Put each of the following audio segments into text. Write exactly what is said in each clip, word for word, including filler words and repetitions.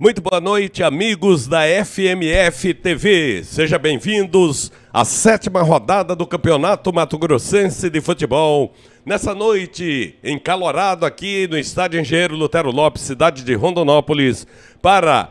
Muito boa noite, amigos da F M F T V. Sejam bem-vindos à sétima rodada do Campeonato Mato Grossense de Futebol. Nessa noite, encalorado aqui no Estádio Engenheiro Lutero Lopes, cidade de Rondonópolis, para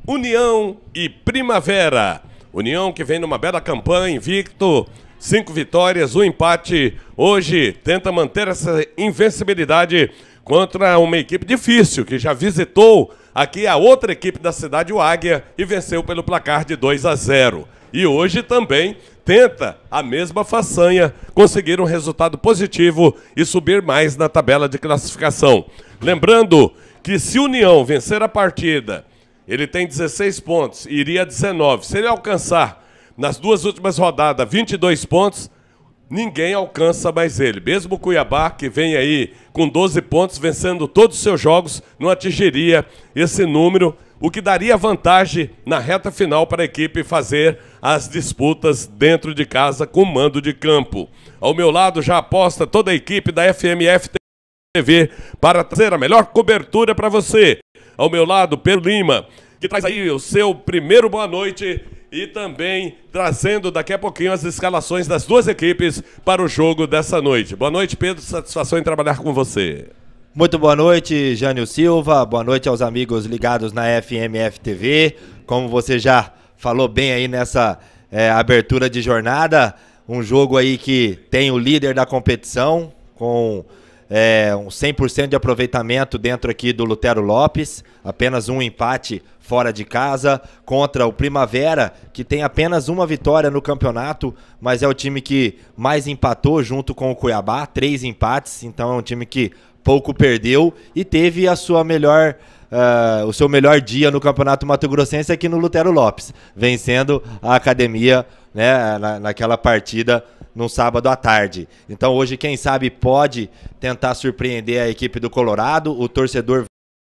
União e Primavera. União que vem numa bela campanha, invicto, cinco vitórias, um empate. Hoje tenta manter essa invencibilidade contra uma equipe difícil, que já visitou aqui a outra equipe da cidade, o Águia, e venceu pelo placar de dois a zero. E hoje também tenta a mesma façanha, conseguir um resultado positivo e subir mais na tabela de classificação. Lembrando que se o União vencer a partida, ele tem dezesseis pontos e iria a dezenove. Se ele alcançar nas duas últimas rodadas vinte e dois pontos, ninguém alcança mais ele. Mesmo o Cuiabá, que vem aí com doze pontos, vencendo todos os seus jogos, não atingiria esse número, o que daria vantagem na reta final para a equipe fazer as disputas dentro de casa com mando de campo. Ao meu lado já aposta toda a equipe da F M F T V para trazer a melhor cobertura para você. Ao meu lado, Pedro Lima, que traz aí o seu primeiro boa noite e também trazendo daqui a pouquinho as escalações das duas equipes para o jogo dessa noite. Boa noite, Pedro. Satisfação em trabalhar com você. Muito boa noite, Jânio Silva. Boa noite aos amigos ligados na F M F T V. Como você já falou bem aí nessa é, abertura de jornada, um jogo aí que tem o líder da competição com é, um cem por cento de aproveitamento dentro aqui do Lutero Lopes, apenas um empate fora de casa, contra o Primavera, que tem apenas uma vitória no campeonato, mas é o time que mais empatou junto com o Cuiabá, três empates, então é um time que pouco perdeu e teve a sua melhor, uh, o seu melhor dia no Campeonato Mato Grossense aqui no Lutero Lopes, vencendo a Academia, né, na, naquela partida no sábado à tarde. Então hoje, quem sabe, pode tentar surpreender a equipe do Colorado. O torcedor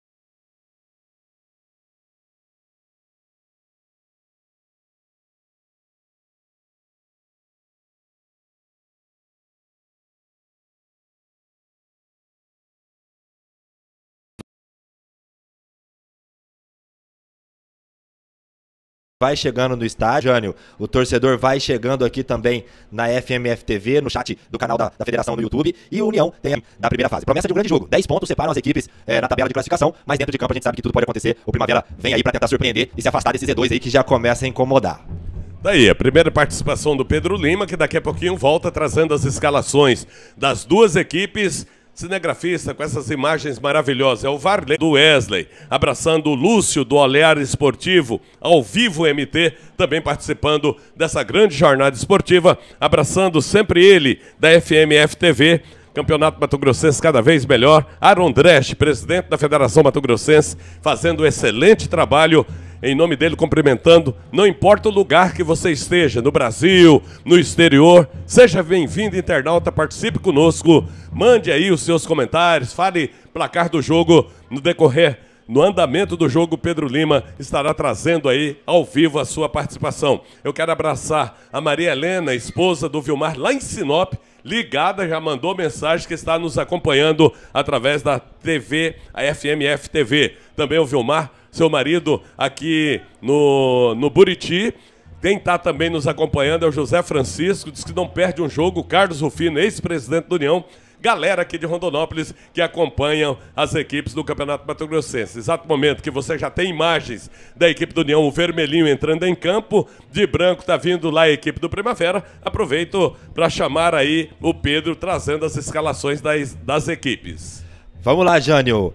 vai chegando no estádio, Jânio, o torcedor vai chegando aqui também na F M F T V, no chat do canal da, da Federação no YouTube, e o União tem da primeira fase. Promessa de um grande jogo, dez pontos separam as equipes é, na tabela de classificação, mas dentro de campo a gente sabe que tudo pode acontecer. O Primavera vem aí para tentar surpreender e se afastar desses Z dois aí que já começa a incomodar. Daí, a primeira participação do Pedro Lima, que daqui a pouquinho volta trazendo as escalações das duas equipes. Cinegrafista com essas imagens maravilhosas é o Varley do Wesley, abraçando o Lúcio do Olhar Esportivo, ao vivo M T, também participando dessa grande jornada esportiva, abraçando sempre ele da F M F T V, Campeonato Mato Grossense cada vez melhor. Aaron Dresch, presidente da Federação Mato Grossense, fazendo um excelente trabalho. Em nome dele, cumprimentando, não importa o lugar que você esteja, no Brasil, no exterior, seja bem-vindo, internauta, participe conosco, mande aí os seus comentários, fale placar do jogo no decorrer, no andamento do jogo. Pedro Lima estará trazendo aí ao vivo a sua participação. Eu quero abraçar a Maria Helena, esposa do Vilmar, lá em Sinop, ligada, já mandou mensagem que está nos acompanhando através da T V, a F M F T V. Também o Vilmar, seu marido, aqui no, no Buriti. Quem está também nos acompanhando é o José Francisco, diz que não perde um jogo. O Carlos Rufino, ex-presidente da União. Galera aqui de Rondonópolis que acompanham as equipes do Campeonato Mato Grossense. Exato momento que você já tem imagens da equipe do União, o vermelhinho entrando em campo, de branco está vindo lá a equipe do Primavera. Aproveito para chamar aí o Pedro, trazendo as escalações das, das equipes. Vamos lá, Jânio.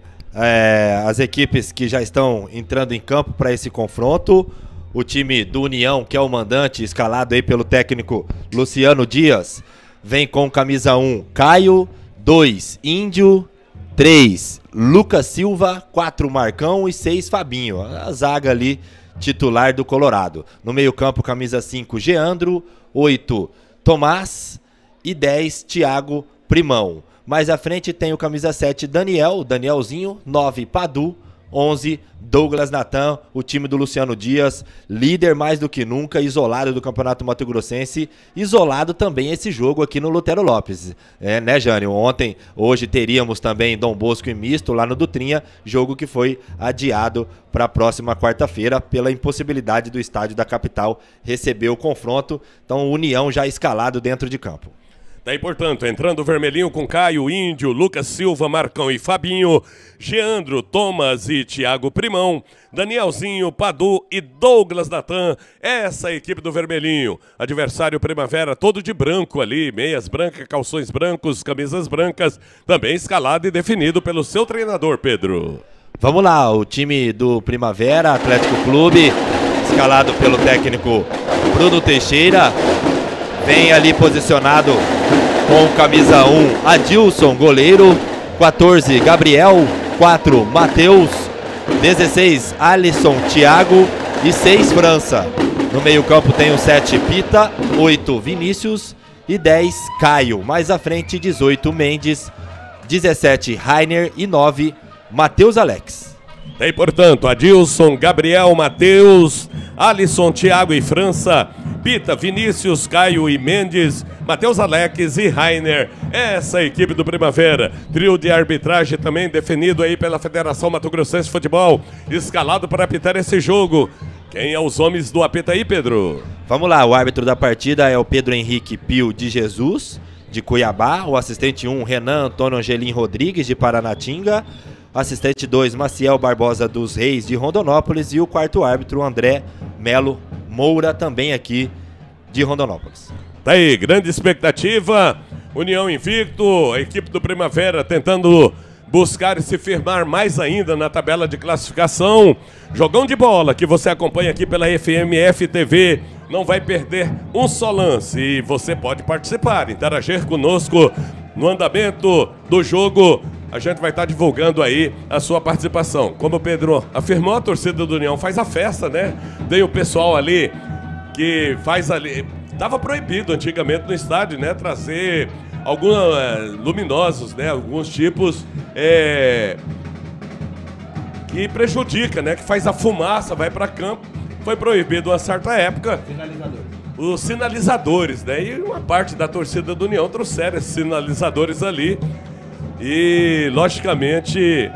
É, as equipes que já estão entrando em campo para esse confronto. O time do União, que é o mandante, escalado aí pelo técnico Luciano Dias, vem com camisa um, Caio, dois, Índio, três, Lucas Silva, quatro, Marcão e seis, Fabinho. A zaga ali titular do Colorado. No meio campo, camisa cinco, Geandro, oito, Tomás e dez, Thiago Primão. Mais à frente tem o camisa sete, Daniel, Danielzinho, nove, Padu, onze, Douglas Natan, o time do Luciano Dias, líder mais do que nunca, isolado do Campeonato Mato Grossense, isolado também esse jogo aqui no Lutero Lopes, é, né, Jânio? Ontem, hoje teríamos também Dom Bosco e Misto lá no Dutrinha, jogo que foi adiado para a próxima quarta-feira pela impossibilidade do estádio da capital receber o confronto, então União já escalado dentro de campo. Daí, portanto, entrando o vermelhinho com Caio, Índio, Lucas Silva, Marcão e Fabinho, Geandro, Thomas e Thiago Primão, Danielzinho, Padu e Douglas Natan, essa é a equipe do vermelhinho. Adversário Primavera todo de branco ali, meias brancas, calções brancos, camisas brancas, também escalado e definido pelo seu treinador, Pedro. Vamos lá, o time do Primavera, Atlético Clube, escalado pelo técnico Bruno Teixeira, vem ali posicionado com camisa um, Adilson, goleiro, quatorze, Gabriel, quatro, Matheus, dezesseis, Alisson, Thiago e seis, França. No meio campo tem o sete, Pita, oito, Vinícius e dez, Caio. Mais à frente, dezoito, Mendes, dezessete, Rainer e nove, Matheus Alex. Tem, portanto, Adilson, Gabriel, Matheus, Alisson, Thiago e França, Pita, Vinícius, Caio e Mendes, Matheus Alex e Rainer. Essa é a equipe do Primavera. Trio de arbitragem também definido aí pela Federação Mato Grossense de Futebol, escalado para apitar esse jogo. Quem é os homens do apito aí, Pedro? Vamos lá, o árbitro da partida é o Pedro Henrique Pio de Jesus, de Cuiabá. O assistente um, Renan Antônio Angelim Rodrigues, de Paranatinga. Assistente dois, Maciel Barbosa dos Reis, de Rondonópolis. E o quarto árbitro, André Melo Moura, também aqui de Rondonópolis. Tá aí, grande expectativa. União invicto, a equipe do Primavera tentando buscar e se firmar mais ainda na tabela de classificação. Jogão de bola que você acompanha aqui pela F M F T V. Não vai perder um só lance e você pode participar, interagir conosco no andamento do jogo. A gente vai estar divulgando aí a sua participação. Como o Pedro afirmou, a torcida do União faz a festa, né? Tem o pessoal ali que faz ali... Estava proibido antigamente no estádio, né? Trazer alguns é, luminosos, né? Alguns tipos é, que prejudica, né? Que faz a fumaça, vai para campo. Foi proibido uma certa época. Sinalizador. Os sinalizadores, né? E uma parte da torcida do União trouxeram esses sinalizadores ali. E, logicamente,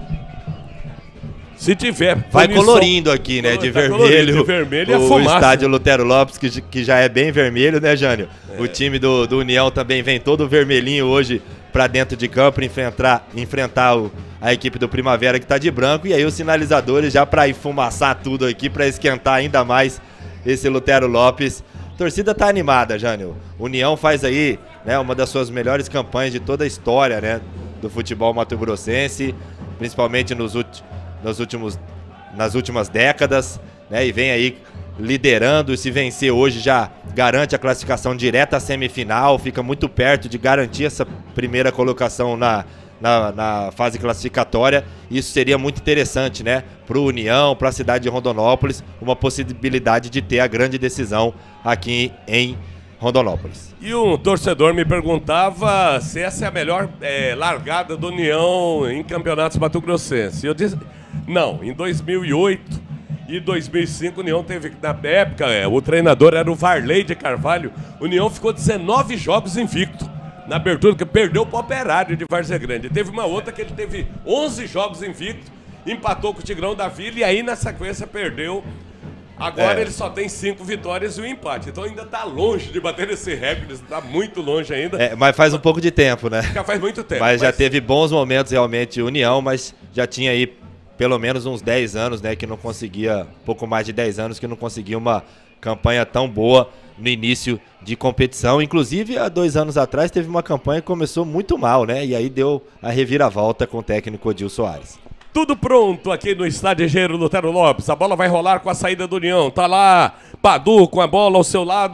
se tiver vai colorindo aqui, né? De, tá vermelho, de vermelho e a o fumaça. Estádio Lutero Lopes, que, que já é bem vermelho, né, Jânio? É. O time do, do União também vem todo vermelhinho hoje para dentro de campo enfrentar, enfrentar o, a equipe do Primavera, que tá de branco. E aí os sinalizadores já para enfumaçar tudo aqui, para esquentar ainda mais esse Lutero Lopes. A torcida tá animada, Jânio. União faz aí, né, uma das suas melhores campanhas de toda a história, né, do futebol mato-grossense, principalmente nos, nos últimos, nas últimas décadas, né, e vem aí liderando. E se vencer hoje já garante a classificação direta à semifinal, fica muito perto de garantir essa primeira colocação na, na, na fase classificatória. Isso seria muito interessante, né, para o União, para a cidade de Rondonópolis, uma possibilidade de ter a grande decisão aqui em Rondonópolis. E um torcedor me perguntava se essa é a melhor é, largada do União em campeonatos mato-grossenses. Eu disse, não, em dois mil e oito e dois mil e cinco o União teve, na época, é, o treinador era o Varley de Carvalho, o União ficou dezenove jogos invicto. Na abertura, que perdeu para o Operário de Várzea Grande. Teve uma outra que ele teve onze jogos invicto, empatou com o Tigrão da Vila e aí na sequência perdeu. Agora é. ele só tem cinco vitórias e um empate. Então ainda está longe de bater esse recorde, está muito longe ainda. É, mas faz um pouco de tempo, né? Já faz muito tempo. Mas, mas já mas... teve bons momentos realmente União, mas já tinha aí pelo menos uns dez anos, né, que não conseguia, pouco mais de dez anos que não conseguia uma campanha tão boa no início de competição. Inclusive, há dois anos atrás teve uma campanha que começou muito mal, né? E aí deu a reviravolta com o técnico Odil Soares. Tudo pronto aqui no estádio Engenheiro Lutero Lopes. A bola vai rolar com a saída do União. Tá lá Padu com a bola ao seu lado.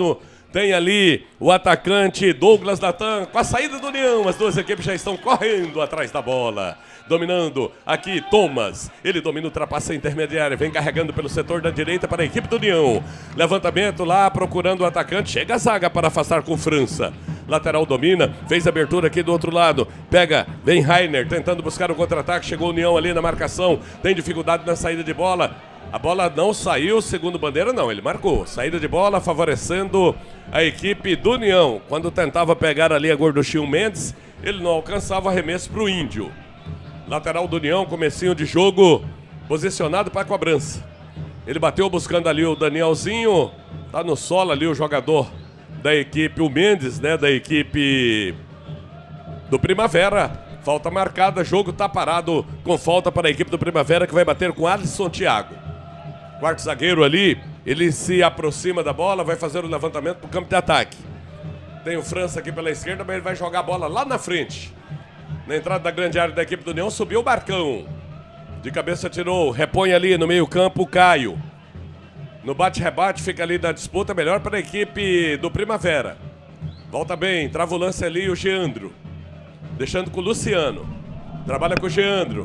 Tem ali o atacante Douglas Natan com a saída do União. As duas equipes já estão correndo atrás da bola. Dominando aqui Thomas. Ele domina o trapaça intermediária. Vem carregando pelo setor da direita para a equipe do União. Levantamento lá procurando o atacante. Chega a zaga para afastar com França. Lateral domina. Fez abertura aqui do outro lado. Pega. Vem Rainer tentando buscar o contra-ataque. Chegou o União ali na marcação. Tem dificuldade na saída de bola. A bola não saiu, segundo Bandeira não, ele marcou. Saída de bola favorecendo a equipe do União. Quando tentava pegar ali a Gorduchinho Mendes, ele não alcançava arremesso para o Índio. Lateral do União, comecinho de jogo, posicionado para a cobrança. Ele bateu buscando ali o Danielzinho, tá no solo ali o jogador da equipe, o Mendes, né, da equipe do Primavera. Falta marcada, jogo tá parado com falta para a equipe do Primavera que vai bater com Alisson Thiago. Quarto zagueiro ali, ele se aproxima da bola, vai fazer o levantamento para o campo de ataque. Tem o França aqui pela esquerda, mas ele vai jogar a bola lá na frente. Na entrada da grande área da equipe do União, subiu o Barcão. De cabeça tirou, repõe ali no meio campo o Caio. No bate-rebate fica ali da disputa, melhor para a equipe do Primavera. Volta bem, trava o lance ali o Geandro. Deixando com o Luciano. Trabalha com o Geandro.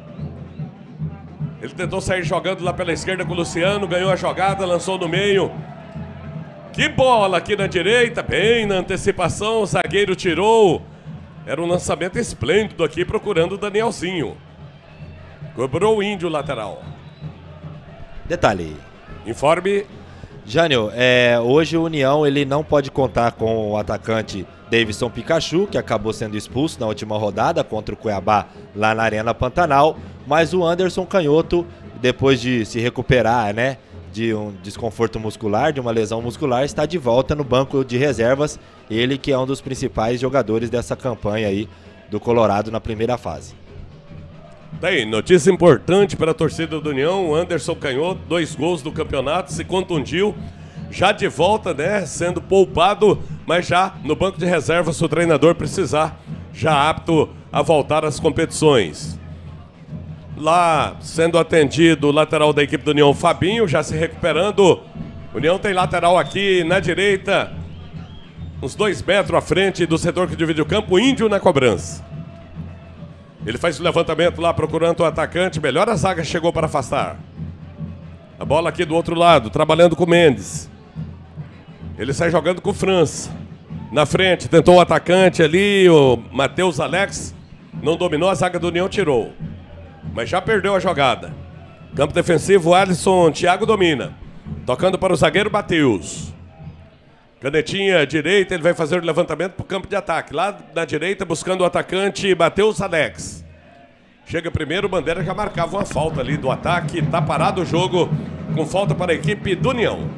Ele tentou sair jogando lá pela esquerda com o Luciano, ganhou a jogada, lançou no meio. Que bola aqui na direita, bem na antecipação, o zagueiro tirou. Era um lançamento esplêndido aqui, procurando o Danielzinho. Cobrou o Índio lateral. Detalhe. Informe. Jânio, é, hoje o União ele não pode contar com o atacante Davidson Pikachu, que acabou sendo expulso na última rodada contra o Cuiabá lá na Arena Pantanal, mas o Anderson Canhoto, depois de se recuperar, né, de um desconforto muscular, de uma lesão muscular, está de volta no banco de reservas, ele que é um dos principais jogadores dessa campanha aí do Colorado na primeira fase. Tem notícia importante para a torcida do União, o Anderson Canhoto, dois gols do campeonato, se contundiu, já de volta, né, sendo poupado, mas já no banco de reservas, se o treinador precisar, já apto a voltar às competições. Lá sendo atendido o lateral da equipe do União, Fabinho, já se recuperando. União tem lateral aqui na direita, uns dois metros à frente do setor que divide o campo, o Índio na cobrança. Ele faz o levantamento lá procurando o atacante, melhor a zaga chegou para afastar. A bola aqui do outro lado, trabalhando com o Mendes. Ele sai jogando com o França. Na frente, tentou o atacante ali, o Matheus Alex. Não dominou, a zaga do União tirou. Mas já perdeu a jogada. Campo defensivo, Alisson Thiago domina. Tocando para o zagueiro Matheus. Canetinha direita, ele vai fazer o levantamento para o campo de ataque. Lá na direita, buscando o atacante Matheus Alex. Chega primeiro, o Bandeira já marcava uma falta ali do ataque. Tá parado o jogo com falta para a equipe do União.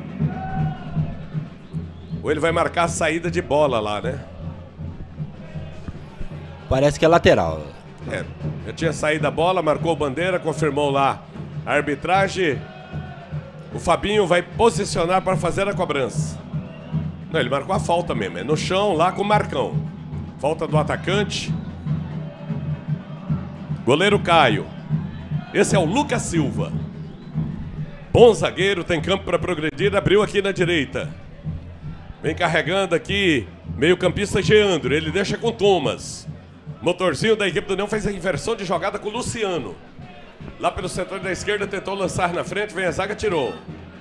Ou ele vai marcar a saída de bola lá, né? Parece que é lateral. É, já tinha saído a bola, marcou o Bandeira, confirmou lá a arbitragem. O Fabinho vai posicionar para fazer a cobrança. Não, ele marcou a falta mesmo, é no chão lá com o Marcão. Falta do atacante. Goleiro Caio. Esse é o Lucas Silva. Bom zagueiro, tem campo para progredir, abriu aqui na direita. Vem carregando aqui, meio campista Geandro, ele deixa com Thomas. Motorzinho da equipe do União fez a inversão de jogada com o Luciano. Lá pelo setor da esquerda, tentou lançar na frente, vem a zaga, tirou.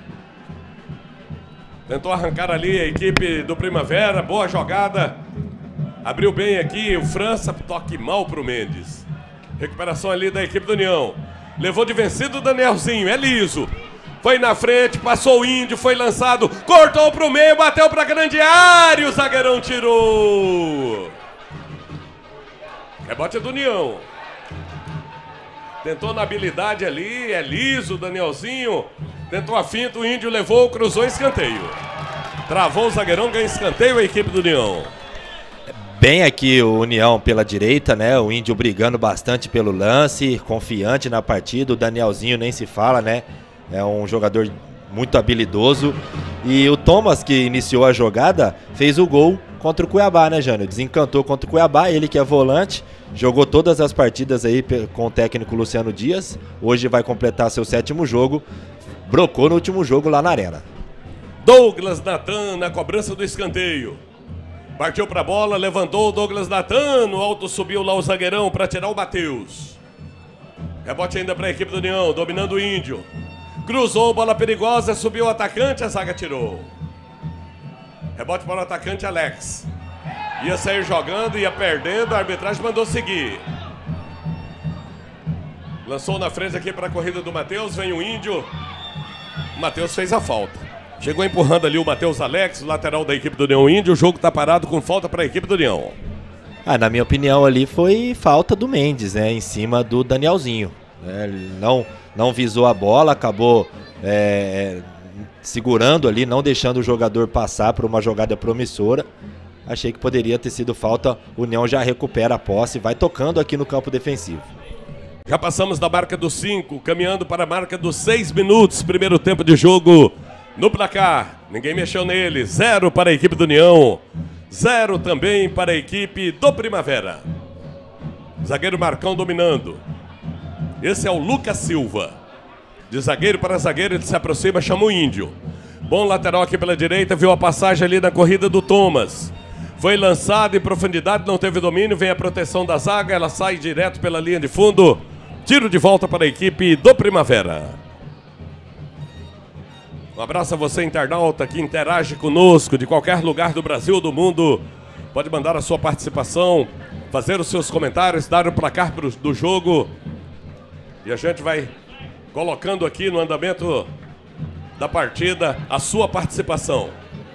Tentou arrancar ali a equipe do Primavera, boa jogada. Abriu bem aqui o França, toque mal para o Mendes. Recuperação ali da equipe do União. Levou de vencido o Danielzinho, é liso. Foi na frente, passou o Índio, foi lançado, cortou para o meio, bateu para a grande área, o zagueirão tirou. Rebote do União. Tentou na habilidade ali, é liso o Danielzinho. Tentou a finta, o Índio levou, cruzou, escanteio. Travou o zagueirão, ganha escanteio a equipe do União. Bem aqui o União pela direita, né? O Índio brigando bastante pelo lance, confiante na partida. O Danielzinho nem se fala, né? É um jogador muito habilidoso. E o Thomas, que iniciou a jogada, fez o gol contra o Cuiabá, né, Jânio? Desencantou contra o Cuiabá, ele que é volante, jogou todas as partidas aí com o técnico Luciano Dias. Hoje vai completar seu sétimo jogo. Brocou no último jogo lá na Arena. Douglas Natan na cobrança do escanteio. Partiu para a bola, levantou o Douglas Natan, no alto subiu lá o zagueirão para tirar o Matheus. Rebote ainda para a equipe do União, dominando o Índio. Cruzou, bola perigosa, subiu o atacante, a zaga tirou. Rebote para o atacante Alex. Ia sair jogando, ia perdendo, a arbitragem mandou seguir. Lançou na frente aqui para a corrida do Matheus, vem o Índio. O Matheus fez a falta. Chegou empurrando ali o Matheus Alex, o lateral da equipe do União Índio. O jogo está parado com falta para a equipe do União. Ah, na minha opinião ali foi falta do Mendes, né, em cima do Danielzinho. É, ele não, não visou a bola, acabou é, segurando ali, não deixando o jogador passar por uma jogada promissora. Achei que poderia ter sido falta. O União já recupera a posse, vai tocando aqui no campo defensivo. Já passamos da marca dos cinco, caminhando para a marca dos seis minutos. Primeiro tempo de jogo no placar. Ninguém mexeu nele. Zero para a equipe do União. Zero também para a equipe do Primavera. Zagueiro Marcão dominando. Esse é o Lucas Silva. De zagueiro para zagueiro, ele se aproxima, chama o Índio. Bom lateral aqui pela direita, viu a passagem ali na corrida do Thomas. Foi lançado em profundidade, não teve domínio, vem a proteção da zaga, ela sai direto pela linha de fundo. Tiro de volta para a equipe do Primavera. Um abraço a você, internauta, que interage conosco de qualquer lugar do Brasil ou do mundo. Pode mandar a sua participação, fazer os seus comentários, dar o placar pro, do jogo. E a gente vai colocando aqui no andamento da partida a sua participação.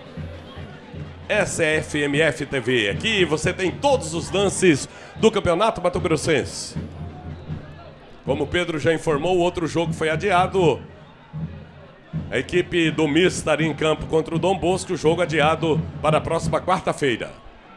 Essa é a F M F T V. Aqui você tem todos os lances do Campeonato Mato Grossense. Como o Pedro já informou, o outro jogo foi adiado. A equipe do M I S estaria em campo contra o Dom Bosco, o jogo adiado para a próxima quarta-feira.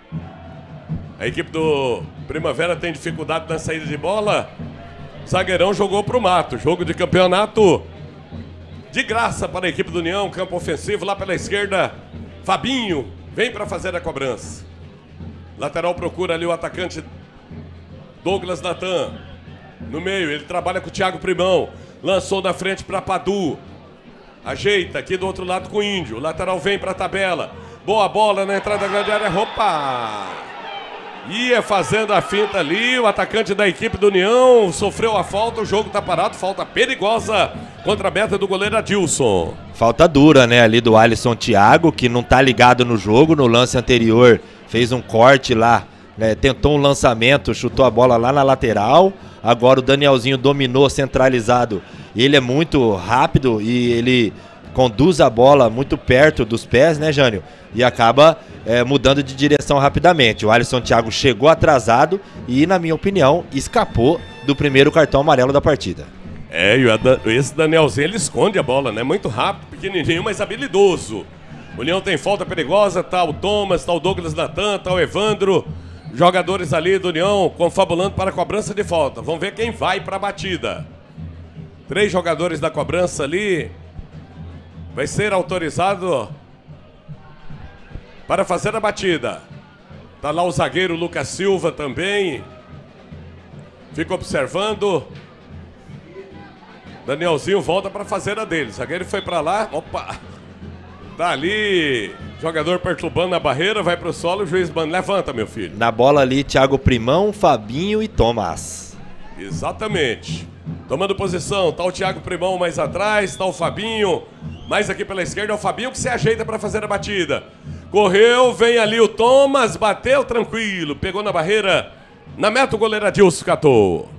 A equipe do Primavera tem dificuldade na saída de bola. Zagueirão jogou para o mato. Jogo de campeonato de graça para a equipe do União. Campo ofensivo lá pela esquerda. Fabinho vem para fazer a cobrança. Lateral procura ali o atacante Douglas Natan. No meio, ele trabalha com o Thiago Primão. Lançou na frente para Padu. Ajeita aqui do outro lado com o Índio. O lateral vem para a tabela. Boa bola na entrada da grande área. Opa! Ia fazendo a finta ali. O atacante da equipe do União sofreu a falta. O jogo está parado. Falta perigosa contra a meta do goleiro Adilson. Falta dura, né? Ali do Alisson Thiago, que não tá ligado no jogo. No lance anterior fez um corte lá, né? Tentou um lançamento, chutou a bola lá na lateral. Agora o Danielzinho dominou centralizado. Ele é muito rápido e ele conduz a bola muito perto dos pés, né, Jânio? E acaba é, mudando de direção rapidamente. O Alisson Thiago chegou atrasado e, na minha opinião, escapou do primeiro cartão amarelo da partida. É, e esse Danielzinho, ele esconde a bola, né? Muito rápido, pequenininho, mas habilidoso. O União tem falta perigosa, tá o Thomas, tá o Douglas Natan, tá o Evandro. Jogadores ali do União confabulando para a cobrança de falta. Vamos ver quem vai para a batida. Três jogadores da cobrança ali. Vai ser autorizado para fazer a batida. Tá lá o zagueiro Lucas Silva também. Fica observando. Danielzinho volta para fazer a dele. O zagueiro foi para lá. Opa! Tá ali. Jogador perturbando a barreira. Vai pro solo. O juiz manda. Levanta, meu filho. Na bola ali, Thiago Primão, Fabinho e Thomas. Exatamente. Tomando posição. Tá o Thiago Primão mais atrás. Tá o Fabinho. Mais aqui pela esquerda é o Fabinho que se ajeita para fazer a batida. Correu. Vem ali o Thomas. Bateu tranquilo. Pegou na barreira. Na meta o goleiro Adilson catou.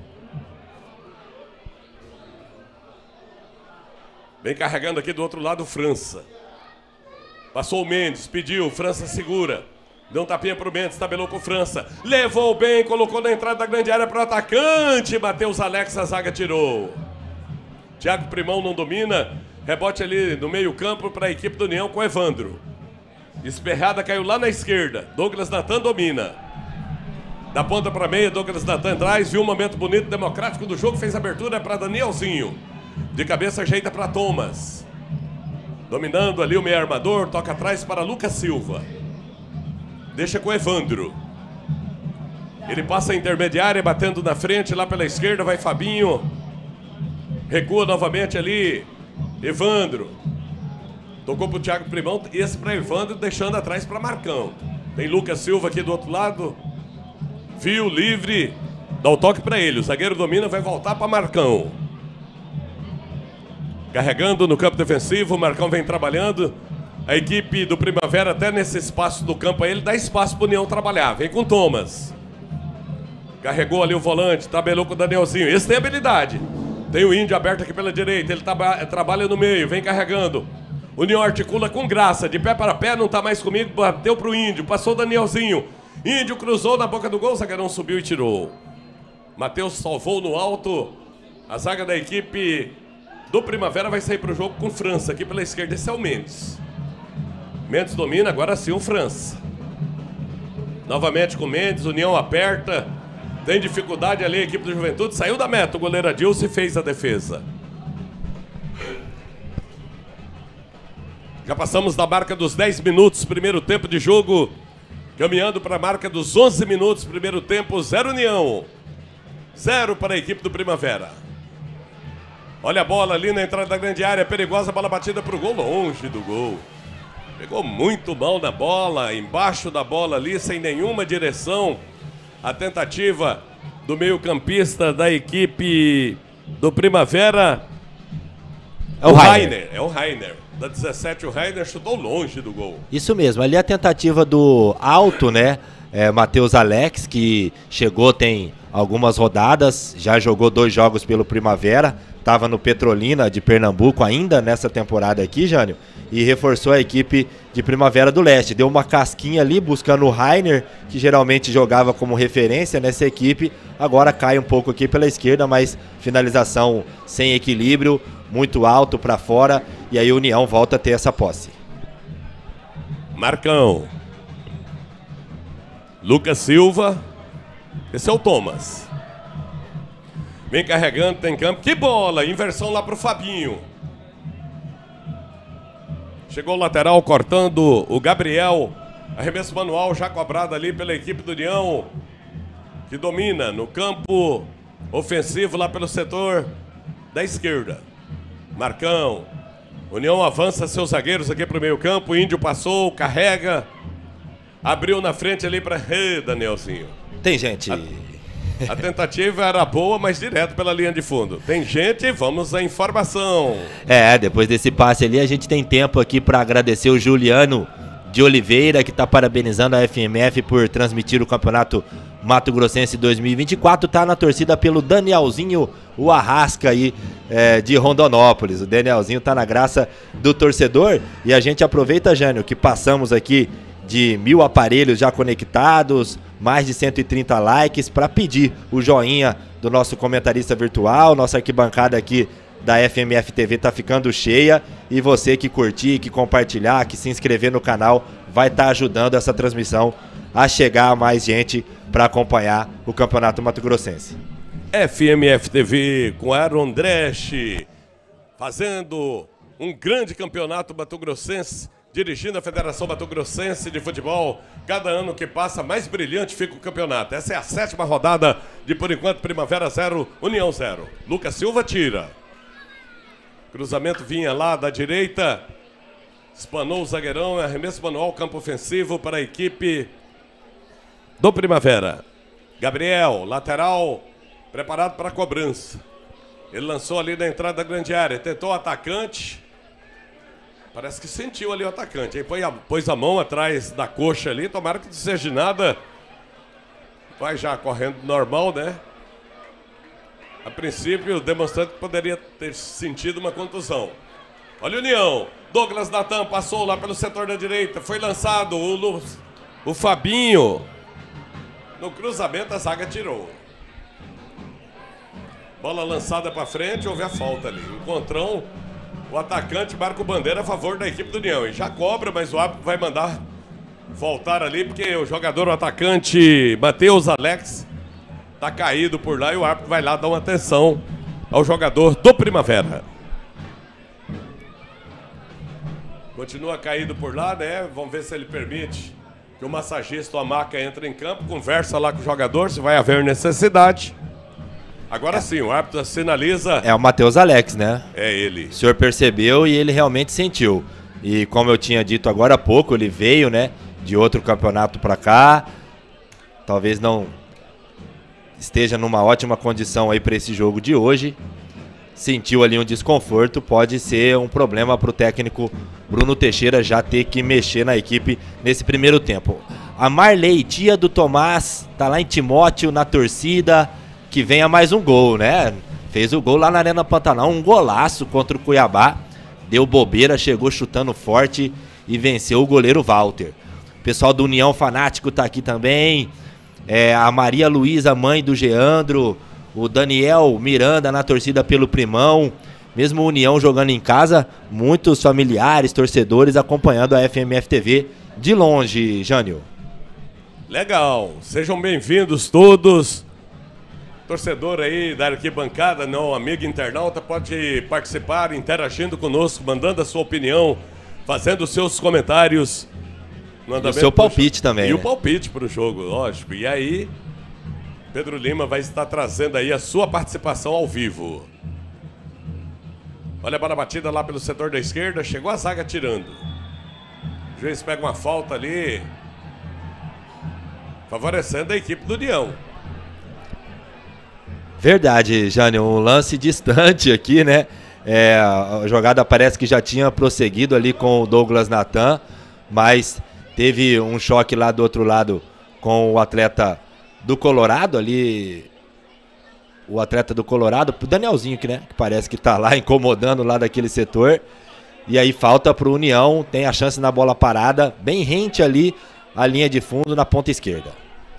Vem carregando aqui do outro lado o França. Passou o Mendes, pediu, França segura. Deu um tapinha pro Mendes, tabelou com o França. Levou bem, colocou na entrada da grande área pro atacante. Matheus Alex, a zaga tirou. Thiago Primão não domina. Rebote ali no meio campo para a equipe do União com o Evandro. Esperrada caiu lá na esquerda. Douglas Natan domina. Da ponta para meia, Douglas Natan traz. Viu um momento bonito, democrático do jogo. Fez abertura para Danielzinho. De cabeça ajeita para Thomas. Dominando ali o meio armador. Toca atrás para Lucas Silva. Deixa com o Evandro. Ele passa a intermediária, batendo na frente. Lá pela esquerda vai Fabinho. Recua novamente ali Evandro. Tocou pro Thiago Primão, esse pra Evandro, deixando atrás pra Marcão. Tem Lucas Silva aqui do outro lado. Viu, livre. Dá o toque pra ele. O zagueiro domina, vai voltar pra Marcão. Carregando no campo defensivo, o Marcão vem trabalhando. A equipe do Primavera, até nesse espaço do campo aí, ele dá espaço pro União trabalhar. Vem com o Thomas. Carregou ali o volante, tabelou com o Danielzinho. Esse tem habilidade. Tem o Índio aberto aqui pela direita, ele traba trabalha no meio, vem carregando. União articula com graça, de pé para pé, não tá mais comigo, bateu pro Índio, passou o Danielzinho. Índio cruzou na boca do gol, o zagueirão subiu e tirou. Matheus salvou no alto. A zaga da equipe do Primavera vai sair pro jogo com França, aqui pela esquerda. Esse é o Mendes. Mendes domina, agora sim o França. Novamente com o Mendes, União aperta. Tem dificuldade ali a equipe do Juventude. Saiu da meta, o goleiro Adilson e fez a defesa. Já passamos da marca dos dez minutos, primeiro tempo de jogo. Caminhando para a marca dos onze minutos, primeiro tempo, zero União. Zero para a equipe do Primavera. Olha a bola ali na entrada da grande área, perigosa, bola batida para o gol, longe do gol. Pegou muito mal na bola, embaixo da bola ali, sem nenhuma direção. A tentativa do meio-campista da equipe do Primavera. É o Rainer. É o Rainer. Da dezessete, o Rainer chutou longe do gol. Isso mesmo, ali a tentativa do alto, né? É, Matheus Alex, que chegou tem algumas rodadas, já jogou dois jogos pelo Primavera, estava no Petrolina de Pernambuco ainda nessa temporada aqui, Jânio, e reforçou a equipe de Primavera do Leste. Deu uma casquinha ali buscando o Rainer, que geralmente jogava como referência nessa equipe, agora cai um pouco aqui pela esquerda, mas finalização sem equilíbrio, muito alto para fora, e aí a União volta a ter essa posse. Marcão. Lucas Silva. Esse é o Thomas. Vem carregando, tem campo. Que bola! Inversão lá pro Fabinho. Chegou o lateral cortando o Gabriel. Arremesso manual já cobrado ali pela equipe do União, que domina no campo ofensivo lá pelo setor da esquerda. Marcão. União avança seus zagueiros aqui pro meio campo. O Índio passou, carrega. Abriu na frente ali para Hey, Danielzinho. Tem gente. A, a tentativa era boa, mas direto pela linha de fundo. Tem gente, vamos à informação. É, depois desse passe ali, a gente tem tempo aqui para agradecer o Juliano de Oliveira, que está parabenizando a F M F por transmitir o Campeonato Mato Grossense dois mil e vinte e quatro. Tá na torcida pelo Danielzinho, o Arrasca aí é, de Rondonópolis. O Danielzinho tá na graça do torcedor. E a gente aproveita, Jânio, que passamos aqui de mil aparelhos já conectados, mais de cento e trinta likes, para pedir o joinha do nosso comentarista virtual. Nossa arquibancada aqui da F M F T V tá ficando cheia, e você que curtir, que compartilhar, que se inscrever no canal, vai estar tá ajudando essa transmissão a chegar a mais gente para acompanhar o Campeonato Mato Grossense. F M F T V com Aaron Dresch, fazendo um grande campeonato mato-grossense, dirigindo a Federação Mato-Grossense de Futebol. Cada ano que passa, mais brilhante fica o campeonato. Essa é a sétima rodada de, por enquanto, Primavera zero, União zero. Lucas Silva tira. Cruzamento vinha lá da direita. Espanou o zagueirão, arremesso manual, campo ofensivo para a equipe do Primavera. Gabriel, lateral, preparado para a cobrança. Ele lançou ali na entrada da grande área, tentou o atacante. Parece que sentiu ali o atacante, hein? Põe a, pôs a mão atrás da coxa ali, tomara que não seja nada. Vai já correndo normal, né? A princípio, demonstrando que poderia ter sentido uma contusão. Olha o União. Douglas Natan passou lá pelo setor da direita. Foi lançado o, o Fabinho. No cruzamento, a zaga tirou. Bola lançada para frente, houve a falta ali. Encontrão. O atacante marca o bandeira a favor da equipe do União. E já cobra, mas o árbitro vai mandar voltar ali, porque o jogador, o atacante Matheus Alex, tá caído por lá, e o árbitro vai lá dar uma atenção ao jogador do Primavera. Continua caído por lá, né? Vamos ver se ele permite que o massagista ou a maca entre em campo, conversa lá com o jogador, se vai haver necessidade. Agora é. Sim, o árbitro sinaliza. É o Matheus Alex, né? É ele. O senhor percebeu e ele realmente sentiu. E como eu tinha dito agora há pouco, ele veio, né, de outro campeonato para cá. Talvez não esteja numa ótima condição aí para esse jogo de hoje. Sentiu ali um desconforto, pode ser um problema para o técnico Bruno Teixeira já ter que mexer na equipe nesse primeiro tempo. A Marley, tia do Tomás, tá lá em Timóteo, na torcida, que venha mais um gol, né? Fez o gol lá na Arena Pantanal, um golaço contra o Cuiabá. Deu bobeira, chegou chutando forte e venceu o goleiro Walter. O pessoal do União Fanático tá aqui também. É, a Maria Luísa, mãe do Geandro. O Daniel Miranda na torcida pelo Primão. Mesmo o União jogando em casa, muitos familiares, torcedores acompanhando a F M F T V de longe, Jânio. Legal, sejam bem-vindos todos. Torcedor aí da arquibancada, não, amigo internauta, pode participar, interagindo conosco, mandando a sua opinião, fazendo os seus comentários. E o seu palpite também, E né? o palpite para o jogo, lógico. E aí, Pedro Lima vai estar trazendo aí a sua participação ao vivo. Olha a bola batida lá pelo setor da esquerda, chegou a zaga tirando. O juiz pega uma falta ali, favorecendo a equipe do União. Verdade, Jânio, um lance distante aqui, né? É, a jogada parece que já tinha prosseguido ali com o Douglas Natan, mas teve um choque lá do outro lado com o atleta do Colorado ali, o atleta do Colorado, o Danielzinho, que, né, que parece que tá lá incomodando lá daquele setor. E aí falta pro União, tem a chance na bola parada, bem rente ali a linha de fundo na ponta esquerda.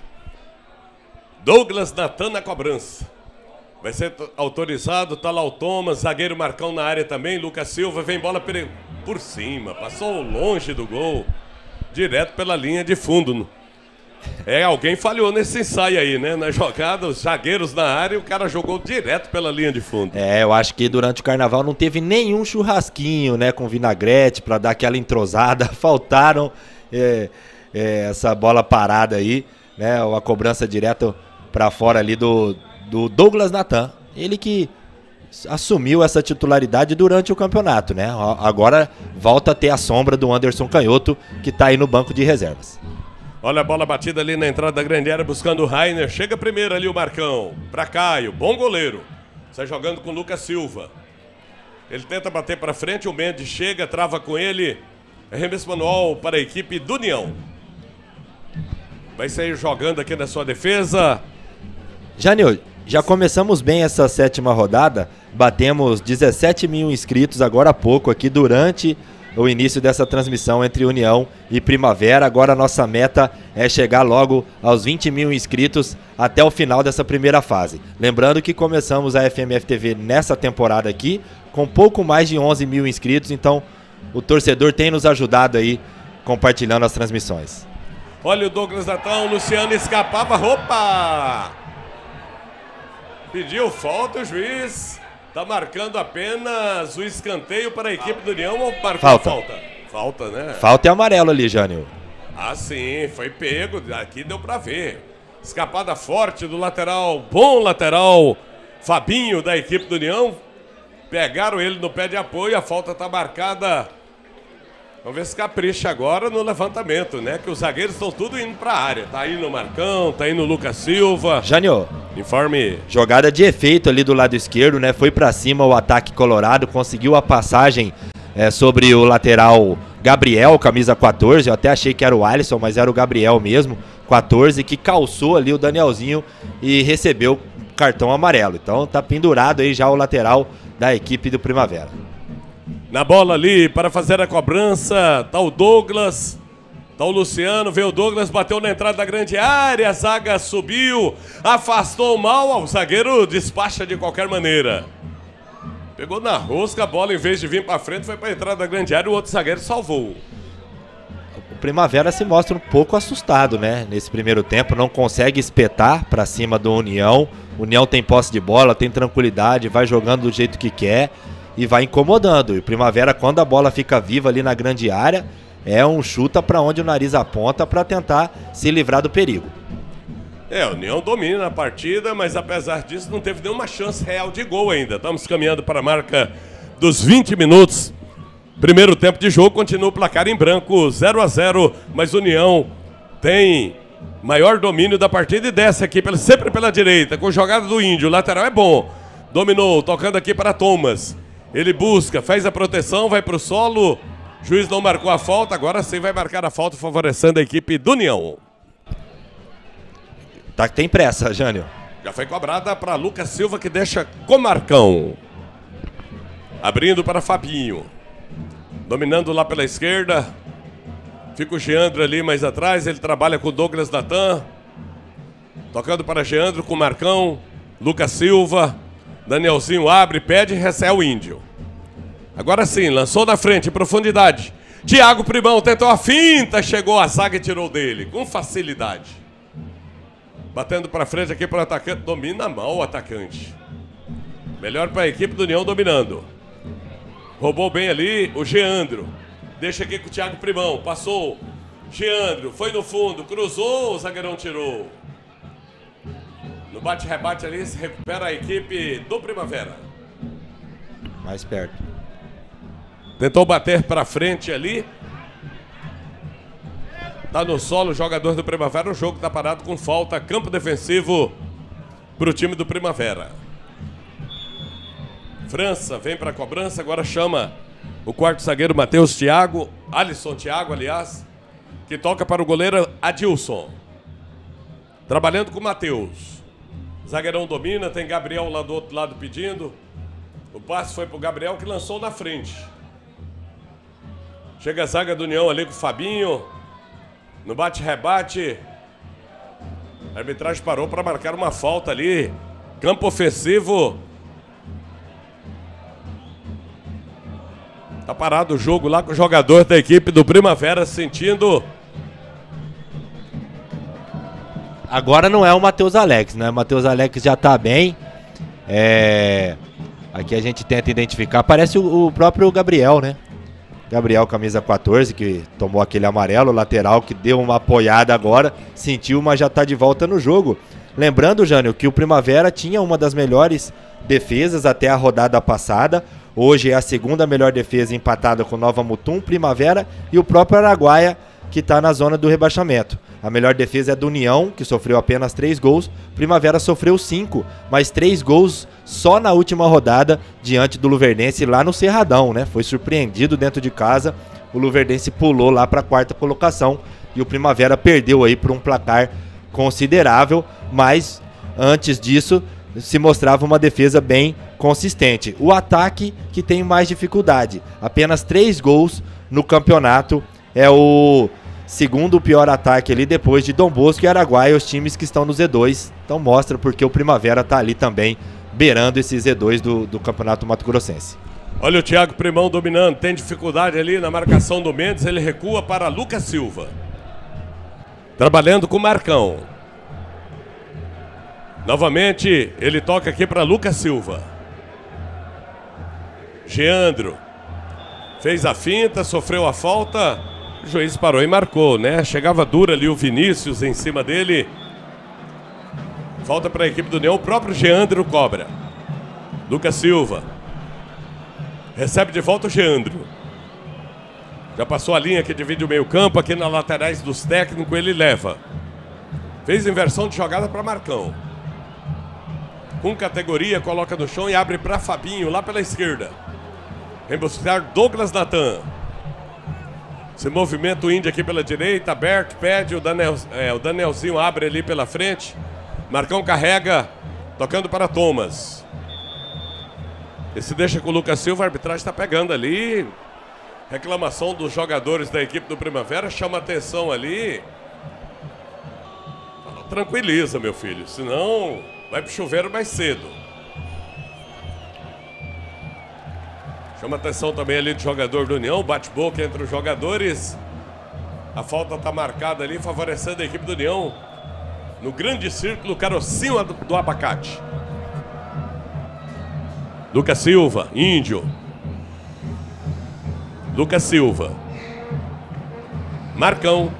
Douglas Natan na cobrança. Vai ser autorizado, tá lá o Thomas, zagueiro Marcão na área também, Lucas Silva, vem bola por cima, passou longe do gol, direto pela linha de fundo. É, alguém falhou nesse ensaio aí, né? Na jogada, os zagueiros na área, o cara jogou direto pela linha de fundo. É, eu acho que durante o carnaval não teve nenhum churrasquinho, né, com vinagrete para dar aquela entrosada. Faltaram é, é, essa bola parada aí, né? A cobrança direta para fora ali do, do Douglas Natan. Ele que assumiu essa titularidade durante o campeonato, né? Agora volta a ter a sombra do Anderson Canhoto, que tá aí no banco de reservas. Olha a bola batida ali na entrada da grande área, buscando o Rainer. Chega primeiro ali o Marcão. Pra Caio, bom goleiro. Sai jogando com o Lucas Silva. Ele tenta bater pra frente, o Mendes chega, trava com ele. Arremesso manual para a equipe do União. Vai sair jogando aqui na sua defesa. Jânio, já começamos bem essa sétima rodada. Batemos dezessete mil inscritos agora há pouco aqui durante o início dessa transmissão entre União e Primavera. Agora a nossa meta é chegar logo aos vinte mil inscritos até o final dessa primeira fase. Lembrando que começamos a F M F T V nessa temporada aqui com pouco mais de onze mil inscritos, então o torcedor tem nos ajudado aí compartilhando as transmissões. Olha o Douglas Natan, o Luciano escapava, opa! Pediu falta o juiz. Tá marcando apenas o escanteio para a equipe do União ou marcou falta. falta? Falta, né? Falta é amarelo ali, Jânio. Ah, sim, foi pego. Aqui deu para ver. Escapada forte do lateral, bom lateral, Fabinho da equipe do União. Pegaram ele no pé de apoio, a falta tá marcada. Vamos ver se capricha agora no levantamento, né? Que os zagueiros estão tudo indo para a área. Tá indo o Marcão, tá indo o Lucas Silva. Jânio, informe. Jogada de efeito ali do lado esquerdo, né? Foi para cima o ataque colorado, conseguiu a passagem é, sobre o lateral Gabriel, camisa quatorze. Eu até achei que era o Alisson, mas era o Gabriel mesmo, quatorze, que calçou ali o Danielzinho e recebeu cartão amarelo. Então tá pendurado aí já o lateral da equipe do Primavera. Na bola ali para fazer a cobrança, tá o Douglas, tá o Luciano, veio o Douglas, bateu na entrada da grande área, a zaga subiu, afastou mal, o zagueiro despacha de qualquer maneira. Pegou na rosca, a bola em vez de vir para frente foi para a entrada da grande área, o outro zagueiro salvou. O Primavera se mostra um pouco assustado, né? Nesse primeiro tempo, não consegue espetar para cima do União. O União tem posse de bola, tem tranquilidade, vai jogando do jeito que quer e vai incomodando. E o Primavera, quando a bola fica viva ali na grande área, é um chuta para onde o nariz aponta para tentar se livrar do perigo. É, o União domina a partida, mas apesar disso não teve nenhuma chance real de gol ainda. Estamos caminhando para a marca dos vinte minutos Primeiro tempo de jogo, continua o placar em branco, zero a zero, mas União tem maior domínio da partida e desce aqui pela, sempre pela direita, com jogada do Índio. O lateral é bom, dominou, tocando aqui para Thomas. Ele busca, faz a proteção, vai para o solo. Juiz não marcou a falta, agora sim vai marcar a falta, favorecendo a equipe do União. Tá que tem pressa, Jânio. Já foi cobrada para Lucas Silva, que deixa com Marcão. Abrindo para Fabinho. Dominando lá pela esquerda. Fica o Geandro ali mais atrás, ele trabalha com o Douglas Natan. Tocando para Geandro com Marcão. Lucas Silva. Danielzinho abre, pede e recebe o Índio. Agora sim, lançou na frente, em profundidade. Thiago Primão tentou a finta, chegou a zaga e tirou dele, com facilidade. Batendo para frente aqui para o atacante, domina mal o atacante. Melhor para a equipe do União dominando. Roubou bem ali o Geandro. Deixa aqui com o Thiago Primão, passou. Geandro, foi no fundo, cruzou, o zagueirão tirou. No bate-rebate ali, se recupera a equipe do Primavera. Mais perto. Tentou bater para frente ali. Tá no solo o jogador do Primavera. O jogo tá parado com falta. Campo defensivo para o time do Primavera. França vem para a cobrança. Agora chama o quarto zagueiro Matheus Thiago. Alisson Thiago, aliás. Que toca para o goleiro Adilson. Trabalhando com o Matheus. Zagueirão domina. Tem Gabriel lá do outro lado pedindo. O passe foi para o Gabriel, que lançou na frente. Chega a zaga do União ali com o Fabinho. No bate-rebate. A arbitragem parou para marcar uma falta ali. Campo ofensivo. Tá parado o jogo lá com o jogador da equipe do Primavera sentindo. Agora não é o Matheus Alex, né? O Matheus Alex já tá bem. É... Aqui a gente tenta identificar. Parece o, o próprio Gabriel, né? Gabriel, camisa quatorze, que tomou aquele amarelo, lateral, que deu uma apoiada agora, sentiu, mas já tá de volta no jogo. Lembrando, Jânio, que o Primavera tinha uma das melhores defesas até a rodada passada. Hoje é a segunda melhor defesa, empatada com Nova Mutum, Primavera e o próprio Araguaia, que está na zona do rebaixamento. A melhor defesa é do União, que sofreu apenas três gols. Primavera sofreu cinco, mas três gols só na última rodada, diante do Luverdense lá no Cerradão, né? Foi surpreendido dentro de casa. O Luverdense pulou lá para a quarta colocação e o Primavera perdeu aí por um placar considerável, mas antes disso se mostrava uma defesa bem consistente. O ataque que tem mais dificuldade, apenas três gols no campeonato, é o segundo pior ataque ali, depois de Dom Bosco e Araguaia, os times que estão no Z dois. Então mostra porque o Primavera está ali também, beirando esse Z dois do, do Campeonato Mato Grossense. Olha o Thiago Primão dominando, tem dificuldade ali na marcação do Mendes, ele recua para Lucas Silva. Trabalhando com o Marcão. Novamente, ele toca aqui para Lucas Silva. Geandro. Fez a finta, sofreu a falta. O juiz parou e marcou, né? Chegava duro ali o Vinícius em cima dele. Falta para a equipe do União, o próprio Geandro cobra. Lucas Silva. Recebe de volta o Geandro. Já passou a linha que divide o meio campo, aqui nas laterais dos técnicos ele leva. Fez inversão de jogada para Marcão. Com categoria, coloca no chão e abre para Fabinho, lá pela esquerda. Vem buscar Douglas Natan. Se movimenta o Índio aqui pela direita, aberto, pede, o, Daniel, é, o Danielzinho abre ali pela frente. Marcão carrega, tocando para Thomas. Esse deixa com o Lucas Silva, a arbitragem está pegando ali. Reclamação dos jogadores da equipe do Primavera, chama atenção ali. Tranquiliza, meu filho, senão vai pro chuveiro mais cedo. Chama atenção também ali do jogador do União, bate-boca entre os jogadores. A falta está marcada ali, favorecendo a equipe do União. No grande círculo, carocinho do, do abacate. Lucas Silva, Índio. Lucas Silva. Marcão.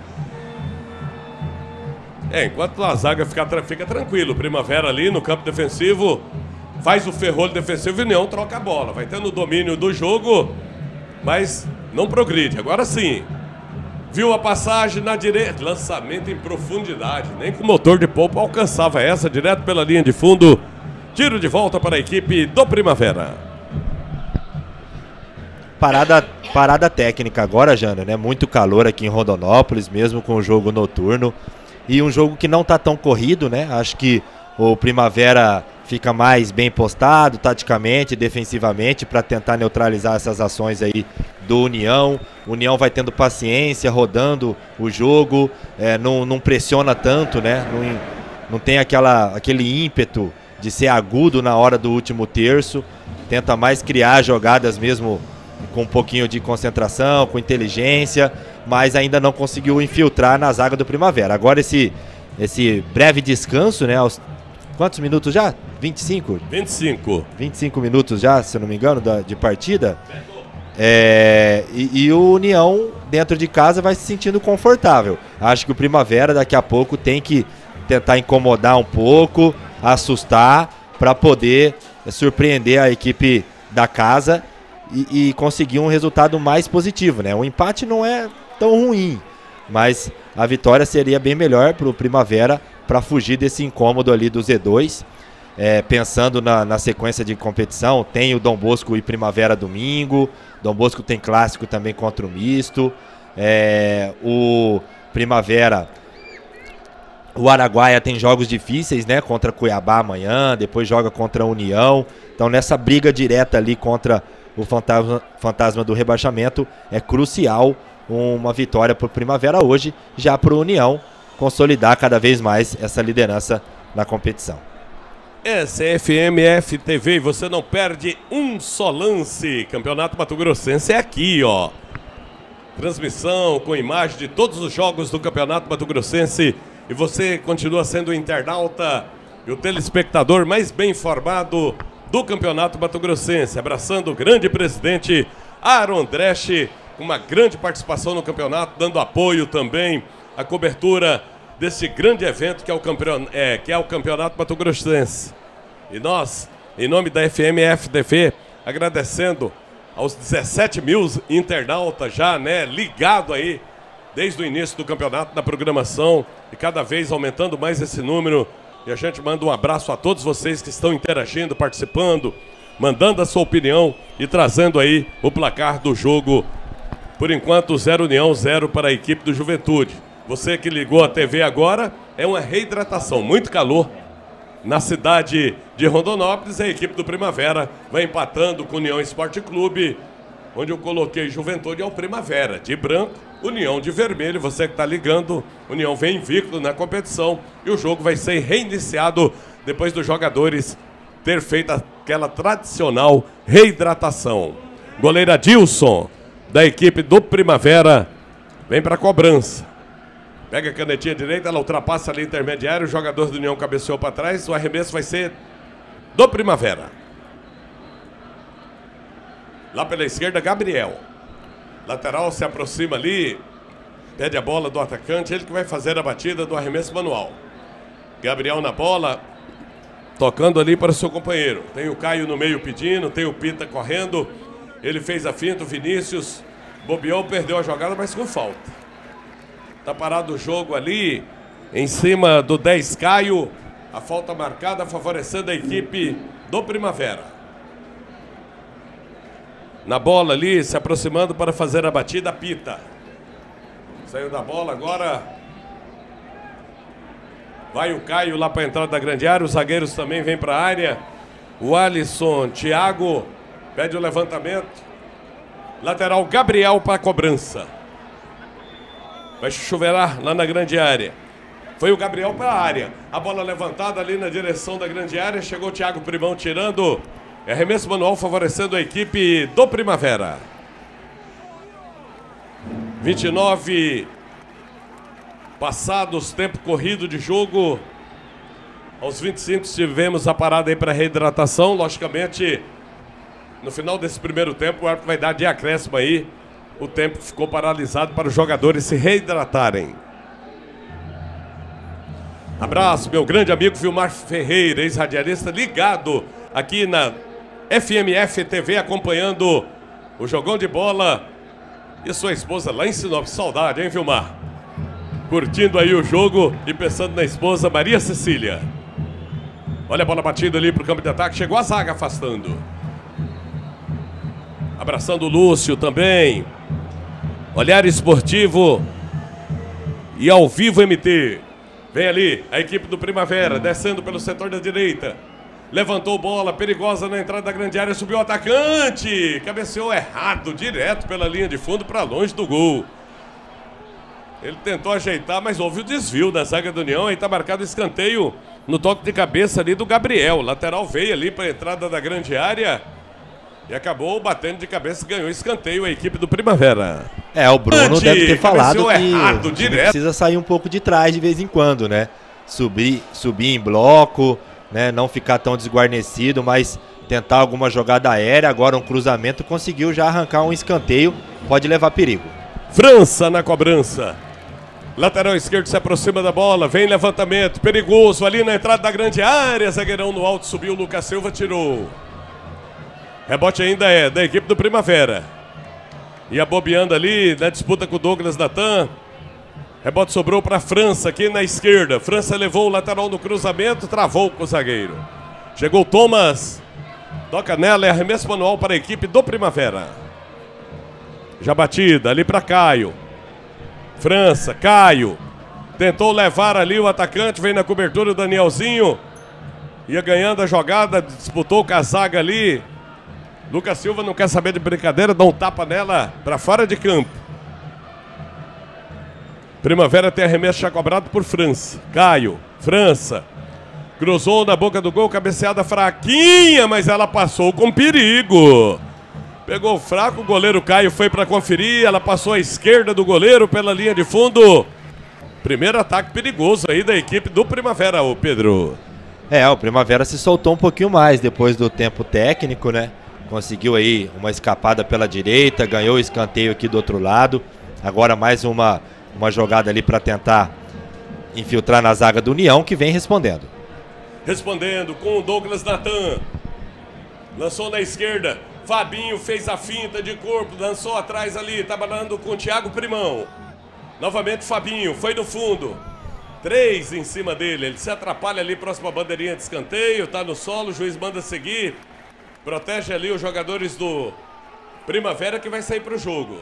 É, enquanto a zaga fica, fica tranquilo, Primavera ali no campo defensivo, faz o ferrolho defensivo e o União troca a bola. Vai tendo o domínio do jogo, mas Não progride, agora sim. Viu a passagem na direita, lançamento em profundidade. Nem com motor de polpa alcançava essa, direto pela linha de fundo. Tiro de volta para a equipe do Primavera. Parada, parada técnica agora, Jânio, né? Muito calor aqui em Rondonópolis, mesmo com o jogo noturno. E um jogo que não tá tão corrido, né? Acho que o Primavera fica mais bem postado, taticamente, defensivamente, para tentar neutralizar essas ações aí do União. O União vai tendo paciência, rodando o jogo, é, não, não pressiona tanto, né? Não, não tem aquela, aquele ímpeto de ser agudo na hora do último terço. Tenta mais criar jogadas mesmo com um pouquinho de concentração, com inteligência, mas ainda não conseguiu infiltrar na zaga do Primavera. Agora esse, esse breve descanso, né? Aos quantos minutos já? vinte e cinco? vinte e cinco. vinte e cinco minutos já, se eu não me engano, da, de partida. É, e, e o União, dentro de casa, vai se sentindo confortável. Acho que o Primavera, daqui a pouco, tem que tentar incomodar um pouco, assustar, para poder surpreender a equipe da casa e, e conseguir um resultado mais positivo, né? O empate não é tão ruim, mas a vitória seria bem melhor para o Primavera para fugir desse incômodo ali do Z dois. É, pensando na, na sequência de competição, tem o Dom Bosco e Primavera domingo. Dom Bosco tem clássico também contra o misto. É, o Primavera, o Araguaia tem jogos difíceis, né? Contra Cuiabá amanhã, depois joga contra a União. Então nessa briga direta ali contra o fantasma, fantasma do rebaixamento, é crucial uma vitória para o Primavera hoje, já para o União consolidar cada vez mais essa liderança na competição. Essa é F M F T V e você não perde um só lance. Campeonato Mato Grossense é aqui, ó. Transmissão com imagem de todos os jogos do Campeonato Mato Grossense. E você continua sendo o internauta e o telespectador mais bem informado do Campeonato Mato Grossense. Abraçando o grande presidente Aaron Dresch, com uma grande participação no campeonato, dando apoio também à cobertura desse grande evento que é o, campeon... é, que é o Campeonato Mato Grossense. E nós, em nome da F M F T V, agradecendo aos dezessete mil internautas já, né, ligado aí desde o início do campeonato, na programação, e cada vez aumentando mais esse número. E a gente manda um abraço a todos vocês que estão interagindo, participando, mandando a sua opinião e trazendo aí o placar do jogo. Por enquanto, zero União, zero para a equipe do Juventude. Você que ligou a T V agora, é uma reidratação, muito calor na cidade de Rondonópolis. A equipe do Primavera vai empatando com o União Esporte Clube, onde eu coloquei Juventude ao Primavera, de branco, União de vermelho. Você que está ligando, União vem invicto na competição e o jogo vai ser reiniciado depois dos jogadores ter feito aquela tradicional reidratação. Goleiro Adilson, da equipe do Primavera, vem para a cobrança. Pega a canetinha direita, ela ultrapassa ali intermediário, o jogador do União cabeceou para trás, o arremesso vai ser do Primavera. Lá pela esquerda, Gabriel. Lateral se aproxima ali, pede a bola do atacante, ele que vai fazer a batida do arremesso manual. Gabriel na bola, tocando ali para o seu companheiro. Tem o Caio no meio pedindo, tem o Pita correndo, ele fez a finta, o Vinícius bobeou, perdeu a jogada, mas com falta. Tá parado o jogo ali, em cima do dez Caio, a falta marcada favorecendo a equipe do Primavera. Na bola ali, se aproximando para fazer a batida, Pita. Saiu da bola agora. Vai o Caio lá para a entrada da grande área, os zagueiros também vêm para a área. O Alisson, Thiago, pede o levantamento. Lateral Gabriel para a cobrança. Vai chuveirar lá na grande área. Foi o Gabriel para a área. A bola levantada ali na direção da grande área. Chegou o Thiago Primão tirando. Arremesso manual favorecendo a equipe do Primavera. vinte e nove passados, tempo corrido de jogo. Aos vinte e cinco tivemos a parada aí para reidratação. Logicamente, no final desse primeiro tempo, o árbitro vai dar de acréscimo aí. O tempo ficou paralisado para os jogadores se reidratarem. Abraço, meu grande amigo Vilmar Ferreira, ex-radialista, ligado aqui na F M F T V, acompanhando o jogão de bola E sua esposa lá em Sinop. Saudade, hein, Vilmar? Curtindo aí o jogo e pensando na esposa Maria Cecília. Olha a bola batida ali pro campo de ataque. Chegou a zaga afastando. Abraçando o Lúcio também. Olhar Esportivo e Ao Vivo M T. Vem ali a equipe do Primavera, descendo pelo setor da direita. Levantou bola, perigosa na entrada da grande área, subiu o atacante. Cabeceou errado, direto pela linha de fundo para longe do gol. Ele tentou ajeitar, mas houve o desvio da zaga do União. Aí está marcado o escanteio no toque de cabeça ali do Gabriel. O lateral veio ali para a entrada da grande área e acabou batendo de cabeça, ganhou escanteio a equipe do Primavera. É, o Bruno Antes, deve ter falado que errado, o time direto. precisa sair um pouco de trás de vez em quando, né? Subir, subir em bloco, né? Não ficar tão desguarnecido, mas tentar alguma jogada aérea. Agora um cruzamento, conseguiu já arrancar um escanteio, pode levar perigo. França na cobrança. Lateral esquerdo se aproxima da bola, vem levantamento, perigoso ali na entrada da grande área. Zagueirão no alto, subiu, Lucas Silva tirou. Rebote ainda é da equipe do Primavera. Ia bobeando ali na disputa com o Douglas Natan. Rebote sobrou para a França aqui na esquerda. França levou o lateral no cruzamento, travou com o zagueiro. Chegou o Thomas. Toca nela, é arremesso manual para a equipe do Primavera. Já batida ali para Caio. França, Caio. Tentou levar ali o atacante, vem na cobertura o Danielzinho. Ia ganhando a jogada, disputou com a zaga ali. Lucas Silva não quer saber de brincadeira, dá um tapa nela para fora de campo. Primavera tem arremesso já cobrado por França. Caio, França. Cruzou na boca do gol, cabeceada fraquinha, mas ela passou com perigo. Pegou fraco, o goleiro Caio foi para conferir, ela passou à esquerda do goleiro pela linha de fundo. Primeiro ataque perigoso aí da equipe do Primavera, ô Pedro. É, o Primavera se soltou um pouquinho mais depois do tempo técnico, né? Conseguiu aí uma escapada pela direita, ganhou o escanteio aqui do outro lado. Agora mais uma, uma jogada ali para tentar infiltrar na zaga do União, que vem respondendo. Respondendo com o Douglas Natan. Lançou na esquerda. Fabinho fez a finta de corpo, lançou atrás ali, trabalhando com o Thiago Primão. Novamente Fabinho, foi no fundo. Três em cima dele, ele se atrapalha ali, próxima bandeirinha de escanteio, tá no solo, o juiz manda seguir. Protege ali os jogadores do Primavera que vai sair para o jogo.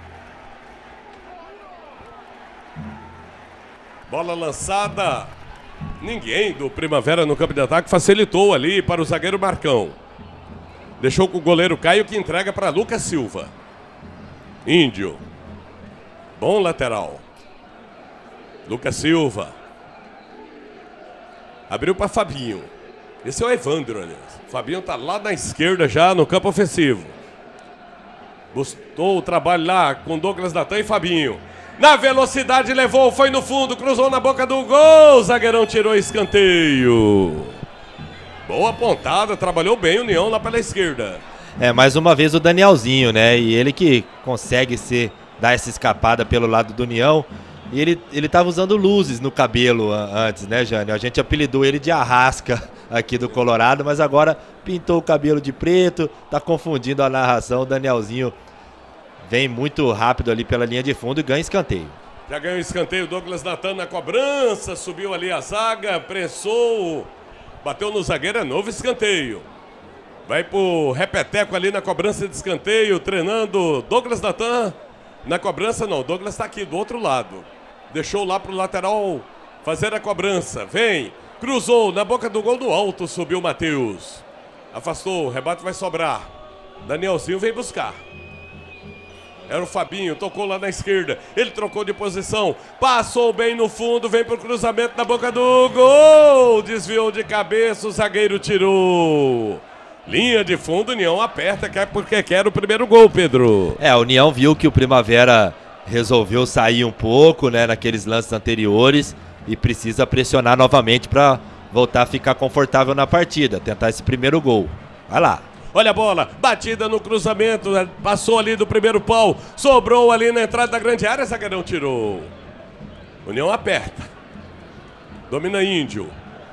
Bola lançada. Ninguém do Primavera no campo de ataque facilitou ali para o zagueiro Marcão. Deixou com o goleiro Caio que entrega para Lucas Silva. Índio. Bom lateral. Lucas Silva. Abriu para Fabinho. Esse é o Evandro, aliás. Fabinho tá lá na esquerda já no campo ofensivo. Buscou o trabalho lá com Douglas Natan e Fabinho. Na velocidade levou, foi no fundo, cruzou na boca do gol. O zagueirão tirou escanteio. Boa pontada, trabalhou bem o União lá pela esquerda. É, mais uma vez o Danielzinho, né? E ele que consegue ser, dar essa escapada pelo lado do União. E ele, ele tava usando luzes no cabelo antes, né, Jânio? A gente apelidou ele de Arrasca aqui do Colorado, mas agora pintou o cabelo de preto, tá confundindo a narração. O Danielzinho vem muito rápido ali pela linha de fundo e ganha escanteio. Já ganhou escanteio, Douglas Natan na cobrança, subiu ali a zaga, pressou, bateu no zagueiro, é novo escanteio. Vai pro repeteco ali na cobrança de escanteio, treinando Douglas Natan. Na cobrança não, Douglas tá aqui do outro lado. Deixou lá pro lateral fazer a cobrança. Vem, cruzou na boca do gol do alto, subiu o Matheus. Afastou, o rebate vai sobrar. Danielzinho vem buscar. Era o Fabinho, tocou lá na esquerda. Ele trocou de posição, passou bem no fundo, vem pro cruzamento na boca do gol. Desviou de cabeça, o zagueiro tirou. Linha de fundo, União aperta porque quer o primeiro gol, Pedro. É, a União viu que o Primavera resolveu sair um pouco, né, naqueles lances anteriores e precisa pressionar novamente para voltar a ficar confortável na partida, tentar esse primeiro gol. Vai lá. Olha a bola, batida no cruzamento, passou ali do primeiro pau, sobrou ali na entrada da grande área, zagueirão tirou. União aperta. Domina Índio.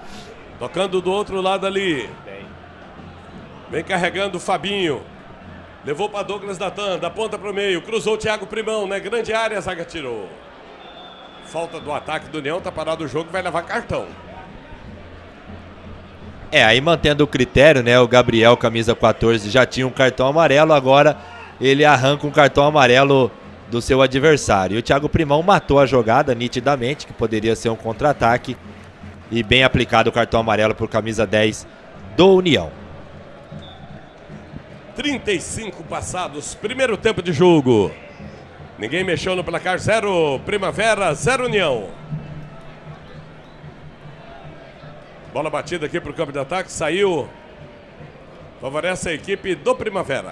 Tocando do outro lado ali. Vem carregando o Fabinho. Levou para Douglas Natan, da ponta para o meio. Cruzou o Thiago Primão, né? Grande área, a zaga tirou. Falta do ataque do União, tá parado o jogo, vai levar cartão. É, aí mantendo o critério, né? O Gabriel, camisa quatorze, já tinha um cartão amarelo, agora ele arranca um cartão amarelo do seu adversário. E o Thiago Primão matou a jogada nitidamente, que poderia ser um contra-ataque. E bem aplicado o cartão amarelo por camisa dez do União. trinta e cinco passados, primeiro tempo de jogo. Ninguém mexeu no placar, zero Primavera, zero União. Bola batida aqui para o campo de ataque, saiu. Favorece a equipe do Primavera.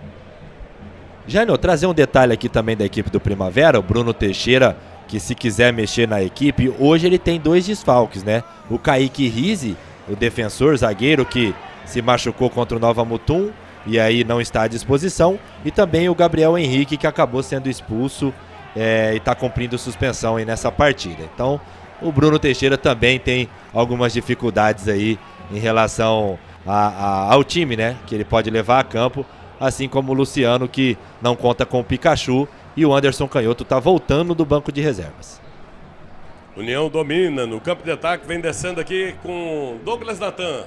Jânio, trazer um detalhe aqui também da equipe do Primavera, o Bruno Teixeira, que se quiser mexer na equipe, hoje ele tem dois desfalques, né? O Kaique Rizzi, o defensor, zagueiro, que se machucou contra o Nova Mutum e aí não está à disposição, e também o Gabriel Henrique, que acabou sendo expulso é, e está cumprindo suspensão aí nessa partida. Então, o Bruno Teixeira também tem algumas dificuldades aí em relação a, a, ao time, né? Que ele pode levar a campo, assim como o Luciano, que não conta com o Pikachu, e o Anderson Canhoto está voltando do banco de reservas. União domina no campo de ataque, vem descendo aqui com Douglas Natan.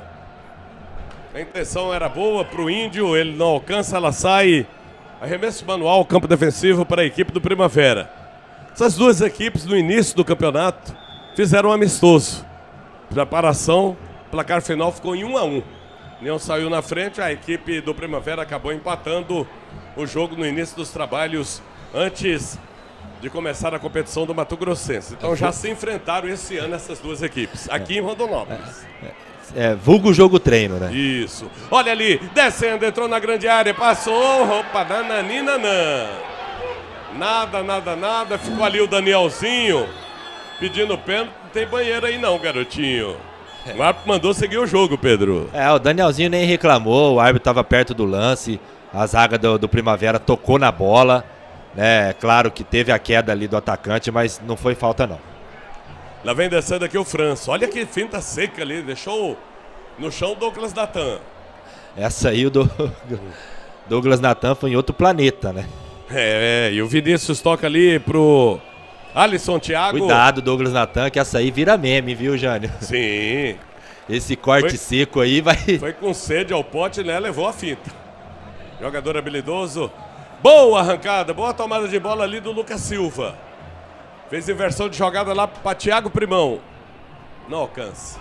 A intenção era boa para o Índio, ele não alcança, ela sai. Arremesso manual, campo defensivo para a equipe do Primavera. Essas duas equipes no início do campeonato fizeram um amistoso. Preparação, placar final ficou em um a um. União saiu na frente, a equipe do Primavera acabou empatando o jogo no início dos trabalhos antes de começar a competição do Mato Grossense. Então já se enfrentaram esse ano essas duas equipes, aqui em Rondonópolis. É, vulgo jogo treino, né? Isso. Olha ali, descendo, entrou na grande área, passou, roupa, nananina, não. Nada, nada, nada, ficou ali o Danielzinho pedindo pênalti, não tem banheiro aí não, garotinho. O árbitro mandou seguir o jogo, Pedro. É, o Danielzinho nem reclamou, o árbitro estava perto do lance, a zaga do, do Primavera tocou na bola, né? Claro que teve a queda ali do atacante, mas não foi falta não. Lá vem descendo aqui o Franço, olha que finta seca ali, deixou no chão o Douglas Natan. Essa aí o do... Douglas Natan foi em outro planeta, né? É, e o Vinícius toca ali pro Alisson Thiago. Cuidado, Douglas Natan, que essa aí vira meme, viu, Jânio? Sim. Esse corte foi, seco aí vai... Foi com sede ao pote, né? Levou a finta. Jogador habilidoso. Boa arrancada, boa tomada de bola ali do Lucas Silva. Fez inversão de jogada lá para Thiago Primão. Não alcança.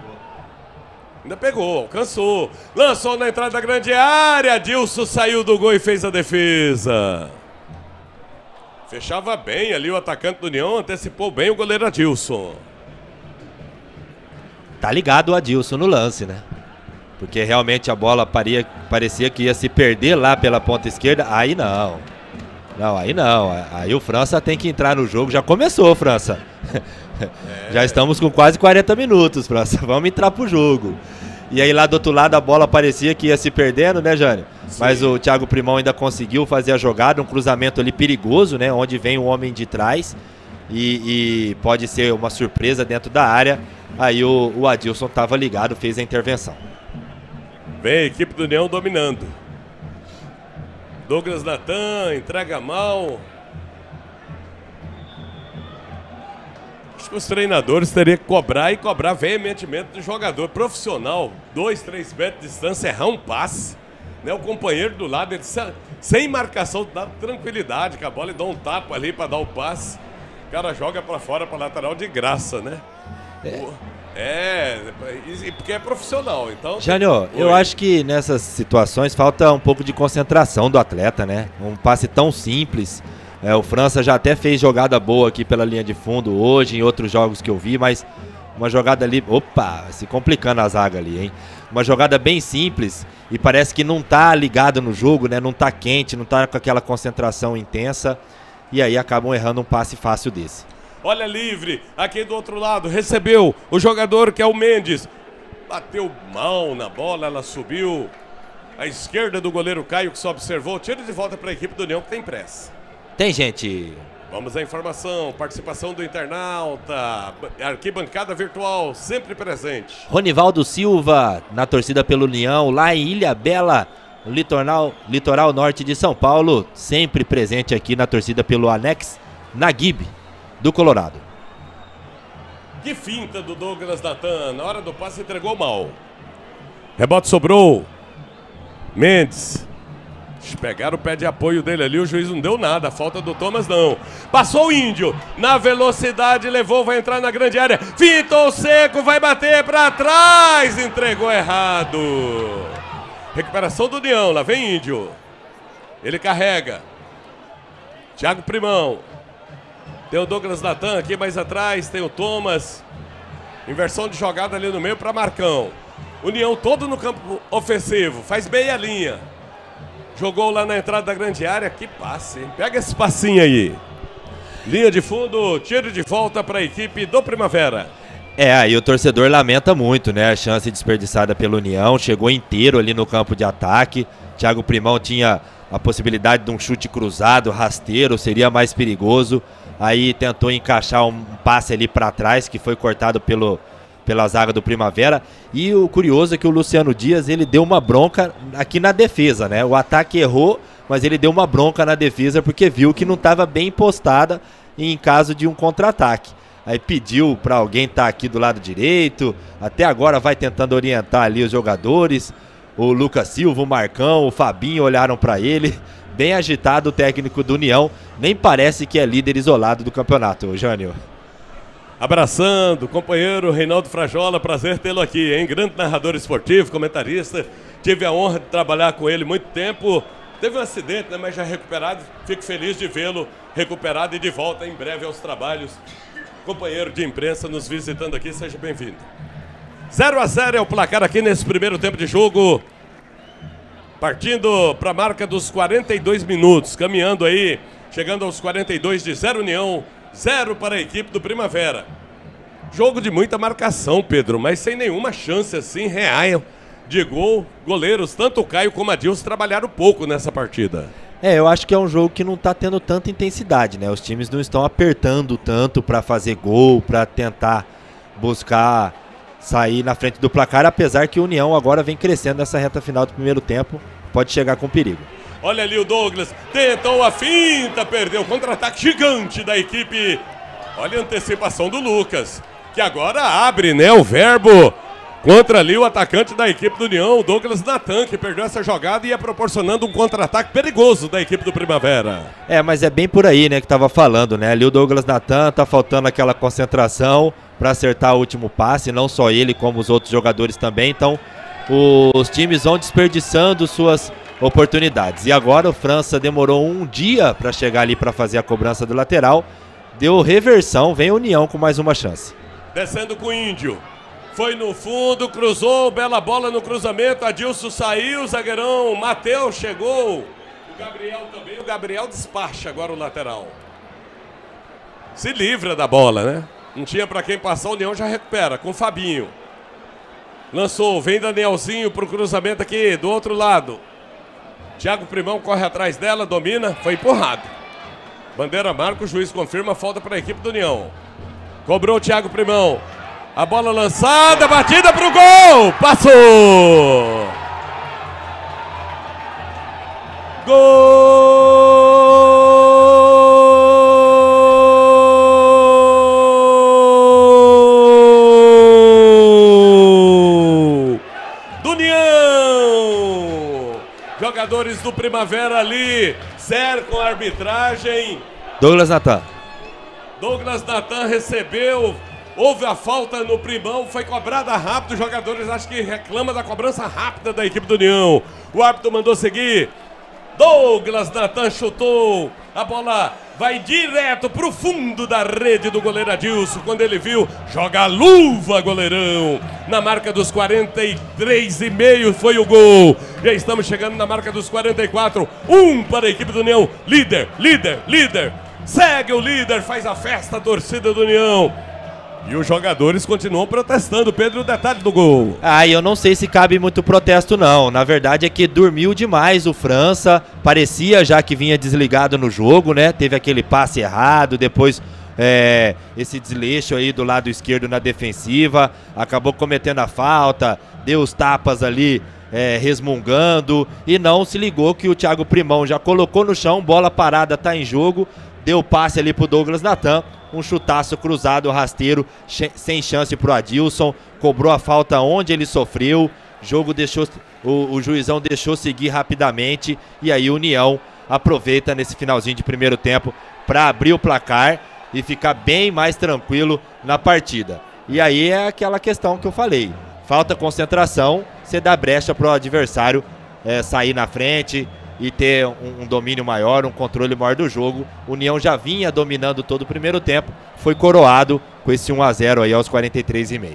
Ainda pegou, alcançou. Lançou na entrada da grande área. Dilson saiu do gol e fez a defesa. Fechava bem ali o atacante do União, antecipou bem o goleiro Adilson. Tá ligado o Adilson no lance, né? Porque realmente a bola paria, parecia que ia se perder lá pela ponta esquerda. Aí não. Não, aí não. Aí o França tem que entrar no jogo. Já começou, França. É. Já estamos com quase quarenta minutos, França. Vamos entrar pro jogo. E aí lá do outro lado a bola parecia que ia se perdendo, né, Jânio? Sim. Mas o Thiago Primão ainda conseguiu fazer a jogada. Um cruzamento ali perigoso, né? Onde vem o homem de trás. E, e pode ser uma surpresa dentro da área. Aí o, o Adilson estava ligado, fez a intervenção. Vem a equipe do União dominando. Douglas Natan entrega mal. Acho que os treinadores teriam que cobrar e cobrar veementemente do jogador profissional. Dois, três metros de distância, errar um passe. Né? O companheiro do lado, ele, sem marcação, dá tranquilidade com a bola e dá um tapa ali para dar o passe. O cara joga para fora, para lateral de graça, né? É. É, porque é profissional, então... Jânio, eu acho que nessas situações falta um pouco de concentração do atleta, né? Um passe tão simples. É, o França já até fez jogada boa aqui pela linha de fundo hoje, em outros jogos que eu vi, mas uma jogada ali... Opa, se complicando a zaga ali, hein? Uma jogada bem simples e parece que não tá ligado no jogo, né? Não tá quente, não tá com aquela concentração intensa e aí acabam errando um passe fácil desse. Olha livre, aqui do outro lado, recebeu o jogador que é o Mendes. Bateu mal na bola, ela subiu. À esquerda do goleiro Caio, que só observou. Tiro de volta para a equipe do União, que tem pressa. Tem gente. Vamos à informação, participação do internauta, arquibancada virtual, sempre presente. Ronivaldo Silva, na torcida pelo União, lá em Ilha Bela, litoral, litoral norte de São Paulo, sempre presente aqui na torcida pelo Anex Naguib, do Colorado. Que finta do Douglas Natan, na hora do passe entregou mal. Rebote sobrou. Mendes. Pegaram o pé de apoio dele ali, o juiz não deu nada, a falta do Thomas não. Passou o Índio, na velocidade, levou, vai entrar na grande área. Fintou seco, vai bater pra trás, entregou errado. Recuperação do União, lá vem Índio. Ele carrega. Thiago Primão. Tem o Douglas Natan aqui mais atrás, tem o Thomas. Inversão de jogada ali no meio para Marcão. União todo no campo ofensivo, faz meia linha. Jogou lá na entrada da grande área, que passe, hein? Pega esse passinho aí. Linha de fundo, tiro de volta para a equipe do Primavera. É, aí o torcedor lamenta muito, né? A chance desperdiçada pela União, chegou inteiro ali no campo de ataque. Thiago Primão tinha a possibilidade de um chute cruzado, rasteiro, seria mais perigoso. Aí tentou encaixar um passe ali para trás, que foi cortado pelo, pela zaga do Primavera. E o curioso é que o Luciano Dias, ele deu uma bronca aqui na defesa, né? O ataque errou, mas ele deu uma bronca na defesa porque viu que não estava bem postada em caso de um contra-ataque. Aí pediu para alguém estar tá aqui do lado direito, até agora vai tentando orientar ali os jogadores. O Lucas Silva, o Marcão, o Fabinho olharam para ele. Bem agitado o técnico do União, nem parece que é líder isolado do campeonato, Jânio. Abraçando o companheiro Reinaldo Frajola, prazer tê-lo aqui, hein? Grande narrador esportivo, comentarista. Tive a honra de trabalhar com ele muito tempo. Teve um acidente, né? Mas já recuperado. Fico feliz de vê-lo recuperado e de volta em breve aos trabalhos. Companheiro de imprensa nos visitando aqui, seja bem-vindo. zero a zero é o placar aqui nesse primeiro tempo de jogo. Partindo para a marca dos quarenta e dois minutos, caminhando aí, chegando aos quarenta e dois de zero União, zero para a equipe do Primavera. Jogo de muita marcação, Pedro, mas sem nenhuma chance assim real de gol. Goleiros, tanto o Caio como a Dilson trabalharam pouco nessa partida. É, eu acho que é um jogo que não está tendo tanta intensidade, né? Os times não estão apertando tanto para fazer gol, para tentar buscar sair na frente do placar, apesar que o União agora vem crescendo nessa reta final do primeiro tempo, pode chegar com perigo. Olha ali o Douglas, tentou a finta, perdeu o contra-ataque gigante da equipe. Olha a antecipação do Lucas, que agora abre, né, o verbo contra ali o atacante da equipe do União, o Douglas Natan, que perdeu essa jogada e ia proporcionando um contra-ataque perigoso da equipe do Primavera. É, mas é bem por aí, né, que tava falando, né, ali o Douglas Natan tá faltando aquela concentração para acertar o último passe, não só ele, como os outros jogadores também. Então, os times vão desperdiçando suas oportunidades. E agora o França demorou um dia para chegar ali para fazer a cobrança do lateral. Deu reversão, vem a União com mais uma chance. Descendo com o Índio. Foi no fundo, cruzou, bela bola no cruzamento. Adilson saiu, zagueirão. Matheus chegou. O Gabriel também. O Gabriel despacha agora o lateral. Se livra da bola, né? Não tinha para quem passar, o União já recupera com o Fabinho. Lançou, vem Danielzinho pro cruzamento aqui do outro lado. Thiago Primão corre atrás dela, domina, foi empurrado. Bandeira marca, o juiz confirma a falta para a equipe do União. Cobrou o Thiago Primão. A bola lançada, batida pro gol! Passou! Gol! Jogadores do Primavera ali cercam a arbitragem. Douglas Natan. Douglas Natan recebeu, houve a falta no Primão, foi cobrada rápido. Os jogadores acho que reclamam da cobrança rápida da equipe do União. O árbitro mandou seguir. Douglas Natan chutou, a bola vai direto pro fundo da rede do goleiro Adilson. Quando ele viu, joga a luva, goleirão. Na marca dos quarenta e três e meio foi o gol. Já estamos chegando na marca dos quarenta e quatro. Um para a equipe do União. Líder, líder, líder. Segue o líder, faz a festa a torcida do União. E os jogadores continuam protestando. Pedro, o detalhe do gol. Ah, eu não sei se cabe muito protesto não. Na verdade é que dormiu demais o França. Parecia já que vinha desligado no jogo, né? Teve aquele passe errado, depois é, esse desleixo aí do lado esquerdo na defensiva. Acabou cometendo a falta, deu os tapas ali é, resmungando e não se ligou que o Thiago Primão já colocou no chão, bola parada, tá em jogo, deu passe ali pro Douglas Natan, um chutaço cruzado, rasteiro, sem chance pro Adilson, cobrou a falta onde ele sofreu, jogo deixou, o, o juizão deixou seguir rapidamente e aí o União aproveita nesse finalzinho de primeiro tempo para abrir o placar e ficar bem mais tranquilo na partida. E aí é aquela questão que eu falei, falta concentração, você dá brecha pro adversário é, sair na frente e ter um, um domínio maior, um controle maior do jogo. O União já vinha dominando todo o primeiro tempo, foi coroado com esse um a zero aí aos quarenta e três e meio.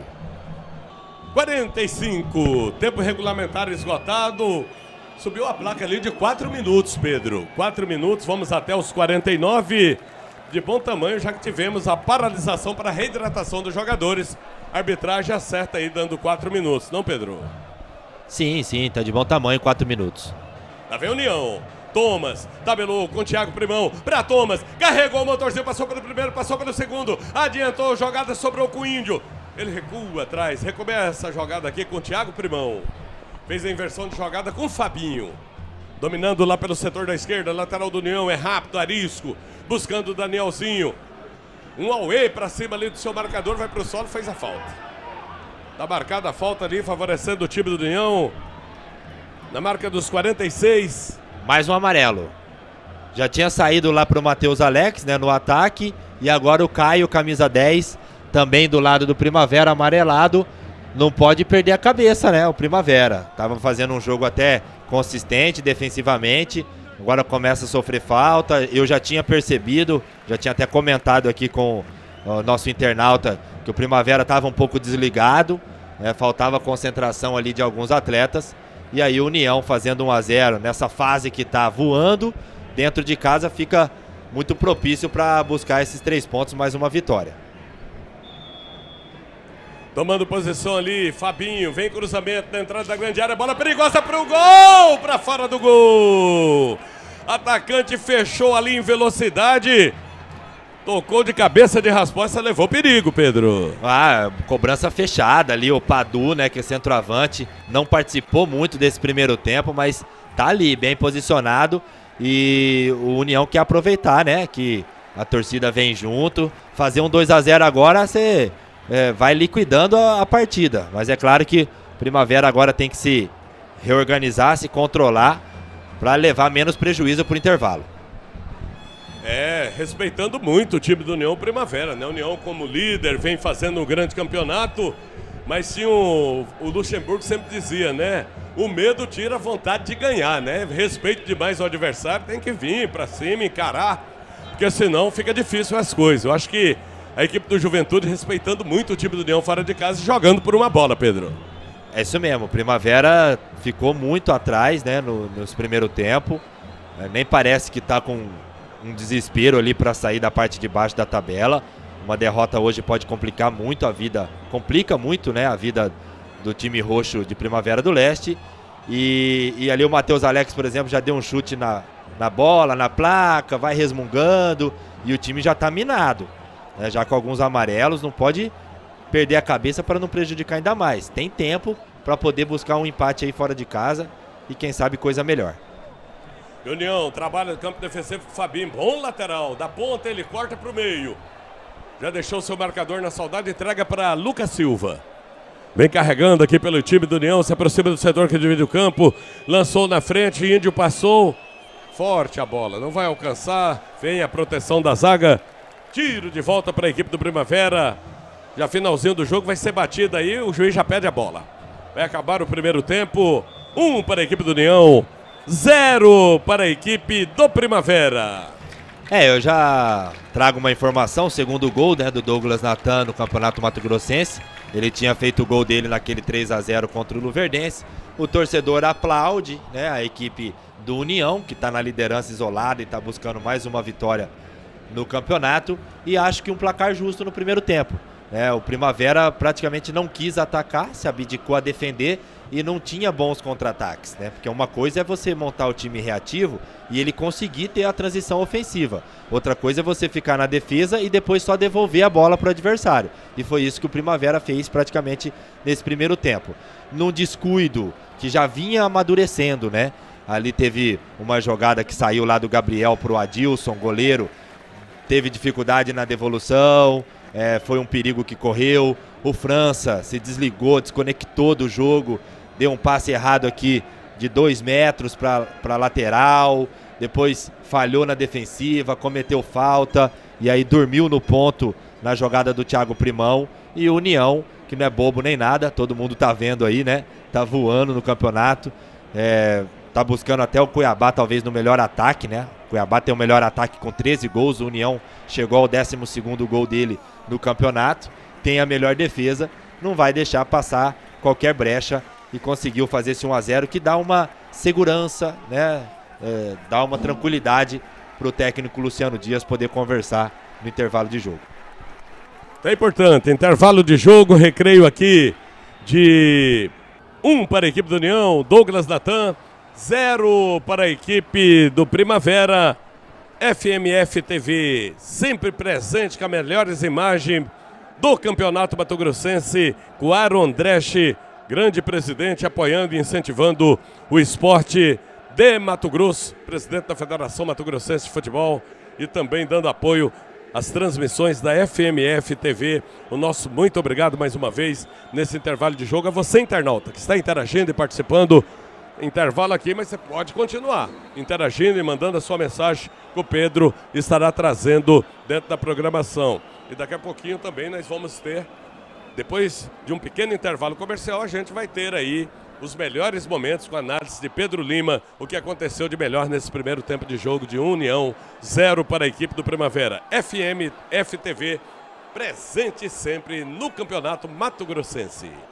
quarenta e cinco, tempo regulamentar esgotado. Subiu a placa ali de quatro minutos, Pedro. quatro minutos, vamos até os quarenta e nove. De bom tamanho, já que tivemos a paralisação para a reidratação dos jogadores. A arbitragem acerta aí, dando quatro minutos, não, Pedro? Sim, sim, tá de bom tamanho, quatro minutos. Lá vem a União. Thomas, tabelou com o Thiago Primão, pra Thomas, carregou o motorzinho, passou pelo primeiro, passou pelo segundo, adiantou, jogada sobrou com o Índio. Ele recua atrás, recomeça a jogada aqui com o Thiago Primão. Fez a inversão de jogada com o Fabinho. Dominando lá pelo setor da esquerda, lateral do União, é rápido, arisco, buscando o Danielzinho. Um away pra cima ali do seu marcador, vai pro solo, fez a falta. Tá marcada a falta ali, favorecendo o time do União. Na marca dos quarenta e seis. Mais um amarelo. Já tinha saído lá pro Matheus Alex, né, no ataque. E agora o Caio, camisa dez, também do lado do Primavera, amarelado. Não pode perder a cabeça, né, o Primavera. Tava fazendo um jogo até consistente defensivamente. Agora começa a sofrer falta. Eu já tinha percebido, já tinha até comentado aqui com o nosso internauta que o Primavera estava um pouco desligado, né, faltava concentração ali de alguns atletas. E aí o União fazendo um a zero nessa fase que está voando, dentro de casa fica muito propício para buscar esses três pontos, mais uma vitória. Tomando posição ali, Fabinho, vem cruzamento na entrada da grande área, bola perigosa para o gol, para fora do gol. Atacante fechou ali em velocidade, tocou de cabeça de resposta, levou perigo, Pedro. Ah, cobrança fechada ali, o Padu, né, que é centroavante, não participou muito desse primeiro tempo, mas tá ali, bem posicionado. E o União quer aproveitar, né, que a torcida vem junto. Fazer um dois a zero agora, você é, vai liquidando a, a partida. Mas é claro que Primavera agora tem que se reorganizar, se controlar, para levar menos prejuízo pro intervalo. É, respeitando muito o time do União Primavera, né? O União como líder vem fazendo um grande campeonato, mas sim o, o Luxemburgo sempre dizia, né? O medo tira a vontade de ganhar, né? Respeito demais o adversário, tem que vir pra cima, encarar, porque senão fica difícil as coisas. Eu acho que a equipe do Juventude respeitando muito o time do União fora de casa e jogando por uma bola, Pedro. É isso mesmo, o Primavera ficou muito atrás, né, no, nos primeiro tempo, é, nem parece que tá com um desespero ali para sair da parte de baixo da tabela. Uma derrota hoje pode complicar muito a vida, complica muito, né, a vida do time roxo de Primavera do Leste. E, e ali o Matheus Alex, por exemplo, já deu um chute na, na bola, na placa, vai resmungando e o time já está minado, né, já com alguns amarelos, não pode perder a cabeça para não prejudicar ainda mais. Tem tempo para poder buscar um empate aí fora de casa e quem sabe coisa melhor. União trabalha no campo defensivo com o Fabinho, bom lateral, da ponta ele corta para o meio. Já deixou seu marcador na saudade, entrega para Lucas Silva. Vem carregando aqui pelo time do União, se aproxima do setor que divide o campo. Lançou na frente, Índio passou. Forte a bola, não vai alcançar. Vem a proteção da zaga. Tiro de volta para a equipe do Primavera. Já finalzinho do jogo, vai ser batida aí, o juiz já pede a bola. Vai acabar o primeiro tempo. Um para a equipe do União, zero para a equipe do Primavera. É, eu já trago uma informação, segundo gol, né, do Douglas Natan no Campeonato Mato Grossense. Ele tinha feito o gol dele naquele três a zero contra o Luverdense. O torcedor aplaude, né, a equipe do União, que está na liderança isolada e está buscando mais uma vitória no campeonato. E acho que um placar justo no primeiro tempo. né? O Primavera praticamente não quis atacar, se abdicou a defender e não tinha bons contra-ataques, né? Porque uma coisa é você montar o time reativo e ele conseguir ter a transição ofensiva. Outra coisa é você ficar na defesa e depois só devolver a bola para o adversário. E foi isso que o Primavera fez praticamente nesse primeiro tempo. Num descuido que já vinha amadurecendo, né? Ali teve uma jogada que saiu lá do Gabriel para o Adilson, goleiro. Teve dificuldade na devolução, é, foi um perigo que correu. O França se desligou, desconectou do jogo, deu um passe errado aqui de dois metros para a lateral, depois falhou na defensiva, cometeu falta e aí dormiu no ponto na jogada do Thiago Primão. E o União, que não é bobo nem nada, todo mundo tá vendo aí, né? Tá voando no campeonato, é, tá buscando até o Cuiabá talvez no melhor ataque, né? O Cuiabá tem o melhor ataque com treze gols, o União chegou ao décimo segundo gol dele no campeonato, tem a melhor defesa, não vai deixar passar qualquer brecha e conseguiu fazer esse um a zero que dá uma segurança, né? É, dá uma tranquilidade para o técnico Luciano Dias poder conversar no intervalo de jogo. É importante, intervalo de jogo, recreio aqui de um para a equipe do União, Douglas Natan, zero para a equipe do Primavera. F M F T V, sempre presente com as melhores imagens do Campeonato Mato Grossense, com o Aaron Dresch, grande presidente, apoiando e incentivando o esporte de Mato Grosso, presidente da Federação Mato Grossense de Futebol e também dando apoio às transmissões da F M F T V. O nosso muito obrigado mais uma vez nesse intervalo de jogo. A você, internauta, que está interagindo e participando. Intervalo aqui, mas você pode continuar interagindo e mandando a sua mensagem que o Pedro estará trazendo dentro da programação. E daqui a pouquinho também nós vamos ter, depois de um pequeno intervalo comercial, a gente vai ter aí os melhores momentos com a análise de Pedro Lima, o que aconteceu de melhor nesse primeiro tempo de jogo de União, zero para a equipe do Primavera. F M F T V, presente sempre no Campeonato Mato Grossense.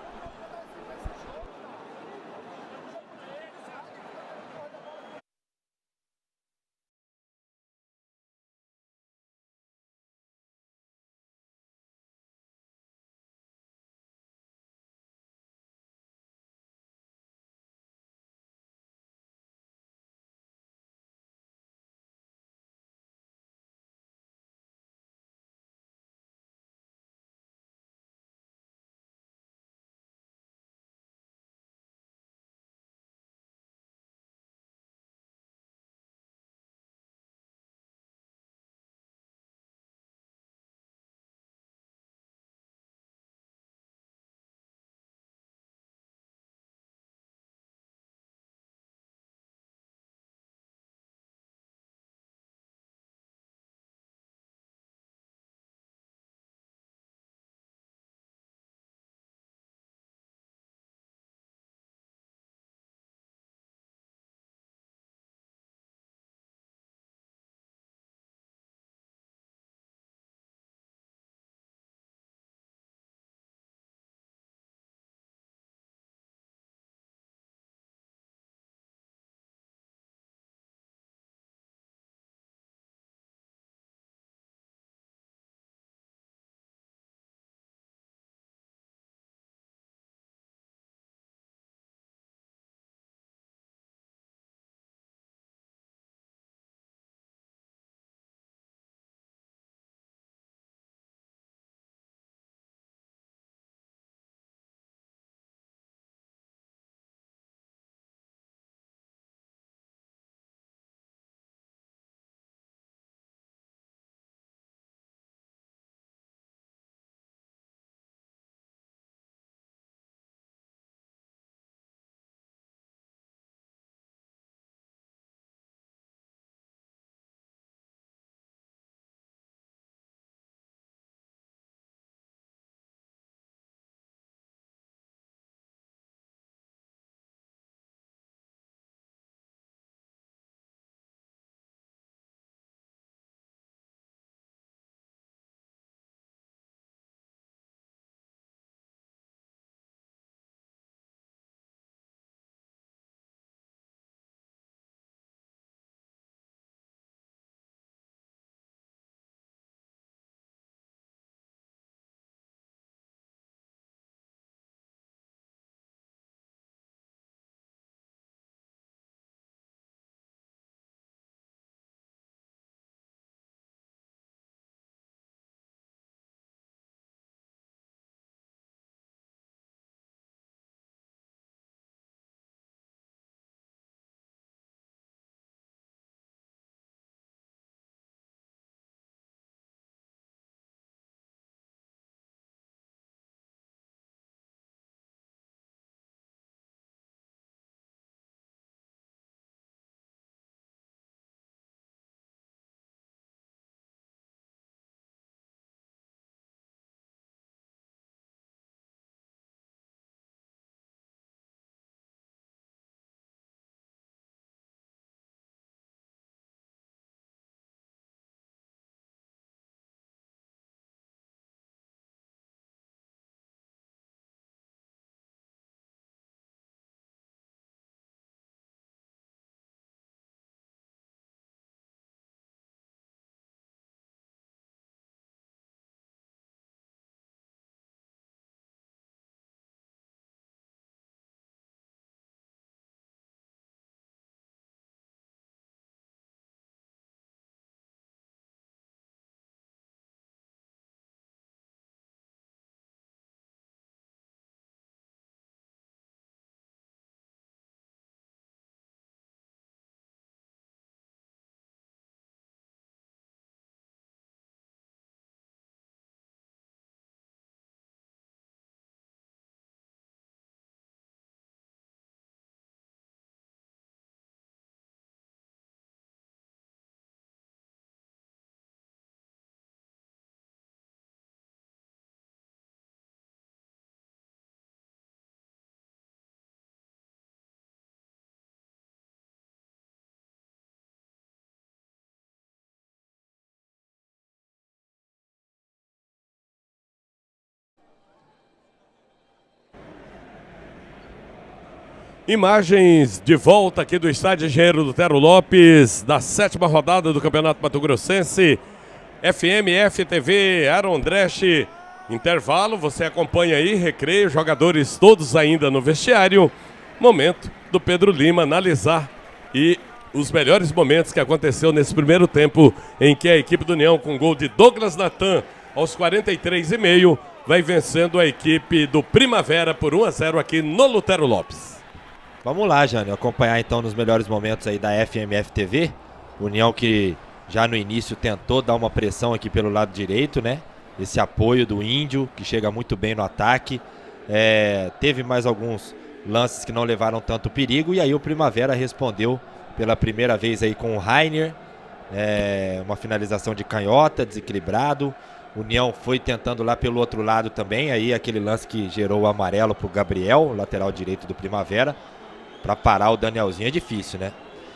Imagens de volta aqui do estádio Engenheiro Lutero Lopes, da sétima rodada do Campeonato Mato Grossense, F M F T V, Aaron Dresch. Intervalo, você acompanha aí, recreio, jogadores todos ainda no vestiário. Momento do Pedro Lima analisar e os melhores momentos que aconteceu nesse primeiro tempo, em que a equipe do União, com gol de Douglas Natan aos quarenta e três e meio, vai vencendo a equipe do Primavera por um a zero aqui no Lutero Lopes. Vamos lá, Jânio, acompanhar então nos melhores momentos aí da F M F T V. União que já no início tentou dar uma pressão aqui pelo lado direito, né? Esse apoio do Índio, que chega muito bem no ataque. É, teve mais alguns lances que não levaram tanto perigo, e aí o Primavera respondeu pela primeira vez aí com o Rainer. É, uma finalização de canhota, desequilibrado. União foi tentando lá pelo outro lado também, aí aquele lance que gerou o amarelo para o Gabriel, lateral direito do Primavera. Para parar o Danielzinho é difícil, né?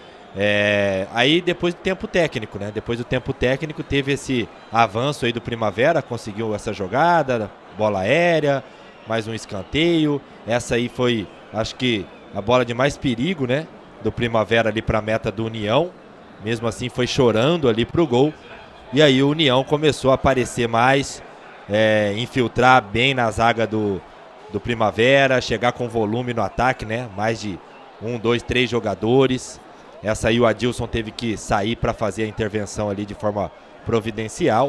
É, aí depois do tempo técnico, né? Depois do tempo técnico teve esse avanço aí do Primavera, conseguiu essa jogada, bola aérea, mais um escanteio. Essa aí foi, acho que, a bola de mais perigo, né? Do Primavera ali para a meta do União. Mesmo assim foi chorando ali pro gol. E aí o União começou a aparecer mais, é, infiltrar bem na zaga do, do Primavera, chegar com volume no ataque, né? Mais de um, dois, três jogadores. Essa aí o Adilson teve que sair para fazer a intervenção ali de forma providencial.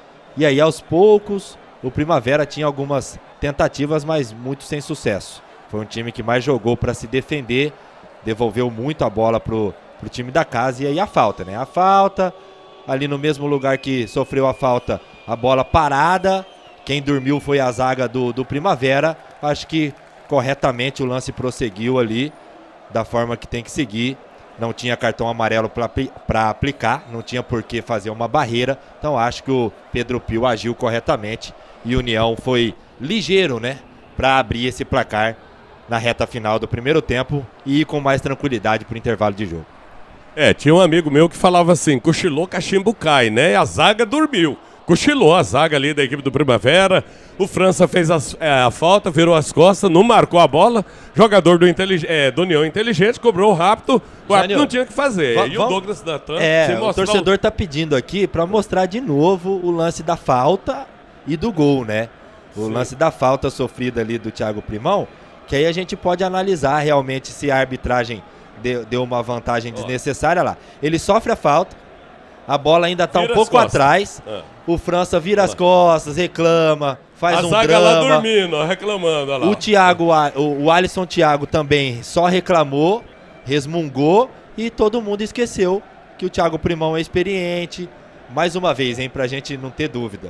E aí aos poucos o Primavera tinha algumas tentativas, mas muito sem sucesso. Foi um time que mais jogou para se defender, devolveu muito a bola pro, pro time da casa. E aí a falta, né? A falta, ali no mesmo lugar que sofreu a falta, a bola parada. Quem dormiu foi a zaga do, do Primavera. Acho que corretamente o lance prosseguiu ali da forma que tem que seguir. Não tinha cartão amarelo para aplicar, não tinha por que fazer uma barreira. Então acho que o Pedro Pio agiu corretamente e o União foi ligeiro, né, para abrir esse placar na reta final do primeiro tempo e ir com mais tranquilidade para o intervalo de jogo. É, tinha um amigo meu que falava assim, cochilou, cachimbo cai, né? E a zaga dormiu. Cochilou a zaga ali da equipe do Primavera. O França fez as, é, a falta, virou as costas, não marcou a bola. Jogador do, é, do União Inteligente, cobrou rápido. O árbitro não tinha o que fazer. E o Douglas Natan é, se mostrou... O torcedor tá pedindo aqui para mostrar de novo o lance da falta e do gol, né? O Sim. lance da falta sofrida ali do Thiago Primão, que aí a gente pode analisar realmente se a arbitragem deu, deu uma vantagem desnecessária lá. Ele sofre a falta, a bola ainda tá vira um pouco atrás. Ah. O França vira as costas, reclama, faz a um drama. A zaga lá dormindo, ó, reclamando. Ó lá. O Thiago, o, o Alisson Thiago também só reclamou, resmungou e todo mundo esqueceu que o Thiago Primão é experiente. Mais uma vez, hein, pra gente não ter dúvida.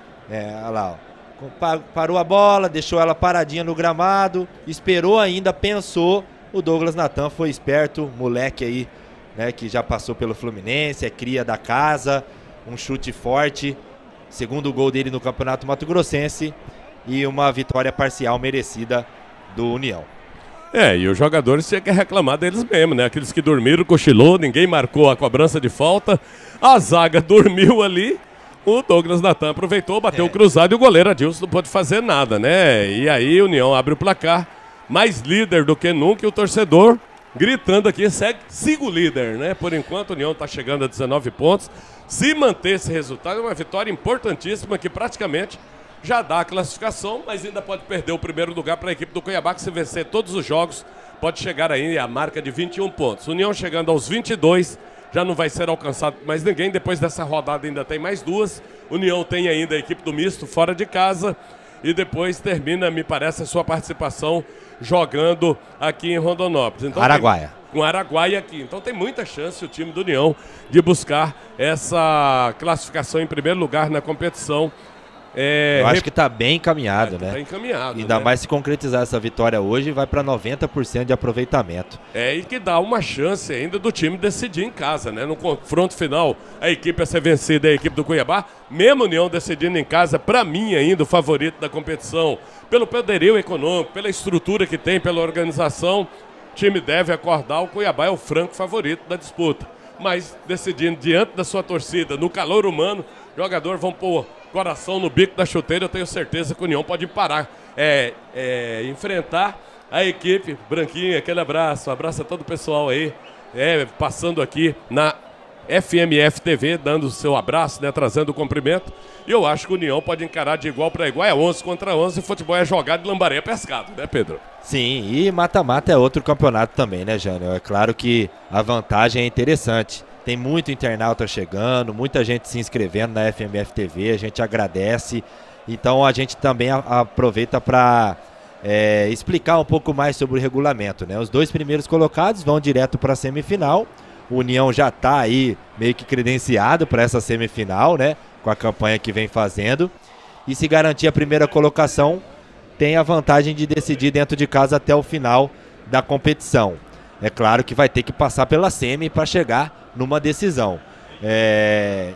É, olha lá, ó. Parou a bola, deixou ela paradinha no gramado, esperou ainda, pensou. O Douglas Natan foi esperto, moleque aí, né, que já passou pelo Fluminense, é cria da casa, um chute forte, segundo gol dele no Campeonato Mato Grossense e uma vitória parcial merecida do União. É, e os jogadores tinham que reclamar deles mesmo, né? Aqueles que dormiram, cochilou, ninguém marcou a cobrança de falta, a zaga dormiu ali, o Douglas Natan aproveitou, bateu é. o cruzado e o goleiro Adilson não pôde fazer nada, né? E aí o União abre o placar, mais líder do que nunca, e o torcedor gritando aqui, segue, siga o líder, né? Por enquanto o União está chegando a dezenove pontos. Se manter esse resultado, é uma vitória importantíssima que praticamente já dá a classificação, mas ainda pode perder o primeiro lugar para a equipe do Cuiabá, que se vencer todos os jogos, pode chegar aí a marca de vinte e um pontos. União chegando aos vinte e dois, já não vai ser alcançado mais ninguém. Depois dessa rodada ainda tem mais duas. União tem ainda a equipe do misto fora de casa. E depois termina, me parece, a sua participação jogando aqui em Rondonópolis. Então, Araguaia. Tem, com Araguaia aqui. Então tem muita chance o time do União de buscar essa classificação em primeiro lugar na competição. É, Eu acho rep... que está bem encaminhado, é, né? Está encaminhado. Ainda né? mais se concretizar essa vitória hoje, vai para noventa por cento de aproveitamento. É, e que dá uma chance ainda do time decidir em casa, né? No confronto final, a equipe a ser vencida é a equipe do Cuiabá. Mesmo União decidindo em casa, para mim ainda o favorito da competição, pelo poderio econômico, pela estrutura que tem, pela organização, o time deve acordar, o Cuiabá é o franco favorito da disputa. Mas decidindo diante da sua torcida, no calor humano, jogadores vão pôr coração no bico da chuteira. Eu tenho certeza que o União pode parar, é, é, enfrentar a equipe branquinha, aquele abraço, um abraço a todo o pessoal aí, é, passando aqui na F M F T V, dando o seu abraço, né, trazendo o cumprimento. E eu acho que o União pode encarar de igual para igual, é onze contra onze, e futebol é jogado, lambaré é pescado, né, Pedro? Sim, e mata-mata é outro campeonato também, né, Jânio? É claro que a vantagem é interessante. Tem muito internauta chegando, muita gente se inscrevendo na F M F T V, a gente agradece. Então a gente também a, aproveita para é, explicar um pouco mais sobre o regulamento, né? Os dois primeiros colocados vão direto para a semifinal. O União já está aí meio que credenciado para essa semifinal, né? Com a campanha que vem fazendo. E se garantir a primeira colocação, tem a vantagem de decidir dentro de casa até o final da competição. É claro que vai ter que passar pela semi para chegar numa decisão. É,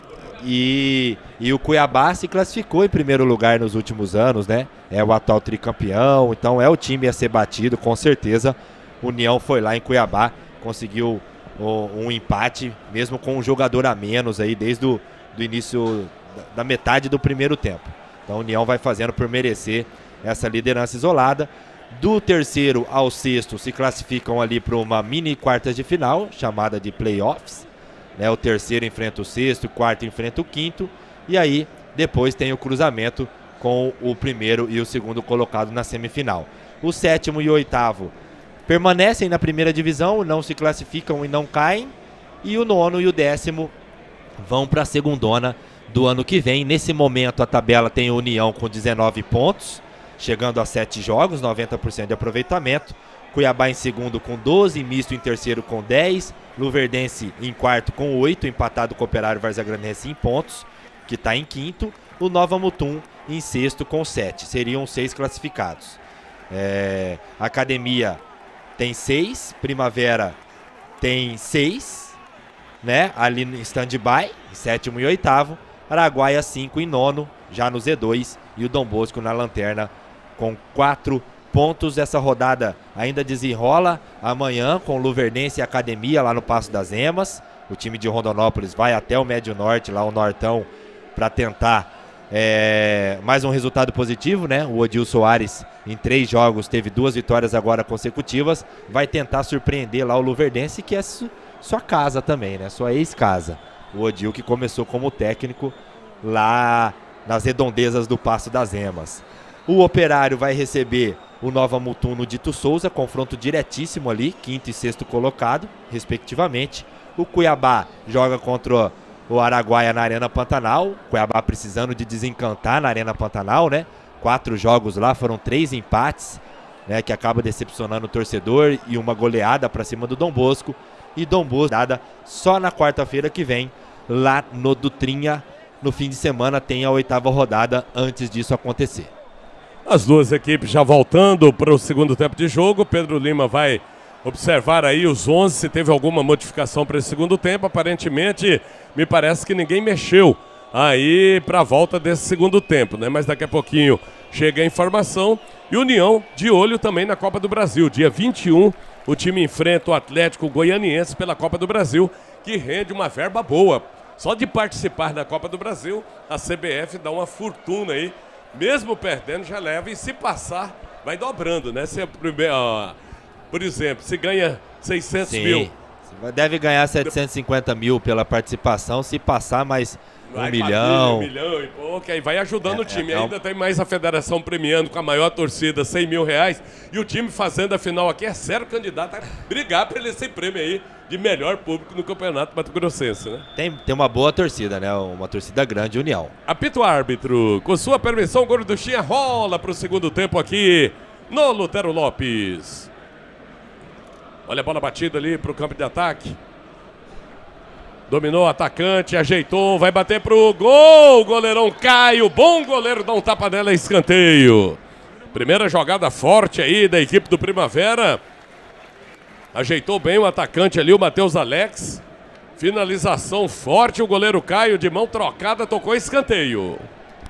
e, e o Cuiabá se classificou em primeiro lugar nos últimos anos, né? É o atual tricampeão, então é o time a ser batido, com certeza. União foi lá em Cuiabá, conseguiu um empate, mesmo com um jogador a menos aí desde o do início da metade do primeiro tempo. Então a União vai fazendo por merecer essa liderança isolada. Do terceiro ao sexto se classificam ali para uma mini quartas de final, chamada de playoffs. Né? O terceiro enfrenta o sexto, o quarto enfrenta o quinto. E aí depois tem o cruzamento com o primeiro e o segundo colocado na semifinal. O sétimo e o oitavo permanecem na primeira divisão, não se classificam e não caem. E o nono e o décimo vão para a segundona do ano que vem. Nesse momento a tabela tem a União com dezenove pontos, chegando a sete jogos, noventa por cento de aproveitamento. Cuiabá em segundo com doze, Misto em terceiro com dez, Luverdense em quarto com oito, empatado com o Operário Varzagranense em pontos, que está em quinto. O Nova Mutum em sexto com sete, seriam seis classificados. É, Academia tem seis, Primavera tem seis, né, ali em stand-by, em sétimo e oitavo. Araguaia cinco em nono, já no Z dois, e o Dom Bosco na lanterna com quatro pontos. Essa rodada ainda desenrola amanhã com Luverdense e Academia lá no Passo das Emas. O time de Rondonópolis vai até o Médio Norte, lá o Nortão, para tentar é, mais um resultado positivo, né? O Odil Soares em três jogos teve duas vitórias agora consecutivas. Vai tentar surpreender lá o Luverdense, que é su sua casa também, né? Sua ex-casa. O Odil que começou como técnico lá nas redondezas do Passo das Emas. O Operário vai receber o Nova Mutum no Dito Souza, confronto diretíssimo ali, quinto e sexto colocado, respectivamente. O Cuiabá joga contra o Araguaia na Arena Pantanal. Cuiabá precisando de desencantar na Arena Pantanal, né? Quatro jogos lá, foram três empates, né? Que acaba decepcionando o torcedor, e uma goleada para cima do Dom Bosco. E Dom Bosco dada só na quarta-feira que vem, lá no Dutrinha. No fim de semana tem a oitava rodada antes disso acontecer. As duas equipes já voltando para o segundo tempo de jogo. Pedro Lima vai observar aí os onze, se teve alguma modificação para esse segundo tempo. Aparentemente, me parece que ninguém mexeu aí para a volta desse segundo tempo, né? Mas daqui a pouquinho chega a informação. E União de olho também na Copa do Brasil. Dia vinte e um, o time enfrenta o Atlético Goianiense pela Copa do Brasil, que rende uma verba boa. Só de participar da Copa do Brasil, a C B F dá uma fortuna aí. Mesmo perdendo, já leva, e se passar, vai dobrando, né? Se, ó, por exemplo, se ganha seiscentos Sim, mil. Deve ganhar setecentos e cinquenta mil pela participação, se passar mais vai um milhão. Um milhão e pouco, aí vai ajudando É, o time. é, é um... Ainda tem mais a federação premiando com a maior torcida, cem mil reais. E o time fazendo a final aqui é sério candidato a brigar por esse prêmio aí de melhor público no Campeonato Mato Grossense, né? Tem, tem uma boa torcida, né? Uma torcida grande, União. Apita o árbitro. Com sua permissão, o Gorduchinha rola para o segundo tempo aqui no Lutero Lopes. Olha a bola batida ali para o campo de ataque. Dominou o atacante, ajeitou, vai bater pro gol. O goleirão cai, o bom goleiro dá um tapa nela, escanteio. Primeira jogada forte aí da equipe do Primavera. Ajeitou bem o atacante ali, o Matheus Alex. Finalização forte, o goleiro Caio de mão trocada tocou escanteio.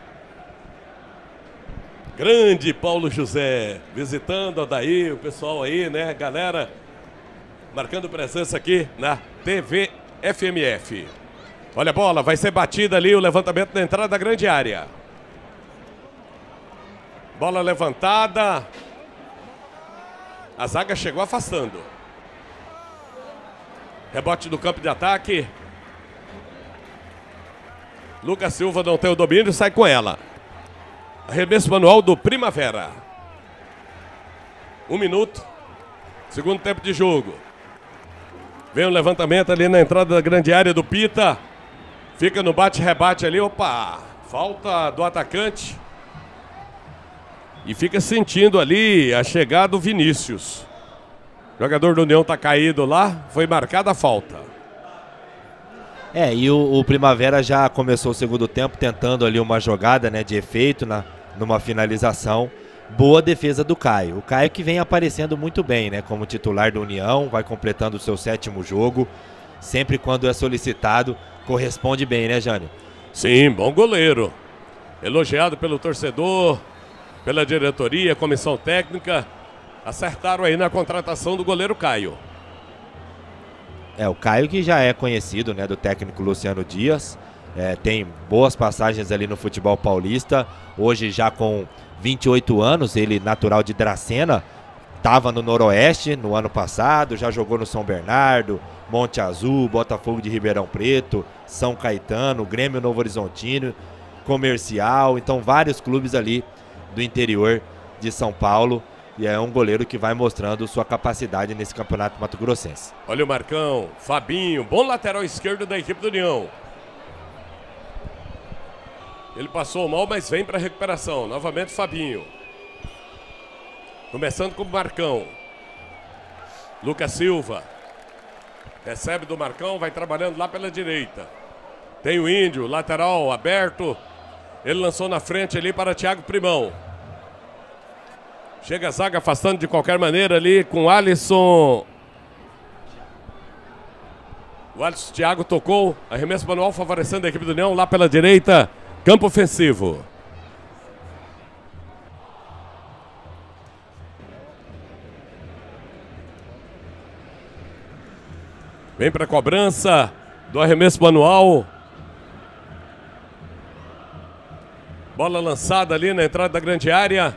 Grande Paulo José, visitando a daí, o pessoal aí, né, galera, marcando presença aqui na T V F M F. Olha a bola, vai ser batida ali, o levantamento na entrada da grande área. Bola levantada. A zaga chegou afastando. Rebote do campo de ataque. Lucas Silva não tem o domínio e sai com ela. Arremesso manual do Primavera. Um minuto. Segundo tempo de jogo. Vem o levantamento ali na entrada da grande área do Pita. Fica no bate-rebate ali. Opa! Falta do atacante. E fica sentindo ali a chegada do Vinícius. O jogador do União tá caído lá. Foi marcada a falta. É, e o, o Primavera já começou o segundo tempo tentando ali uma jogada, né, de efeito na, numa finalização. Boa defesa do Caio. O Caio que vem aparecendo muito bem, né, como titular do União, vai completando o seu sétimo jogo. Sempre quando é solicitado, corresponde bem, né, Jânio? Sim, bom goleiro. Elogiado pelo torcedor, pela diretoria, comissão técnica. Acertaram aí na contratação do goleiro Caio. É, o Caio que já é conhecido, né, do técnico Luciano Dias. É, tem boas passagens ali no futebol paulista. Hoje já com vinte e oito anos, ele natural de Dracena. Estava no Noroeste no ano passado, já jogou no São Bernardo, Monte Azul, Botafogo de Ribeirão Preto, São Caetano, Grêmio Novo Horizontino, Comercial. Então vários clubes ali do interior de São Paulo. E é um goleiro que vai mostrando sua capacidade nesse campeonato mato-grossense. Olha o Marcão, Fabinho, bom lateral esquerdo da equipe do União. Ele passou mal, mas vem para a recuperação. Novamente Fabinho. Começando com o Marcão. Lucas Silva. Recebe do Marcão, vai trabalhando lá pela direita. Tem o Índio, lateral aberto. Ele lançou na frente ali para Thiago Primão. Chega a zaga afastando de qualquer maneira ali com o Alisson. O Alisson Thiago tocou. Arremesso manual favorecendo a equipe do União lá pela direita. Campo ofensivo. Vem para a cobrança do arremesso manual. Bola lançada ali na entrada da grande área.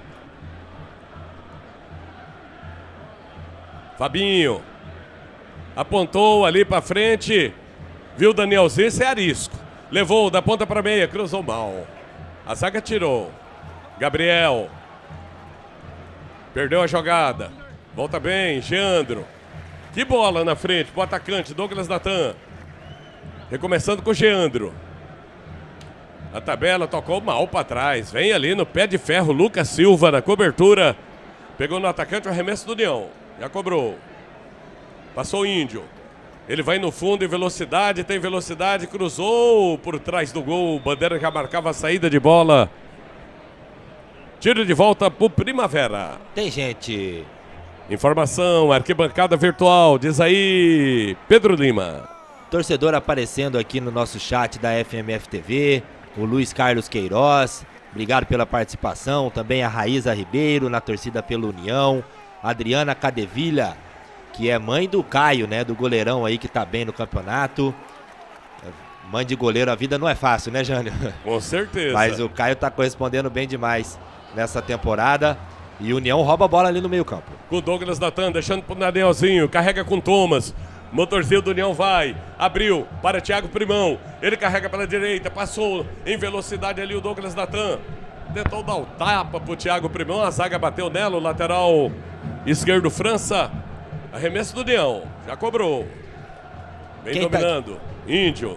Fabinho apontou ali para frente, viu o Danielzinho, esse é arisco. Levou da ponta para meia, cruzou mal. A zaga tirou. Gabriel perdeu a jogada. Volta bem, Geandro. Que bola na frente pro atacante Douglas Natan. Recomeçando com o Geandro. A tabela tocou mal para trás. Vem ali no pé de ferro Lucas Silva na cobertura. Pegou no atacante o arremesso do União. Já cobrou. Passou o Índio. Ele vai no fundo em velocidade, tem velocidade, cruzou por trás do gol. Bandeira já marcava a saída de bola. Tiro de volta pro Primavera. Tem gente. Informação, arquibancada virtual, diz aí Pedro Lima. Torcedor aparecendo aqui no nosso chat da F M F T V, o Luiz Carlos Queiroz. Obrigado pela participação. Também a Raíza Ribeiro na torcida pela União. Adriana Cadevilha, que é mãe do Caio, né, do goleirão aí que tá bem no campeonato. Mãe de goleiro, a vida não é fácil, né, Jânio? Com certeza. Mas o Caio tá correspondendo bem demais nessa temporada. E União rouba a bola ali no meio campo. Com o Douglas Natan, deixando pro Danielzinho, carrega com Thomas. Motorzinho do União vai, abriu para Thiago Primão. Ele carrega pela direita, passou em velocidade ali o Douglas Natan. Tentou dar o tapa pro Thiago Primão, a zaga bateu nela, o lateral esquerdo França. Arremesso do União, já cobrou. Vem Quem dominando, tá... Índio.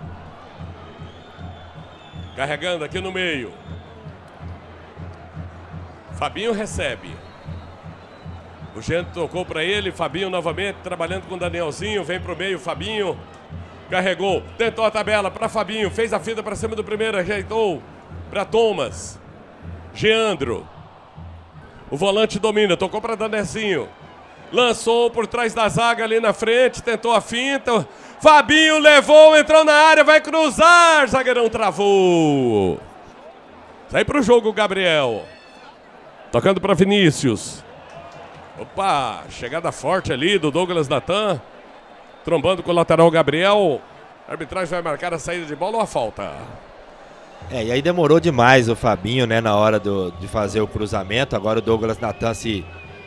Carregando aqui no meio. Fabinho recebe. O Gento tocou para ele, Fabinho novamente trabalhando com o Danielzinho, vem pro meio, Fabinho. Carregou, tentou a tabela para Fabinho, fez a fita para cima do primeiro, ajeitou para Thomas. Geandro. O volante domina, tocou para Danezinho. Lançou por trás da zaga ali na frente, tentou a finta. Fabinho levou, entrou na área, vai cruzar. Zagueirão travou. Sai pro jogo, Gabriel. Tocando para Vinícius. Opa, chegada forte ali do Douglas Natan. Trombando com o lateral Gabriel. A arbitragem vai marcar a saída de bola ou a falta? É, e aí demorou demais o Fabinho, né, na hora do, de fazer o cruzamento. Agora o Douglas Natan se,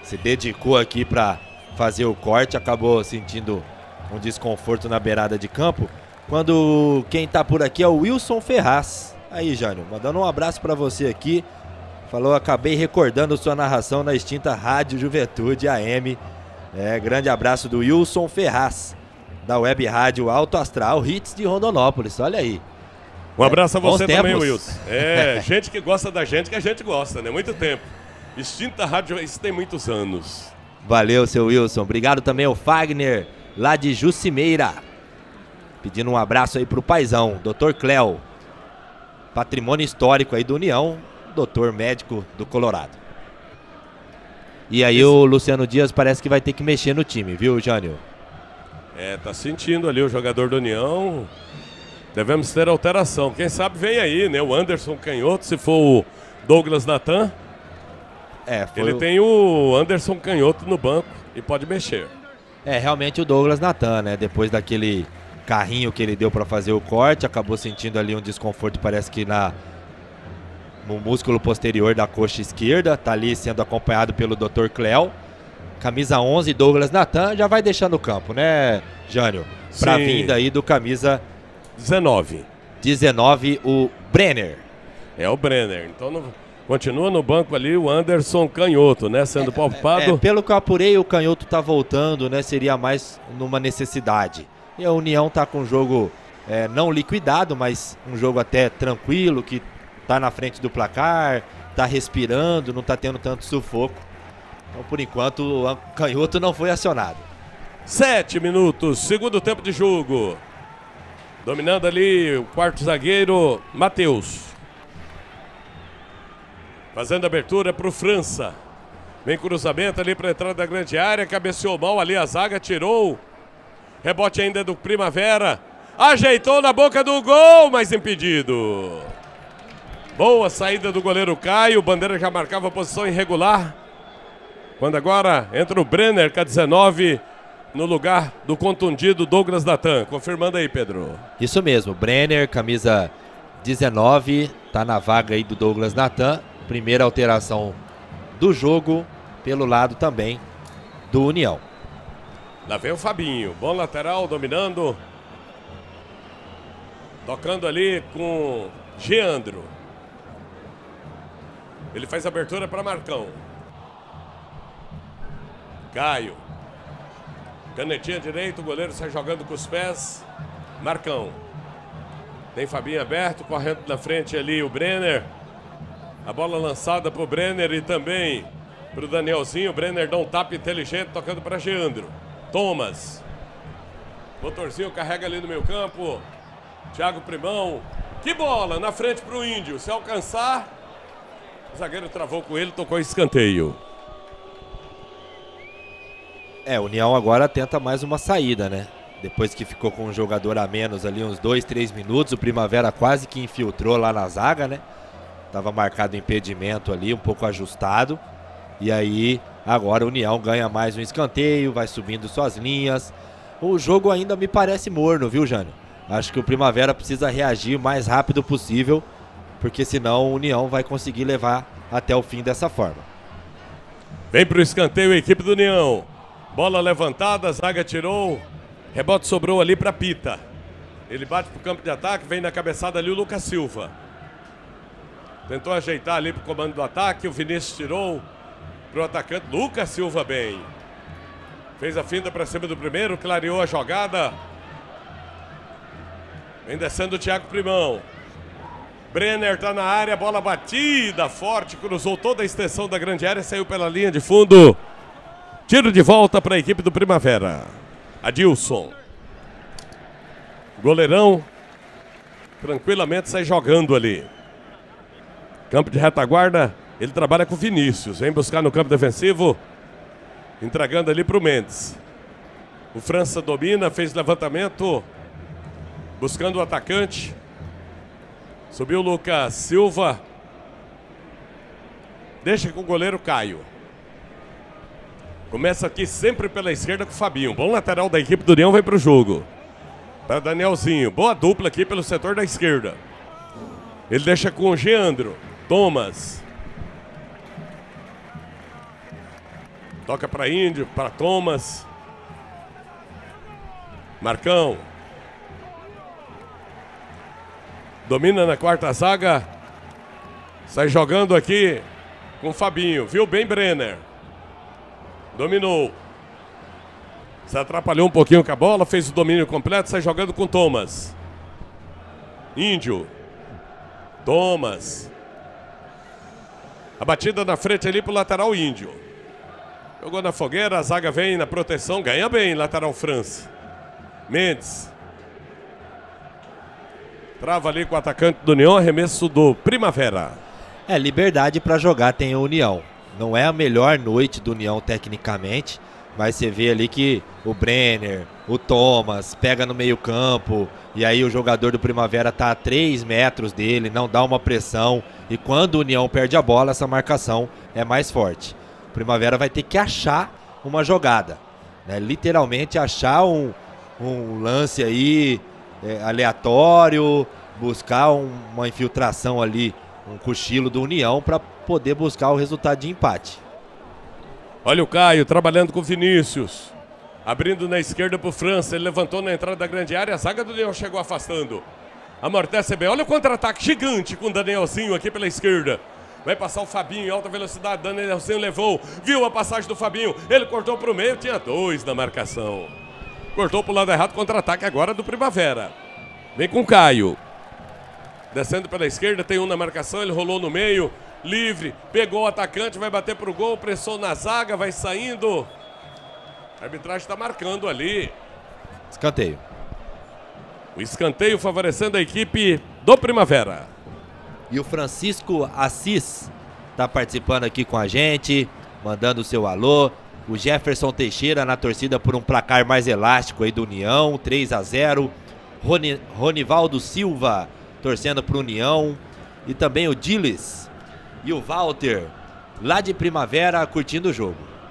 se dedicou aqui para fazer o corte, acabou sentindo um desconforto na beirada de campo. Quando quem tá por aqui é o Wilson Ferraz. Aí, Jânio, mandando um abraço para você aqui. Falou, acabei recordando sua narração na extinta Rádio Juventude A M. É, grande abraço do Wilson Ferraz, da Web Rádio Alto Astral Hits de Rondonópolis. Olha aí. Um abraço a você Bons também, tempos. Wilson. É, gente que gosta da gente, que a gente gosta, né? Muito tempo. Extinta Rádio, isso tem muitos anos. Valeu, seu Wilson. Obrigado também ao Fagner, lá de Jucimeira. Pedindo um abraço aí pro paizão, doutor Cléo. Patrimônio histórico aí do União, doutor médico do Colorado. E aí o Luciano Dias parece que vai ter que mexer no time, viu, Jânio? É, tá sentindo ali o jogador do União. Devemos ter alteração. Quem sabe vem aí, né? O Anderson Canhoto, se for o Douglas Natan. É, foi ele o... tem o Anderson Canhoto no banco e pode mexer. É, realmente o Douglas Natan, né? Depois daquele carrinho que ele deu para fazer o corte, acabou sentindo ali um desconforto, parece que na no músculo posterior da coxa esquerda, tá ali sendo acompanhado pelo doutor Cléo. Camisa onze, Douglas Natan, já vai deixando o campo, né, Jânio? Pra Sim. vinda aí do camisa dezenove. dezenove, o Brenner. É o Brenner. Então no, continua no banco ali o Anderson Canhoto, né? Sendo palpado. É, pelo que eu apurei, o Canhoto tá voltando, né? Seria mais numa necessidade. E a União tá com um jogo é, não liquidado, mas um jogo até tranquilo, que tá na frente do placar, tá respirando, não tá tendo tanto sufoco. Então, por enquanto, o Canhoto não foi acionado. Sete minutos, segundo tempo de jogo. Dominando ali o quarto zagueiro, Matheus. Fazendo abertura pro França. Vem cruzamento ali para entrada da grande área, cabeceou mal ali a zaga, tirou. Rebote ainda do Primavera. Ajeitou na boca do gol, mas impedido. Boa saída do goleiro Caio. Bandeira já marcava a posição irregular. Quando agora entra o Brenner com a dezenove no lugar do contundido Douglas Natan. Confirmando aí, Pedro. Isso mesmo, Brenner, camisa dezenove, tá na vaga aí do Douglas Natan. Primeira alteração do jogo pelo lado também do União. Lá vem o Fabinho, bom lateral, dominando. Tocando ali com Geandro. Ele faz a abertura para Marcão. Caio. Canetinha direito, o goleiro sai jogando com os pés. Marcão. Tem Fabinho aberto, correndo na frente ali o Brenner. A bola lançada para o Brenner e também para o Danielzinho. O Brenner dá um tapa inteligente, tocando para Geandro. Thomas. Motorzinho carrega ali no meio campo. Thiago Primão. Que bola na frente para o Índio. Se alcançar, o zagueiro travou com ele, tocou escanteio. É, o União agora tenta mais uma saída, né? Depois que ficou com um jogador a menos ali, uns dois, três minutos, o Primavera quase que infiltrou lá na zaga, né? Tava marcado impedimento ali, um pouco ajustado. E aí, agora o União ganha mais um escanteio, vai subindo suas linhas. O jogo ainda me parece morno, viu, Jânio? Acho que o Primavera precisa reagir o mais rápido possível, porque senão o União vai conseguir levar até o fim dessa forma. Vem pro escanteio a equipe do União. Bola levantada, a zaga tirou. Rebote sobrou ali para Pita. Ele bate pro campo de ataque, vem na cabeçada ali o Lucas Silva. Tentou ajeitar ali pro comando do ataque, o Vinícius tirou pro atacante Lucas Silva bem. Fez a finta para cima do primeiro, clareou a jogada. Vem descendo o Thiago Primão. Brenner tá na área, bola batida, forte, cruzou toda a extensão da grande área, saiu pela linha de fundo. Tiro de volta para a equipe do Primavera. Adilson. Goleirão tranquilamente sai jogando ali. Campo de retaguarda, ele trabalha com o Vinícius. Vem buscar no campo defensivo. Entregando ali para o Mendes. O França domina, fez levantamento. Buscando o atacante. Subiu o Lucas Silva. Deixa com o goleiro Caio. Começa aqui sempre pela esquerda com o Fabinho. Bom lateral da equipe do União, vai para o jogo. Para Danielzinho. Boa dupla aqui pelo setor da esquerda. Ele deixa com o Geandro. Thomas. Toca para Índio, para Thomas. Marcão. Domina na quarta zaga. Sai jogando aqui com o Fabinho. Viu bem Brenner. Dominou. Se atrapalhou um pouquinho com a bola. Fez o domínio completo. Sai jogando com Thomas. Índio. Thomas. A batida na frente ali pro lateral Índio. Jogou na fogueira. A zaga vem na proteção. Ganha bem lateral França. Mendes. Trava ali com o atacante do União, arremesso do Primavera. É, liberdade para jogar tem a União. Não é a melhor noite do União tecnicamente, mas você vê ali que o Brenner, o Thomas, pega no meio campo, e aí o jogador do Primavera tá a três metros dele, não dá uma pressão, e quando o União perde a bola, essa marcação é mais forte. O Primavera vai ter que achar uma jogada, né? Literalmente achar um, um lance aí, É, aleatório, buscar um, uma infiltração ali, um cochilo do União para poder buscar o resultado de empate. Olha o Caio trabalhando com o Vinícius, abrindo na esquerda para o França, ele levantou na entrada da grande área, a zaga do União chegou afastando, amortece bem, olha o contra-ataque gigante com o Danielzinho aqui pela esquerda. Vai passar o Fabinho em alta velocidade, Danielzinho levou, viu a passagem do Fabinho, ele cortou para o meio, tinha dois na marcação. Cortou pro lado errado, contra-ataque agora do Primavera. Vem com o Caio. Descendo pela esquerda, tem um na marcação, ele rolou no meio, livre, pegou o atacante, vai bater pro gol, pressão na zaga, vai saindo. A arbitragem está marcando ali. Escanteio. O escanteio favorecendo a equipe do Primavera. E o Francisco Assis está participando aqui com a gente, mandando o seu alô. O Jefferson Teixeira na torcida por um placar mais elástico aí do União, três a zero. Roni, Ronivaldo Silva torcendo para o União. E também o Diles e o Walter, lá de Primavera, curtindo o jogo.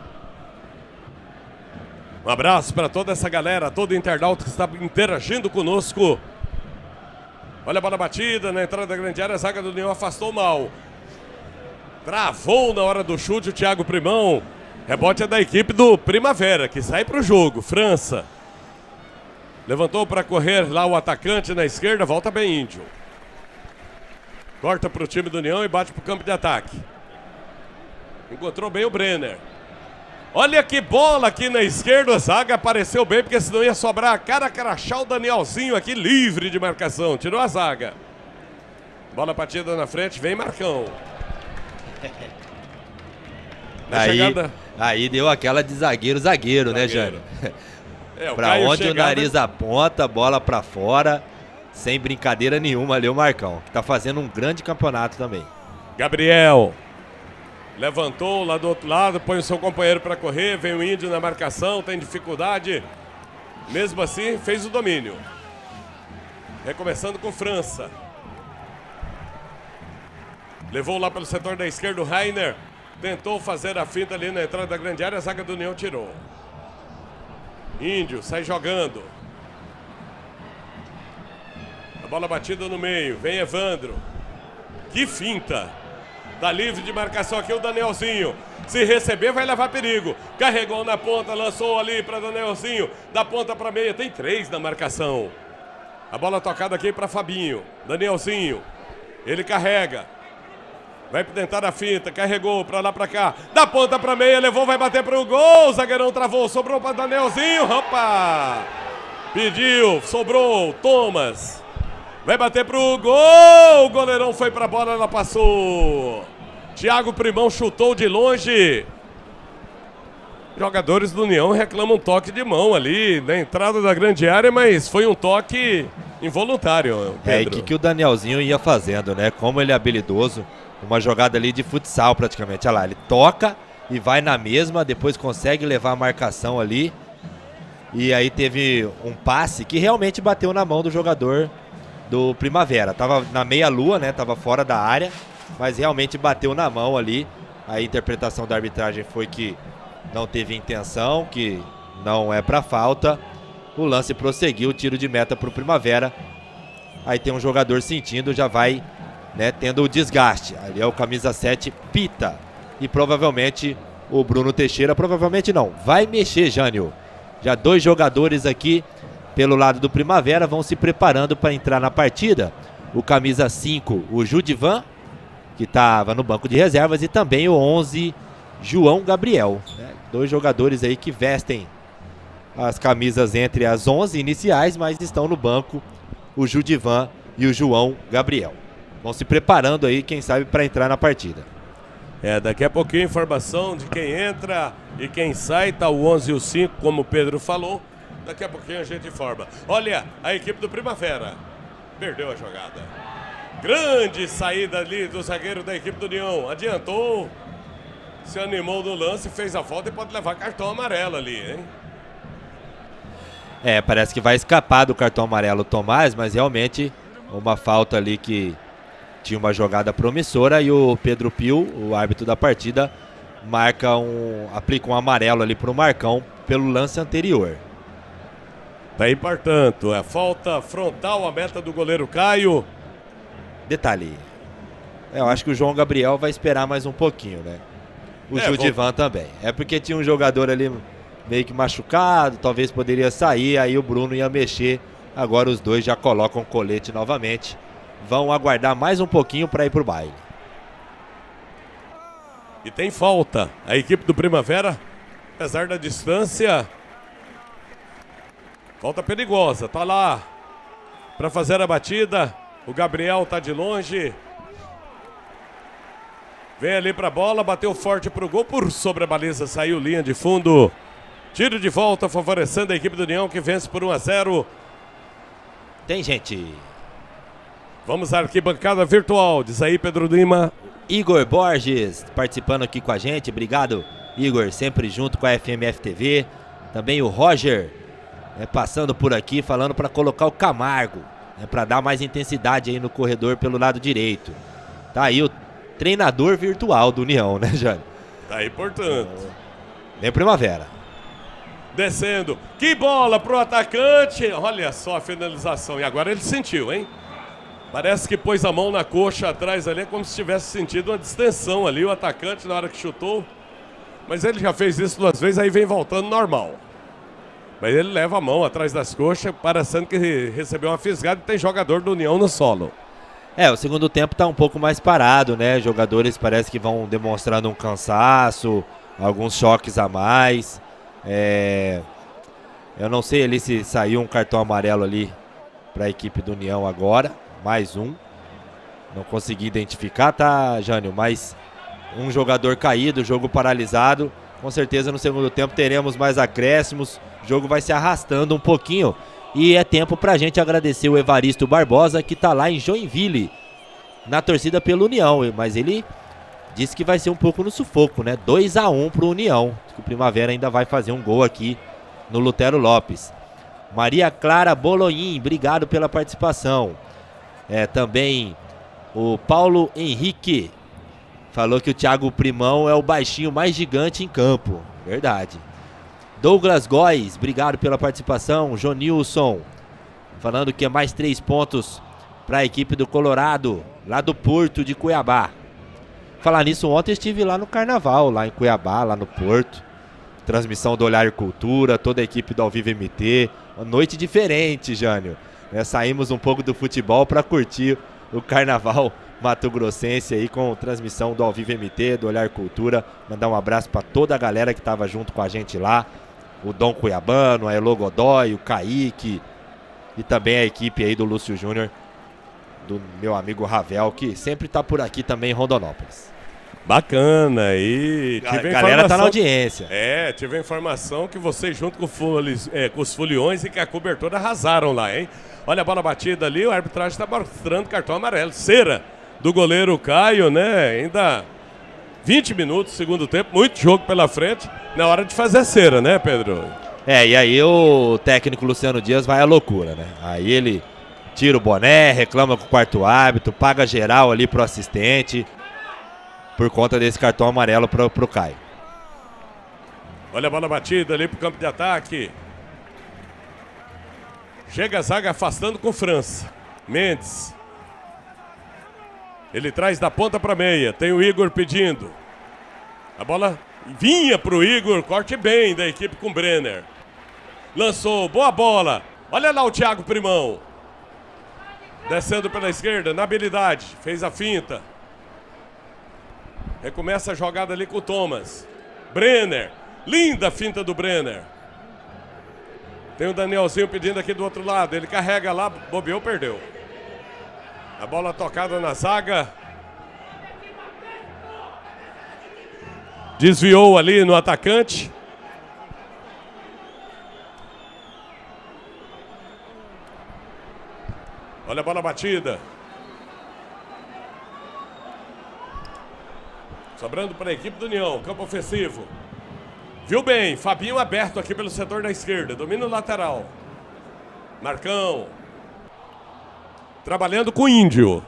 Um abraço para toda essa galera, todo internauta que está interagindo conosco. Olha a bola batida na entrada da grande área, a zaga do União afastou mal. Travou na hora do chute o Thiago Primão. Rebote é da equipe do Primavera, que sai para o jogo. França. Levantou para correr lá o atacante na esquerda. Volta bem Índio. Corta para o time do União e bate para o campo de ataque. Encontrou bem o Brenner. Olha que bola aqui na esquerda. A zaga apareceu bem, porque senão ia sobrar a cara crachá o Danielzinho aqui livre de marcação. Tirou a zaga. Bola batida na frente. Vem Marcão. Na aí, chegada... aí deu aquela de zagueiro, zagueiro, zagueiro. né, Jânio? É, pra onde chegada... o nariz aponta, bola pra fora, sem brincadeira nenhuma ali o Marcão, que tá fazendo um grande campeonato também. Gabriel levantou lá do outro lado, põe o seu companheiro pra correr, vem o Índio na marcação, tem dificuldade, mesmo assim fez o domínio. Recomeçando com França. Levou lá pelo setor da esquerda o Rainer. Tentou fazer a finta ali na entrada da grande área, a zaga do União tirou. Índio sai jogando. A bola batida no meio, vem Evandro. Que finta. Tá livre de marcação aqui o Danielzinho. Se receber vai levar perigo. Carregou na ponta, lançou ali para Danielzinho. Da ponta para meia, tem três na marcação. A bola tocada aqui para Fabinho. Danielzinho, ele carrega. Vai tentar a finta, carregou pra lá pra cá. Da ponta pra meia, levou, vai bater pro gol. O zagueirão travou, sobrou pra Danielzinho. Opa! Pediu, sobrou, Thomas. Vai bater pro gol. O goleirão foi pra bola, ela passou. Thiago Primão chutou de longe. Jogadores do União reclamam um toque de mão ali na entrada da grande área, mas foi um toque involuntário, Pedro. É, e o que, que o Danielzinho ia fazendo, né? Como ele é habilidoso. Uma jogada ali de futsal praticamente. Olha lá, ele toca e vai na mesma, depois consegue levar a marcação ali. E aí teve um passe que realmente bateu na mão do jogador do Primavera. Tava na meia-lua, né? Tava fora da área, mas realmente bateu na mão ali. A interpretação da arbitragem foi que não teve intenção, que não é para falta. O lance prosseguiu, tiro de meta para o Primavera. Aí tem um jogador sentindo, já vai, né, tendo o desgaste. Ali é o camisa sete, Pita. E provavelmente o Bruno Teixeira provavelmente não. Vai mexer, Jânio. Já dois jogadores aqui pelo lado do Primavera vão se preparando para entrar na partida. O camisa cinco, o Judivan, que estava no banco de reservas, e também o onze, João Gabriel. Né? Dois jogadores aí que vestem as camisas entre as onze iniciais, mas estão no banco, o Judivan e o João Gabriel. Vão se preparando aí, quem sabe, para entrar na partida. É, daqui a pouquinho informação de quem entra e quem sai, tá o onze e o cinco, como o Pedro falou. Daqui a pouquinho a gente informa. Olha, a equipe do Primavera perdeu a jogada. Grande saída ali do zagueiro da equipe do União. Adiantou, se animou no lance, fez a falta e pode levar cartão amarelo ali, hein? É, parece que vai escapar do cartão amarelo o Tomás, mas realmente uma falta ali que tinha uma jogada promissora, e o Pedro Pio, o árbitro da partida, marca um, aplica um amarelo ali para o Marcão pelo lance anterior. Tá aí, portanto, é falta frontal à meta do goleiro Caio. Detalhe, eu acho que o João Gabriel vai esperar mais um pouquinho, né? O é, Judivan vou... também. É porque tinha um jogador ali meio que machucado, talvez poderia sair, aí o Bruno ia mexer. Agora os dois já colocam colete novamente. Vão aguardar mais um pouquinho para ir pro baile. E tem falta. A equipe do Primavera, apesar da distância, falta perigosa. Tá lá para fazer a batida. O Gabriel tá de longe. Vem ali pra bola, bateu forte pro gol, por sobre a baliza, saiu linha de fundo. Tiro de volta, favorecendo a equipe do União, que vence por um a zero. Tem gente. Vamos à arquibancada virtual, diz aí Pedro Lima. Igor Borges participando aqui com a gente, obrigado Igor, sempre junto com a F M F T V. Também o Roger é, passando por aqui, falando para colocar o Camargo, é, para dar mais intensidade aí no corredor pelo lado direito. Tá aí o treinador virtual do União, né, Jânio? Tá aí, portanto. Vem Primavera. Descendo, que bola pro atacante, olha só a finalização, e agora ele sentiu, hein? Parece que pôs a mão na coxa atrás ali, como se tivesse sentido uma distensão ali, o atacante na hora que chutou. Mas ele já fez isso duas vezes, aí vem voltando normal. Mas ele leva a mão atrás das coxas, parecendo que recebeu uma fisgada, e tem jogador do União no solo. É, o segundo tempo tá um pouco mais parado, né? Jogadores parece que vão demonstrando um cansaço, alguns choques a mais. É... Eu não sei ali se saiu um cartão amarelo ali para a equipe do União agora. Mais um. Não consegui identificar, tá, Jânio? Mas um jogador caído, jogo paralisado. Com certeza no segundo tempo teremos mais acréscimos. O jogo vai se arrastando um pouquinho. E é tempo pra gente agradecer o Evaristo Barbosa, que tá lá em Joinville, na torcida pelo União. Mas ele disse que vai ser um pouco no sufoco, né? dois a um pro União. O Primavera ainda vai fazer um gol aqui no Lutero Lopes. Maria Clara Boloim, obrigado pela participação. É, também o Paulo Henrique falou que o Thiago Primão é o baixinho mais gigante em campo. Verdade. Douglas Góes, obrigado pela participação. Jonilson falando que é mais três pontos para a equipe do Colorado, lá do Porto de Cuiabá. Falar nisso, ontem estive lá no Carnaval, lá em Cuiabá, lá no Porto. Transmissão do Olhar e Cultura, toda a equipe do Ao Vivo M T. Uma noite diferente, Jânio. É, saímos um pouco do futebol para curtir o Carnaval mato-grossense aí com transmissão do Ao Vivo M T, do Olhar Cultura. Mandar um abraço para toda a galera que estava junto com a gente lá. O Dom Cuiabano, a Elo Godoy, o Kaique e também a equipe aí do Lúcio Júnior, do meu amigo Ravel, que sempre tá por aqui também em Rondonópolis. Bacana, e a galera tá na audiência. É, tive a informação que vocês junto com, folies, é, com os foliões e com a cobertura arrasaram lá, hein? Olha a bola batida ali, o arbitragem tá mostrando cartão amarelo. Cera do goleiro Caio, né? Ainda vinte minutos, segundo tempo, muito jogo pela frente, na hora de fazer a cera, né, Pedro? É, e aí o técnico Luciano Dias vai à loucura, né? Aí ele tira o boné, reclama com o quarto árbitro, paga geral ali pro assistente, por conta desse cartão amarelo pro, pro Caio. Olha a bola batida ali pro campo de ataque. Chega a zaga afastando com França. Mendes. Ele traz da ponta para meia. Tem o Igor pedindo. A bola Vinha pro Igor, corte bem da equipe com o Brenner. Lançou, boa bola. Olha lá o Thiago Primão. Descendo pela esquerda, na habilidade. Fez a finta. Recomeça a jogada ali com o Thomas. Brenner. Linda finta do Brenner. Tem o Danielzinho pedindo aqui do outro lado. Ele carrega lá, bobeou, perdeu. A bola tocada na zaga. Desviou ali no atacante. Olha a bola batida. Sobrando para a equipe do União, campo ofensivo. Viu bem, Fabinho aberto aqui pelo setor da esquerda, domina o lateral. Marcão. Trabalhando com o Índio.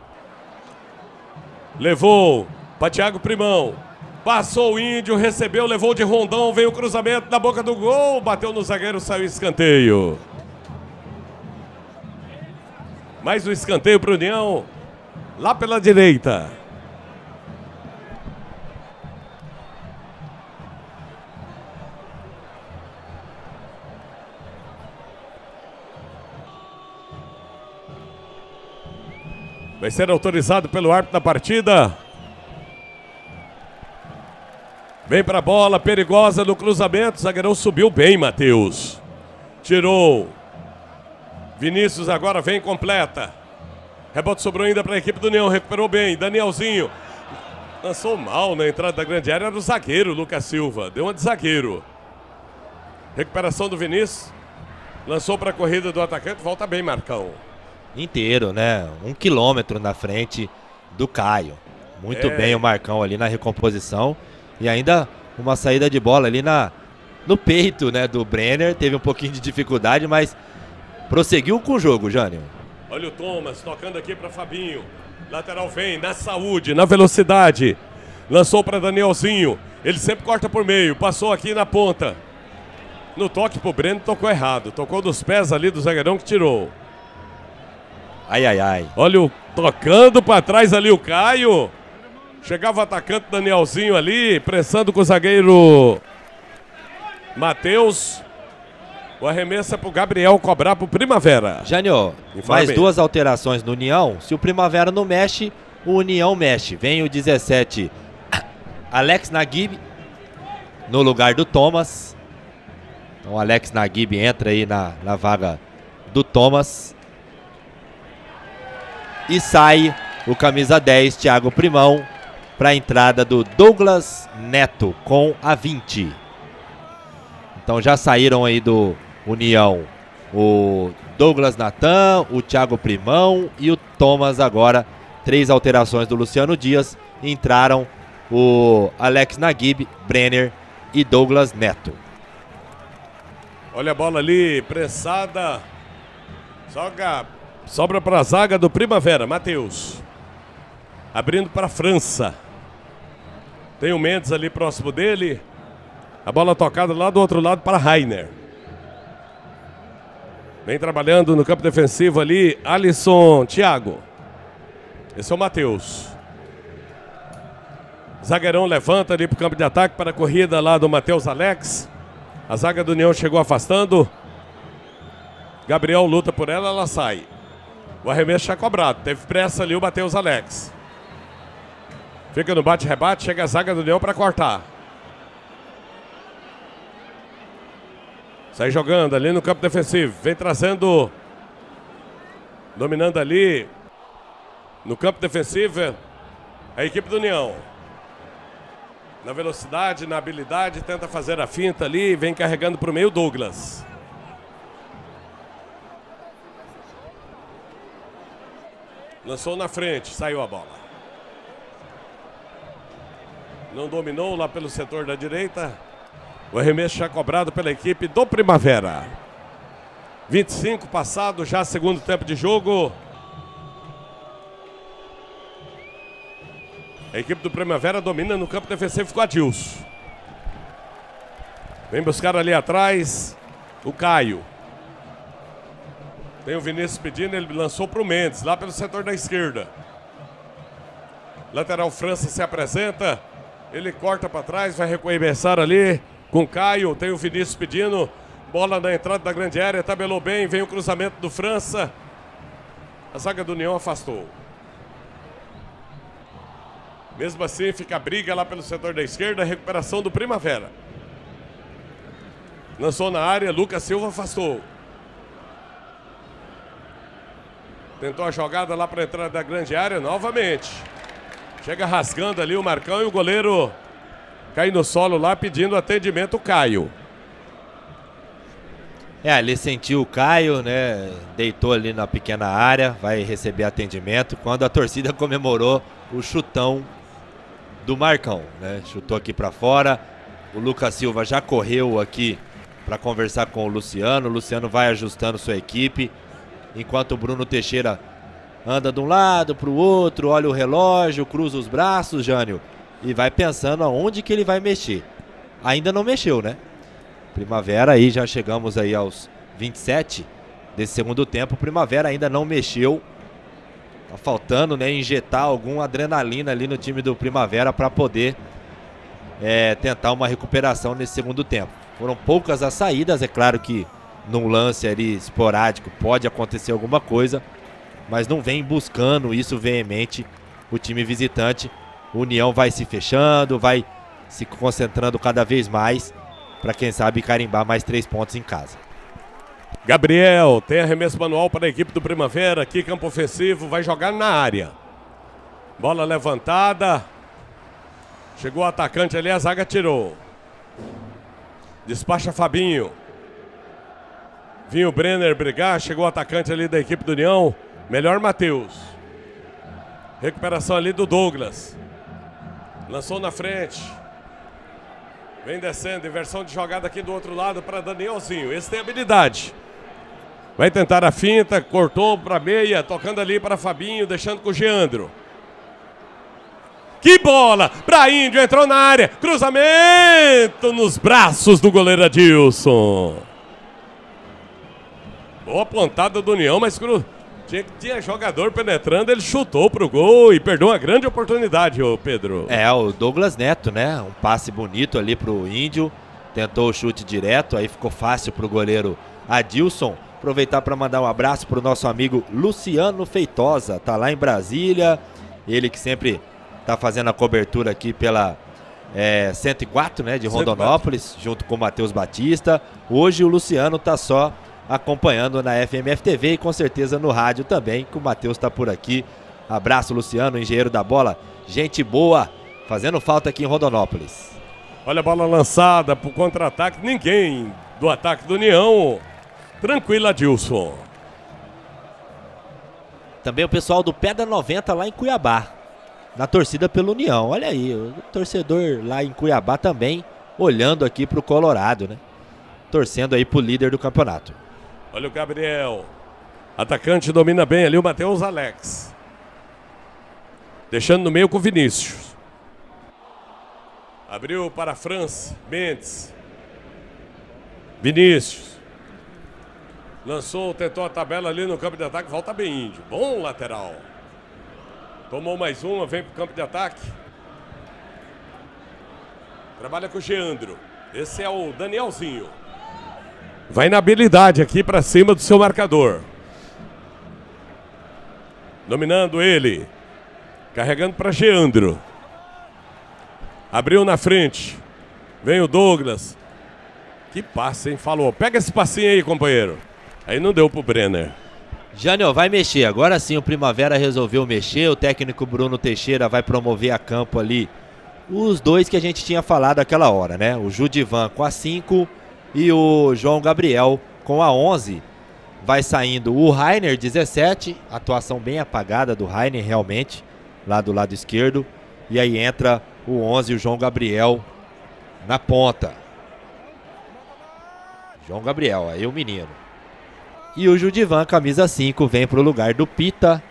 Levou para Thiago Primão. Passou o Índio, recebeu, levou de Rondão, veio o cruzamento na boca do gol, bateu no zagueiro, saiu escanteio. Mais um escanteio para o União, lá pela direita. Vai ser autorizado pelo árbitro da partida. Vem para a bola, perigosa no cruzamento. O zagueirão subiu bem, Matheus. Tirou. Vinícius agora vem completa. Rebote sobrou ainda para a equipe do União. Recuperou bem. Danielzinho. Lançou mal na entrada da grande área. Era o zagueiro, Lucas Silva. Deu uma de zagueiro. Recuperação do Vinícius. Lançou para a corrida do atacante. Volta bem, Marcão. Inteiro, né? Um quilômetro na frente do Caio. Muito é. bem o Marcão ali na recomposição. E ainda uma saída de bola ali na, no peito, né, do Brenner. Teve um pouquinho de dificuldade, mas prosseguiu com o jogo, Jânio. Olha o Thomas tocando aqui para Fabinho. Lateral vem na saúde, na velocidade. Lançou para Danielzinho. Ele sempre corta por meio. Passou aqui na ponta. No toque pro Brenner, tocou errado. Tocou dos pés ali do zagueirão que tirou. Ai, ai, ai. Olha o tocando para trás ali o Caio. Chegava o atacante Danielzinho ali, pressando com o zagueiro Matheus. O arremesso é pro Gabriel cobrar pro Primavera. Jânio, mais duas alterações no União. Se o Primavera não mexe, o União mexe. Vem o dezessete, Alex Naguib, no lugar do Thomas. Então o Alex Naguib entra aí na, na vaga do Thomas. E sai o camisa dez, Thiago Primão, para a entrada do Douglas Neto com a vinte. Então já saíram aí do União o Douglas Natan, o Thiago Primão e o Thomas agora. Três alterações do Luciano Dias. Entraram o Alex Naguib, Brenner e Douglas Neto. Olha a bola ali, pressada. Joga, sobra para a zaga do Primavera, Matheus. Abrindo para a França. Tem o Mendes ali próximo dele. A bola tocada lá do outro lado para Rainer. Vem trabalhando no campo defensivo ali, Alisson Thiago. Esse é o Matheus. Zagueirão levanta ali para o campo de ataque para a corrida lá do Matheus Alex. A zaga do União chegou afastando. Gabriel luta por ela, ela sai. O arremesso já cobrado. Teve pressa ali o Matheus Alex. Fica no bate-rebate, chega a zaga do União para cortar. Sai jogando ali no campo defensivo. Vem trazendo. Dominando ali. No campo defensivo. A equipe do União. Na velocidade, na habilidade. Tenta fazer a finta ali. Vem carregando para o meio Douglas. Lançou na frente. Saiu a bola. Não dominou lá pelo setor da direita. O arremesso já cobrado pela equipe do Primavera. vinte e cinco passado, já segundo tempo de jogo. A equipe do Primavera domina no campo defensivo com a Adilson. Vem buscar ali atrás o Caio. Tem o Vinícius pedindo, ele lançou para o Mendes, lá pelo setor da esquerda. Lateral França se apresenta. Ele corta para trás, vai recomeçar ali com o Caio. Tem o Vinícius pedindo. Bola na entrada da grande área, tabelou bem. Vem o cruzamento do França. A zaga do União afastou. Mesmo assim, fica a briga lá pelo setor da esquerda. Recuperação do Primavera. Lançou na área, Lucas Silva afastou. Tentou a jogada lá para a entrada da grande área novamente. Chega rasgando ali o Marcão e o goleiro cai no solo lá pedindo atendimento, o Caio. É, ali sentiu o Caio, né? Deitou ali na pequena área, vai receber atendimento. Quando a torcida comemorou o chutão do Marcão, né? Chutou aqui para fora. O Lucas Silva já correu aqui para conversar com o Luciano. O Luciano vai ajustando sua equipe. Enquanto o Bruno Teixeira anda de um lado para o outro, olha o relógio, cruza os braços, Jânio, e vai pensando aonde que ele vai mexer. Ainda não mexeu, né? Primavera aí, já chegamos aí aos vinte e sete desse segundo tempo. Primavera ainda não mexeu. Tá faltando, né, injetar alguma adrenalina ali no time do Primavera para poder é, tentar uma recuperação nesse segundo tempo. Foram poucas as saídas, é claro que num lance ali esporádico pode acontecer alguma coisa, mas não vem buscando isso veemente o time visitante. O União vai se fechando, vai se concentrando cada vez mais para quem sabe carimbar mais três pontos em casa. Gabriel tem arremesso manual para a equipe do Primavera, aqui campo ofensivo, vai jogar na área. Bola levantada, chegou o atacante ali, a zaga tirou. Despacha Fabinho. Vinha o Brenner brigar, chegou o atacante ali da equipe do União. Melhor Matheus. Recuperação ali do Douglas. Lançou na frente. Vem descendo, inversão de jogada aqui do outro lado para Danielzinho. Esse tem habilidade. Vai tentar a finta, cortou para meia, tocando ali para Fabinho, deixando com o Geandro. Que bola! Para Índio, entrou na área. Cruzamento nos braços do goleiro Adilson. Boa pontada do União, mas cru... tinha, tinha jogador penetrando, ele chutou pro gol e perdeu uma grande oportunidade, ô Pedro. É, o Douglas Neto, né? Um passe bonito ali pro Índio. Tentou o chute direto, aí ficou fácil pro goleiro Adilson. Aproveitar para mandar um abraço pro nosso amigo Luciano Feitosa. Tá lá em Brasília. Ele que sempre tá fazendo a cobertura aqui pela é, cento e quatro, né? De Rondonópolis, junto com o Matheus Batista. Hoje o Luciano tá só acompanhando na F M F T V e com certeza no rádio também, que o Matheus está por aqui. Abraço, Luciano, engenheiro da bola. Gente boa, fazendo falta aqui em Rondonópolis. Olha a bola lançada para o contra-ataque. Ninguém do ataque do União. Tranquilo, Adilson. Também o pessoal do Pedra noventa lá em Cuiabá, na torcida pelo União. Olha aí, o torcedor lá em Cuiabá também olhando aqui para o Colorado, né? Torcendo aí pro líder do campeonato. Olha o Gabriel. Atacante domina bem ali o Matheus Alex. Deixando no meio com o Vinícius. Abriu para a França. Mendes. Vinícius. Lançou, tentou a tabela ali no campo de ataque. Volta bem Índio. Bom lateral. Tomou mais uma, vem pro campo de ataque. Trabalha com o Geandro. Esse é o Danielzinho. Vai na habilidade aqui para cima do seu marcador. Dominando ele. Carregando para Geandro. Abriu na frente. Vem o Douglas. Que passe, hein? Falou. Pega esse passinho aí, companheiro. Aí não deu pro Brenner. Jânio, vai mexer. Agora sim o Primavera resolveu mexer. O técnico Bruno Teixeira vai promover a campo ali os dois que a gente tinha falado aquela hora, né? O Judivan com a cinco e o João Gabriel com a onze. Vai saindo o Rainer, dezessete. Atuação bem apagada do Rainer, realmente, lá do lado esquerdo. E aí entra o onze, o João Gabriel na ponta. João Gabriel, aí o menino. E o Judivan, camisa cinco, vem para o lugar do Pita.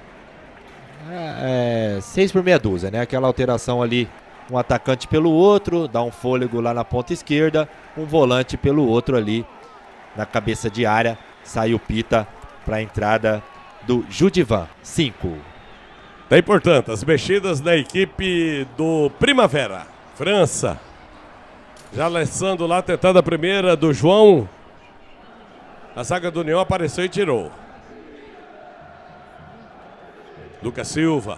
É, seis por meia dúzia, né? Aquela alteração ali, um atacante pelo outro, dá um fôlego lá na ponta esquerda, um volante pelo outro ali na cabeça de área. Sai o Pita para a entrada do Judivan, cinco. Daí, portanto, as mexidas da equipe do Primavera. França. Já lançando lá, tentando a primeira do João. A zaga do União apareceu e tirou. Lucas Silva.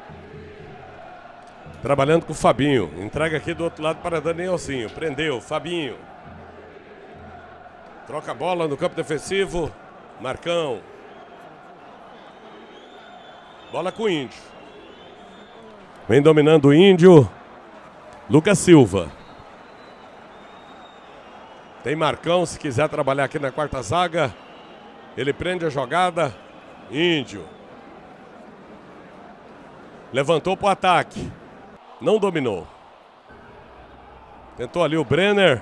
Trabalhando com o Fabinho. Entrega aqui do outro lado para Danielzinho. Prendeu, Fabinho. Troca a bola no campo defensivo. Marcão. Bola com o Índio. Vem dominando o Índio. Lucas Silva. Tem Marcão, se quiser trabalhar aqui na quarta zaga. Ele prende a jogada. Índio. Levantou para o ataque. Não dominou. Tentou ali o Brenner.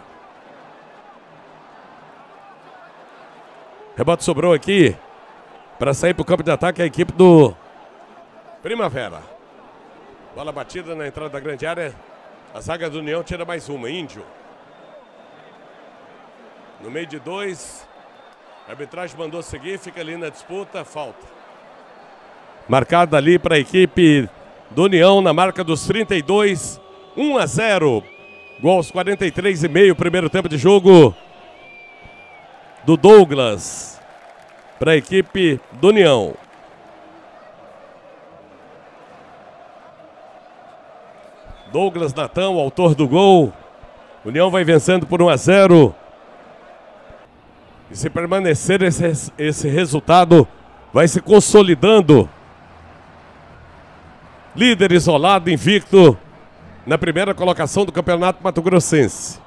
Rebote sobrou aqui. Para sair para o campo de ataque a equipe do Primavera. Bola batida na entrada da grande área. A zaga do União tira mais uma. Índio. No meio de dois. A arbitragem mandou seguir. Fica ali na disputa. Falta. Marcada ali para a equipe do União na marca dos trinta e dois. um a zero. Gol aos quarenta e três e meio. Primeiro tempo de jogo do Douglas para a equipe do União. Douglas Natão, autor do gol. União vai vencendo por um a zero. E se permanecer esse, esse resultado, vai se consolidando. Líder isolado, invicto, na primeira colocação do Campeonato Mato Grossense.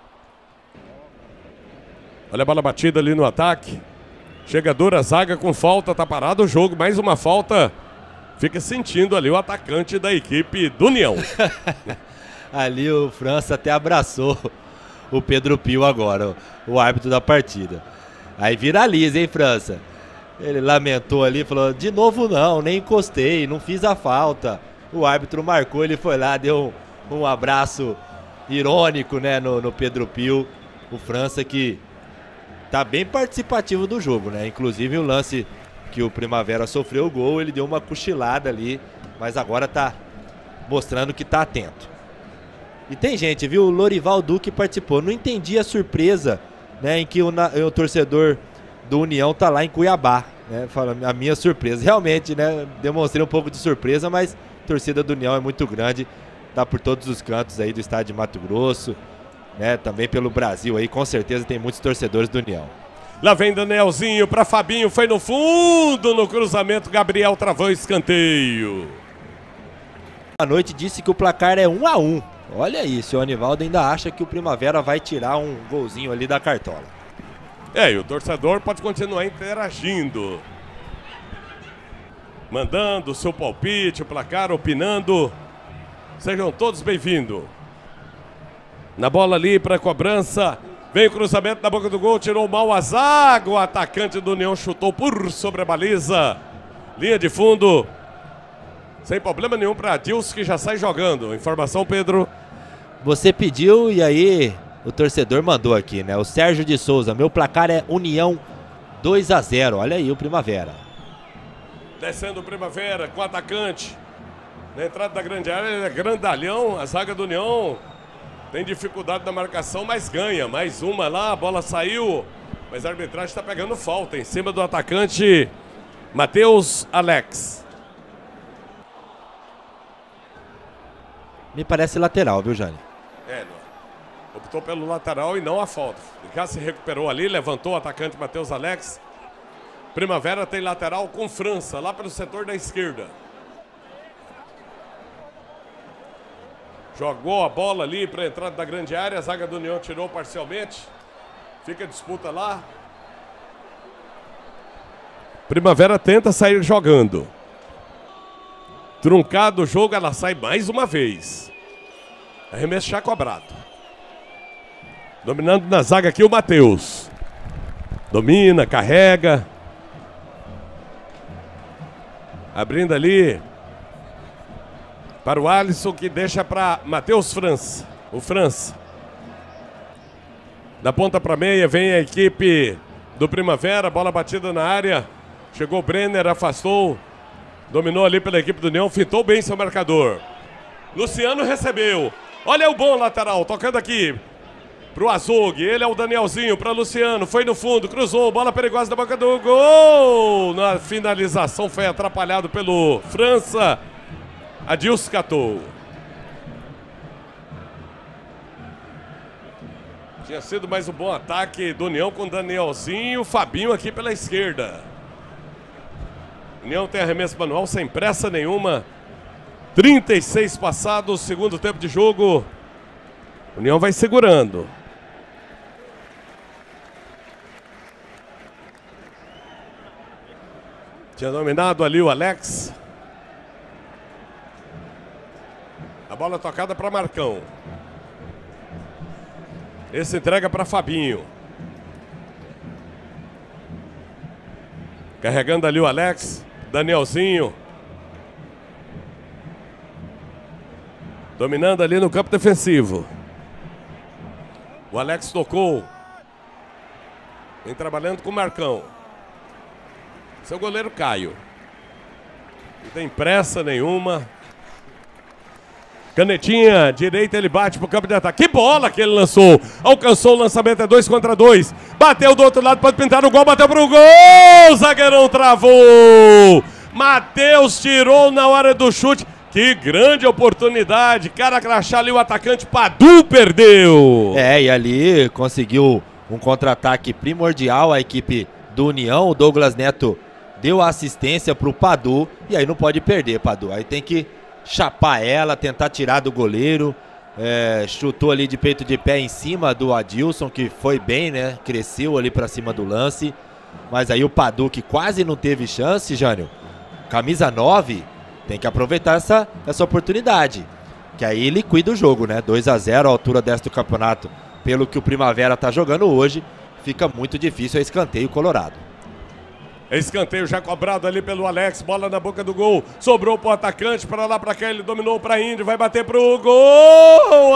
Olha a bola batida ali no ataque. Chega dura a zaga com falta, tá parado o jogo. Mais uma falta. Fica sentindo ali o atacante da equipe do União. Ali o França até abraçou o Pedro Pio agora, o árbitro da partida. Aí viraliza, hein, França? Ele lamentou ali, falou, de novo não, nem encostei, não fiz a falta. O árbitro marcou, ele foi lá, deu um, um abraço irônico, né, no, no Pedro Pio. O França que tá bem participativo do jogo, né? Inclusive o lance que o Primavera sofreu o gol, ele deu uma cochilada ali, mas agora tá mostrando que tá atento. E tem gente, viu? O Lorival Duque participou. Não entendi a surpresa, né, em que o, na, o torcedor do União tá lá em Cuiabá, né? Fala, a minha surpresa. Realmente, né? Demonstrei um pouco de surpresa, mas a torcida do União é muito grande, tá por todos os cantos aí do estado de Mato Grosso, né? Também pelo Brasil aí, com certeza tem muitos torcedores do União. Lá vem Danielzinho para Fabinho, foi no fundo, no cruzamento, Gabriel travou escanteio. A noite disse que o placar é um a um. Olha isso, o Anivaldo ainda acha que o Primavera vai tirar um golzinho ali da cartola. É, e o torcedor pode continuar interagindo. Mandando o seu palpite, o placar, opinando. Sejam todos bem-vindos. Na bola ali para cobrança. Vem o cruzamento na boca do gol, tirou mal a zaga. O atacante do União chutou por sobre a baliza. Linha de fundo. Sem problema nenhum para Adilson, que já sai jogando. Informação, Pedro. Você pediu e aí o torcedor mandou aqui, né? O Sérgio de Souza, meu placar é União dois a zero. Olha aí o Primavera. Descendo o Primavera com o atacante. Na entrada da grande área, ele é grandalhão. A zaga do União tem dificuldade na marcação, mas ganha. Mais uma lá, a bola saiu. Mas a arbitragem está pegando falta em cima do atacante Matheus Alex. Me parece lateral, viu, Jânio? É, não. Optou pelo lateral e não a falta. Já se recuperou ali, levantou o atacante Matheus Alex. Primavera tem lateral com França, lá pelo setor da esquerda. Jogou a bola ali para a entrada da grande área. A zaga do União tirou parcialmente. Fica a disputa lá. Primavera tenta sair jogando. Truncado o jogo, ela sai mais uma vez. Arremesso já cobrado. Dominando na zaga aqui o Matheus. Domina, carrega. Abrindo ali para o Alisson, que deixa para Matheus França. O França. Da ponta para meia vem a equipe do Primavera. Bola batida na área. Chegou o Brenner, afastou. Dominou ali pela equipe do União. Fitou bem seu marcador. Luciano recebeu. Olha o bom lateral, tocando aqui pro Azug. Ele é o Danielzinho, para Luciano. Foi no fundo, cruzou, bola perigosa da boca do gol. Na finalização foi atrapalhado pelo França. Adilson catou. Tinha sido mais um bom ataque do União com o Danielzinho. Fabinho aqui pela esquerda. União tem arremesso manual sem pressa nenhuma. trinta e seis passados, segundo tempo de jogo. União vai segurando. Tinha dominado ali o Alex. A bola tocada para Marcão. Esse entrega para Fabinho. Carregando ali o Alex. Danielzinho. Dominando ali no campo defensivo. O Alex tocou. Vem trabalhando com o Marcão. Seu goleiro Caio. Não tem pressa nenhuma. Canetinha, direita, ele bate pro campo de ataque. Que bola que ele lançou. Alcançou o lançamento, é dois contra dois. Bateu do outro lado, pode pintar no gol, bateu pro gol. O zagueirão travou. Matheus tirou na hora do chute. Que grande oportunidade. Cara crachá ali, o atacante Padu perdeu. É, e ali conseguiu um contra-ataque primordial a equipe do União. O Douglas Neto deu assistência pro Padu. E aí não pode perder, Padu. Aí tem que chapar ela, tentar tirar do goleiro. É, chutou ali de peito de pé em cima do Adilson, que foi bem, né? Cresceu ali pra cima do lance. Mas aí o Padu, que quase não teve chance, Jânio, camisa nove, tem que aproveitar essa, essa oportunidade. Que aí liquida o jogo, né? dois a zero, a altura desta do campeonato. Pelo que o Primavera tá jogando hoje, fica muito difícil a escanteio colorado. Escanteio já cobrado ali pelo Alex, bola na boca do gol, sobrou pro atacante, para lá, para cá, ele dominou para Índio, vai bater pro gol,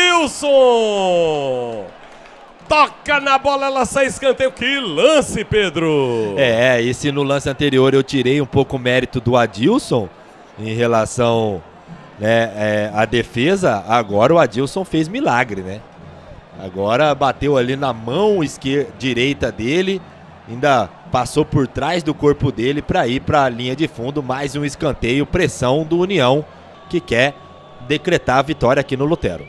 Adilson! Toca na bola, ela sai escanteio, que lance, Pedro! É, e se no lance anterior eu tirei um pouco o mérito do Adilson, em relação, né, é, à defesa, agora o Adilson fez milagre, né? Agora bateu ali na mão esquerda, direita dele, ainda passou por trás do corpo dele para ir para a linha de fundo. Mais um escanteio, pressão do União, que quer decretar a vitória aqui no Lutero.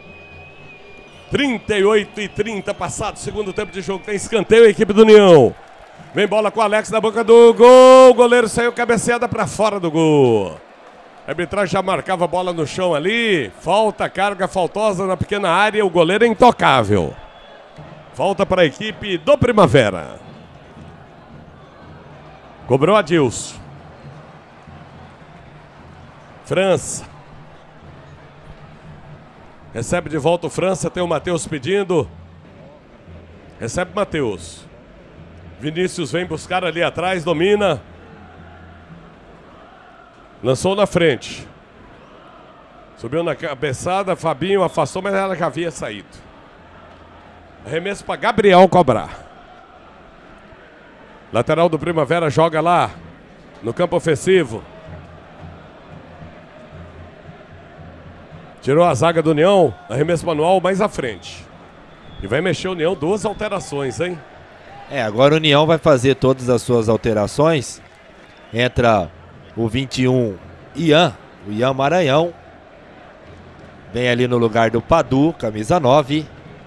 trinta e oito e trinta passado, segundo tempo de jogo, tem escanteio a equipe do União. Vem bola com o Alex na boca do gol, o goleiro saiu cabeceada para fora do gol. A arbitragem já marcava a bola no chão ali, falta, carga faltosa na pequena área, o goleiro é intocável. Falta para a equipe do Primavera. Cobrou Adilson. França. Recebe de volta o França, tem o Matheus pedindo. Recebe o Matheus. Vinícius vem buscar ali atrás, domina. Lançou na frente. Subiu na cabeçada, Fabinho afastou, mas ela já havia saído. Arremesso para Gabriel cobrar. Lateral do Primavera joga lá no campo ofensivo. Tirou a zaga do União, arremesso manual mais à frente. E vai mexer o União, duas alterações, hein? É, agora o União vai fazer todas as suas alterações. Entra o vinte e um, Ian, o Ian Maranhão. Vem ali no lugar do Padu, camisa nove.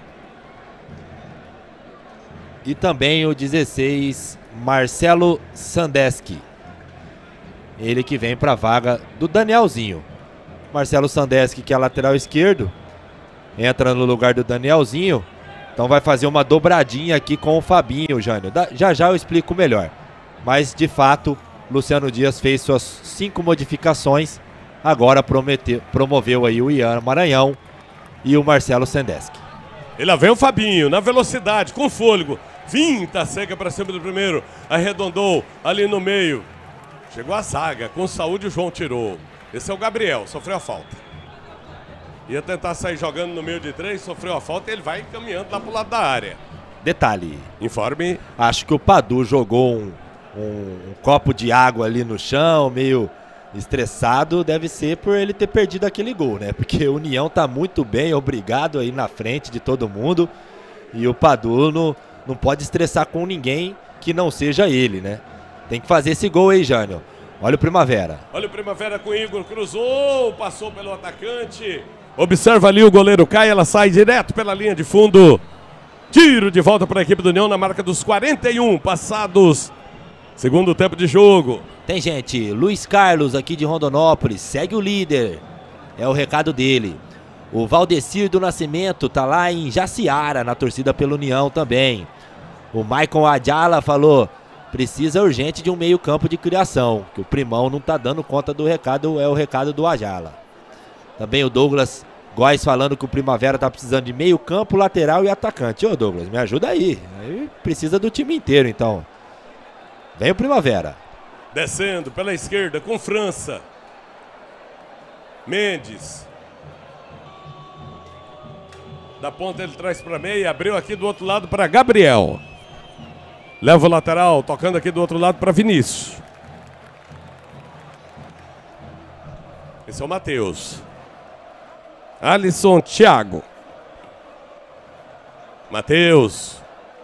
E também o dezesseis, Marcelo Sandeski. Ele que vem para a vaga do Danielzinho. Marcelo Sandeski, que é lateral esquerdo, entra no lugar do Danielzinho. Então vai fazer uma dobradinha aqui com o Fabinho, Jânio. Da, já já eu explico melhor. Mas de fato, Luciano Dias fez suas cinco modificações. Agora prometeu, promoveu aí o Ian Maranhão e o Marcelo Sandeski. E lá vem o Fabinho, na velocidade, com fôlego. Vinta seca para cima do primeiro. Arredondou ali no meio. Chegou a zaga. Com saúde o João tirou. Esse é o Gabriel. Sofreu a falta. Ia tentar sair jogando no meio de três. Sofreu a falta e ele vai caminhando lá pro lado da área. Detalhe. Informe. Acho que o Padu jogou um, um, um copo de água ali no chão. Meio Estressado deve ser por ele ter perdido aquele gol, né? Porque o União tá muito bem, obrigado aí na frente de todo mundo. E o Padu não, não pode estressar com ninguém que não seja ele, né? Tem que fazer esse gol aí, Jânio. Olha o Primavera. Olha o Primavera com o Igor, cruzou, passou pelo atacante. Observa ali o goleiro cai, ela sai direto pela linha de fundo. Tiro de volta para a equipe do União na marca dos quarenta e um passados. Segundo tempo de jogo. Tem gente, Luiz Carlos aqui de Rondonópolis, segue o líder. É o recado dele. O Valdecir do Nascimento tá lá em Jaciara, na torcida pela União também. O Maicon Adjala falou, precisa urgente de um meio campo de criação, que o Primão não tá dando conta do recado, é o recado do Adjala. Também o Douglas Góes falando que o Primavera tá precisando de meio campo, lateral e atacante. Ô Douglas, me ajuda aí. Aí precisa do time inteiro então. Vem o Primavera. Descendo pela esquerda com França. Mendes. Da ponta ele traz para meia, abriu aqui do outro lado para Gabriel. Leva o lateral, tocando aqui do outro lado para Vinícius. Esse é o Matheus. Alisson, Thiago. Matheus.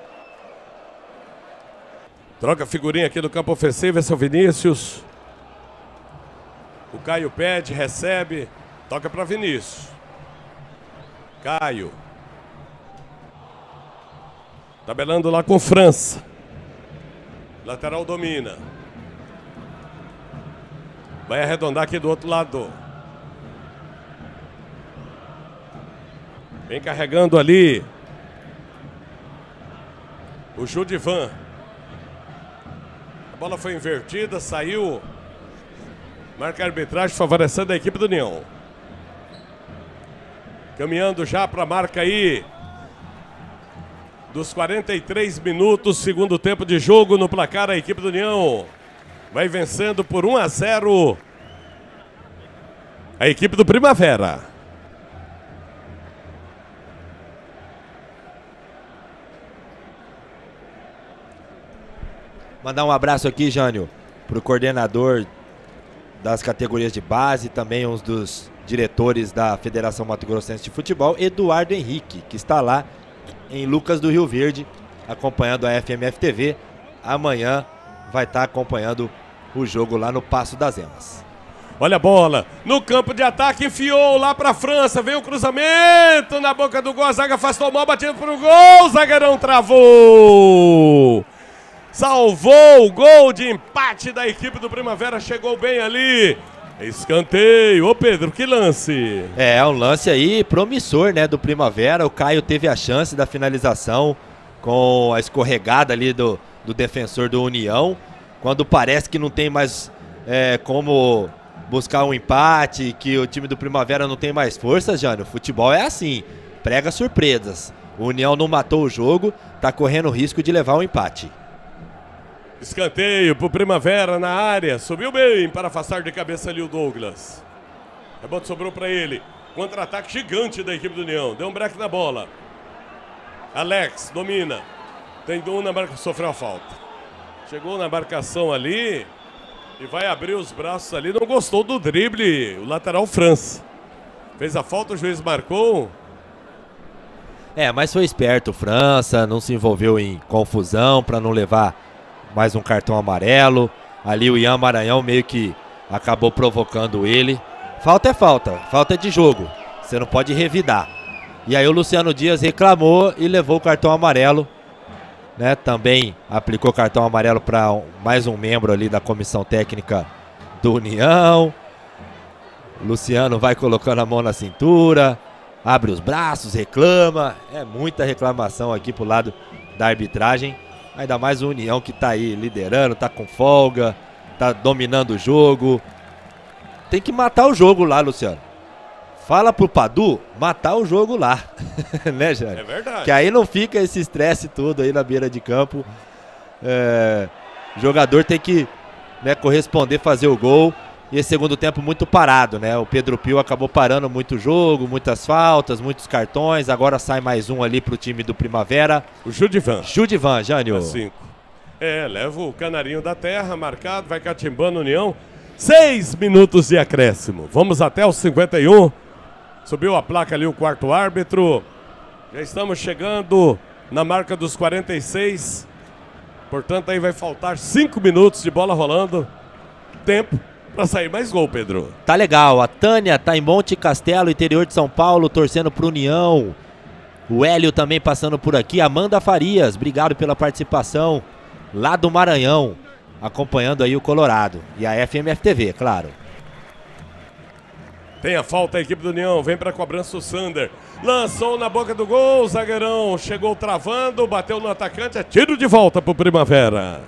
Troca a figurinha aqui do campo ofensivo, esse é o Vinícius. O Caio pede, recebe, toca para Vinícius. Caio. Tabelando lá com França. Lateral domina. Vai arredondar aqui do outro lado. Vem carregando ali o Judivan. A bola foi invertida, saiu. Marca a arbitragem favorecendo a equipe do União. Caminhando já para a marca aí dos quarenta e três minutos, segundo tempo de jogo no placar, a equipe do União vai vencendo por um a zero a equipe do Primavera. Mandar um abraço aqui, Jânio, para o coordenador das categorias de base, também um dos diretores da Federação Mato Grossense de Futebol, Eduardo Henrique, que está lá em Lucas do Rio Verde, acompanhando a F M F T V. Amanhã vai estar acompanhando o jogo lá no Passo das Emas. Olha a bola, no campo de ataque, enfiou lá para a França, veio o cruzamento na boca do gol, a zaga afastou mal, batendo para o gol, o zagueirão travou. Salvou o gol de empate da equipe do Primavera, chegou bem ali. Escanteio. Ô Pedro, que lance. É, um lance aí promissor, né, do Primavera. O Caio teve a chance da finalização com a escorregada ali do, do defensor do União. Quando parece que não tem mais é, como buscar um empate, que o time do Primavera não tem mais forças, Jânio. O futebol é assim, prega surpresas. O União não matou o jogo, tá correndo o risco de levar um empate. Escanteio pro Primavera na área. Subiu bem para afastar de cabeça ali o Douglas. Rebote sobrou para ele. Contra-ataque gigante da equipe do União. Deu um break na bola. Alex domina. Tem um na marcação, sofreu a falta. Chegou na marcação ali e vai abrir os braços ali. Não gostou do drible. O lateral França. Fez a falta, o juiz marcou. É, mas foi esperto. França não se envolveu em confusão para não levar mais um cartão amarelo. Ali o Ian Maranhão meio que acabou provocando ele. Falta é falta, falta é de jogo. Você não pode revidar. E aí o Luciano Dias reclamou e levou o cartão amarelo, né? Também aplicou cartão amarelo para um, mais um membro ali da comissão técnica do União. O Luciano vai colocando a mão na cintura, abre os braços, reclama. É muita reclamação aqui pro lado da arbitragem. Ainda mais o União que tá aí liderando, tá com folga, tá dominando o jogo. Tem que matar o jogo lá, Luciano. Fala pro Padu matar o jogo lá. Né, Jânio? É verdade. Que aí não fica esse estresse todo aí na beira de campo. É, o jogador tem que, né, corresponder, fazer o gol. E esse segundo tempo muito parado, né? O Pedro Pio acabou parando muito o jogo, muitas faltas, muitos cartões. Agora sai mais um ali pro time do Primavera. O Judivan. Judivan, Jânio. cinco. É, leva o canarinho da terra, marcado, vai catimbando a União. Seis minutos de acréscimo. Vamos até os cinquenta e um. Subiu a placa ali o quarto árbitro. Já estamos chegando na marca dos quarenta e seis. Portanto, aí vai faltar cinco minutos de bola rolando. Tempo para sair mais gol, Pedro. Tá legal. A Tânia tá em Monte Castelo, interior de São Paulo, torcendo pro União. O Hélio também passando por aqui. Amanda Farias, obrigado pela participação. Lá do Maranhão, acompanhando aí o Colorado. E a F M F T V, claro. Tem a falta a equipe do União, vem para a cobrança o Sander. Lançou na boca do gol, o zagueirão chegou travando, bateu no atacante, é tiro de volta pro Primavera.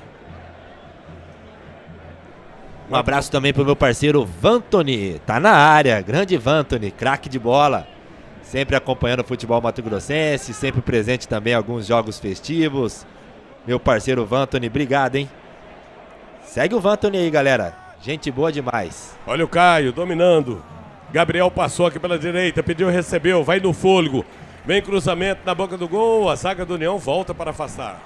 Um abraço também pro meu parceiro Vantoni, tá na área, grande Vantoni, craque de bola. Sempre acompanhando o futebol mato-grossense, sempre presente também em alguns jogos festivos. Meu parceiro Vantoni, obrigado, hein? Segue o Vantoni aí, galera. Gente boa demais. Olha o Caio dominando. Gabriel passou aqui pela direita, pediu, recebeu, vai no fôlego. Vem cruzamento na boca do gol, a zaga do União volta para afastar.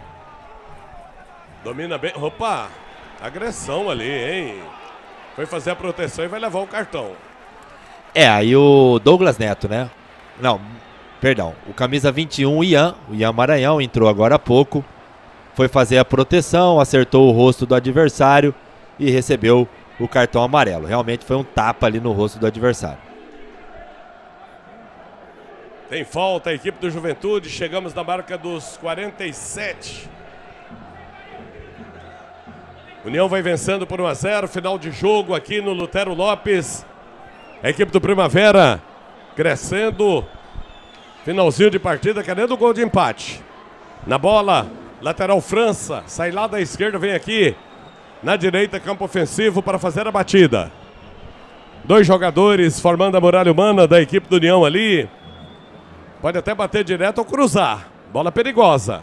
Domina bem. Opa, agressão ali, hein? Foi fazer a proteção e vai levar o cartão. É, aí o Douglas Neto, né? Não, perdão. O camisa vinte e um, o Ian, o Ian Maranhão, entrou agora há pouco. Foi fazer a proteção, acertou o rosto do adversário e recebeu o cartão amarelo. Realmente foi um tapa ali no rosto do adversário. Tem falta a equipe do Juventude, chegamos na marca dos quarenta e sete. União vai vencendo por um a zero, final de jogo aqui no Lutero Lopes. A equipe do Primavera crescendo. Finalzinho de partida, querendo o gol de empate. Na bola, lateral França, sai lá da esquerda, vem aqui. Na direita, campo ofensivo para fazer a batida. Dois jogadores formando a muralha humana da equipe do União ali. Pode até bater direto ou cruzar. Bola perigosa.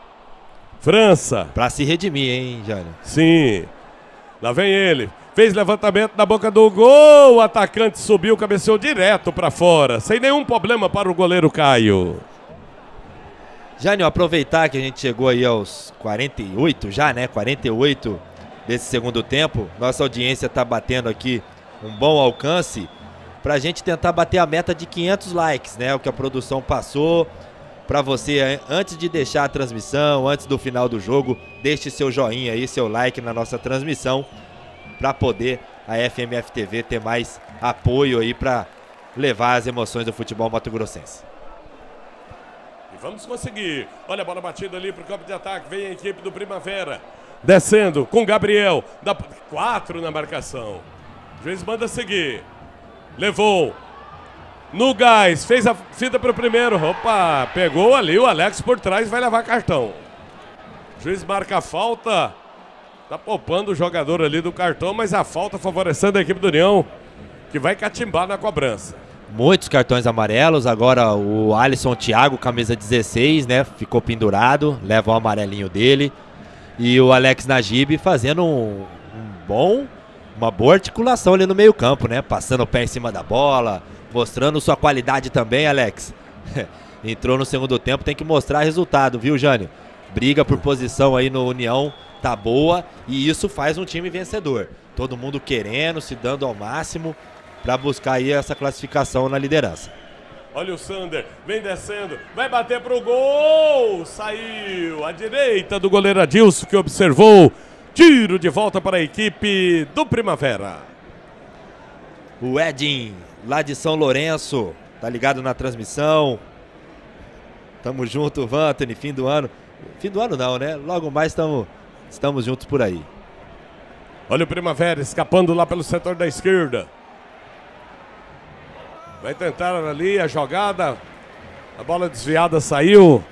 França. Pra se redimir, hein, Jânio? Sim. Lá vem ele. Fez levantamento na boca do gol. O atacante subiu, cabeceou direto para fora. Sem nenhum problema para o goleiro Caio. Jânio, aproveitar que a gente chegou aí aos quarenta e oito já, né? quarenta e oito desse segundo tempo. Nossa audiência tá batendo aqui um bom alcance pra gente tentar bater a meta de quinhentos likes, né? O que a produção passou. Pra você, antes de deixar a transmissão, antes do final do jogo, deixe seu joinha aí, seu like na nossa transmissão, para poder a F M F T V ter mais apoio aí para levar as emoções do futebol mato-grossense. E vamos conseguir. Olha a bola batida ali pro campo de ataque, vem a equipe do Primavera. Descendo com Gabriel, dá quatro na marcação. O juiz manda seguir. Levou. No gás, fez a fita pro primeiro. Opa, pegou ali o Alex por trás, vai levar cartão. O juiz marca a falta. Tá poupando o jogador ali do cartão, mas a falta favorecendo a equipe do União, que vai catimbar na cobrança. Muitos cartões amarelos, agora o Alisson Thiago, camisa dezesseis, né? Ficou pendurado, leva o amarelinho dele. E o Alex Najib fazendo um, um bom, uma boa articulação ali no meio campo, né? Passando o pé em cima da bola, mostrando sua qualidade também, Alex. Entrou no segundo tempo, tem que mostrar resultado, viu, Jânio? Briga por posição aí no União tá boa e isso faz um time vencedor. Todo mundo querendo, se dando ao máximo para buscar aí essa classificação na liderança. Olha o Sander, vem descendo, vai bater pro gol, saiu à direita do goleiro Adilson que observou, tiro de volta para a equipe do Primavera. O Edin, lá de São Lourenço, tá ligado na transmissão. Tamo junto, Vantoni, fim do ano. Fim do ano não, né? Logo mais tamo, estamos juntos por aí. Olha o Primavera escapando lá pelo setor da esquerda. Vai tentar ali a jogada. A bola desviada saiu.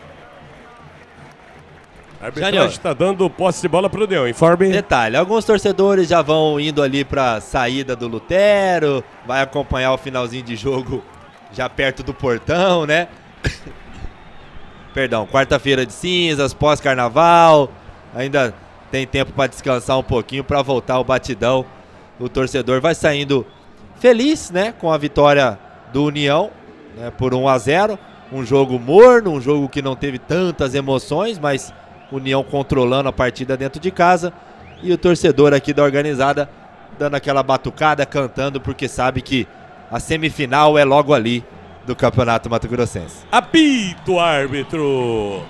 A arbitragem está dando posse de bola para o União, informe. Detalhe, alguns torcedores já vão indo ali para a saída do Lutero. Vai acompanhar o finalzinho de jogo já perto do portão, né? Perdão, quarta-feira de cinzas, pós-carnaval. Ainda tem tempo para descansar um pouquinho, para voltar ao batidão. O torcedor vai saindo feliz, né, com a vitória do União, né, por um a zero. Um jogo morno, um jogo que não teve tantas emoções, mas União controlando a partida dentro de casa. E o torcedor aqui da organizada dando aquela batucada, cantando, porque sabe que a semifinal é logo ali do Campeonato Mato Grossense. Apito, árbitro.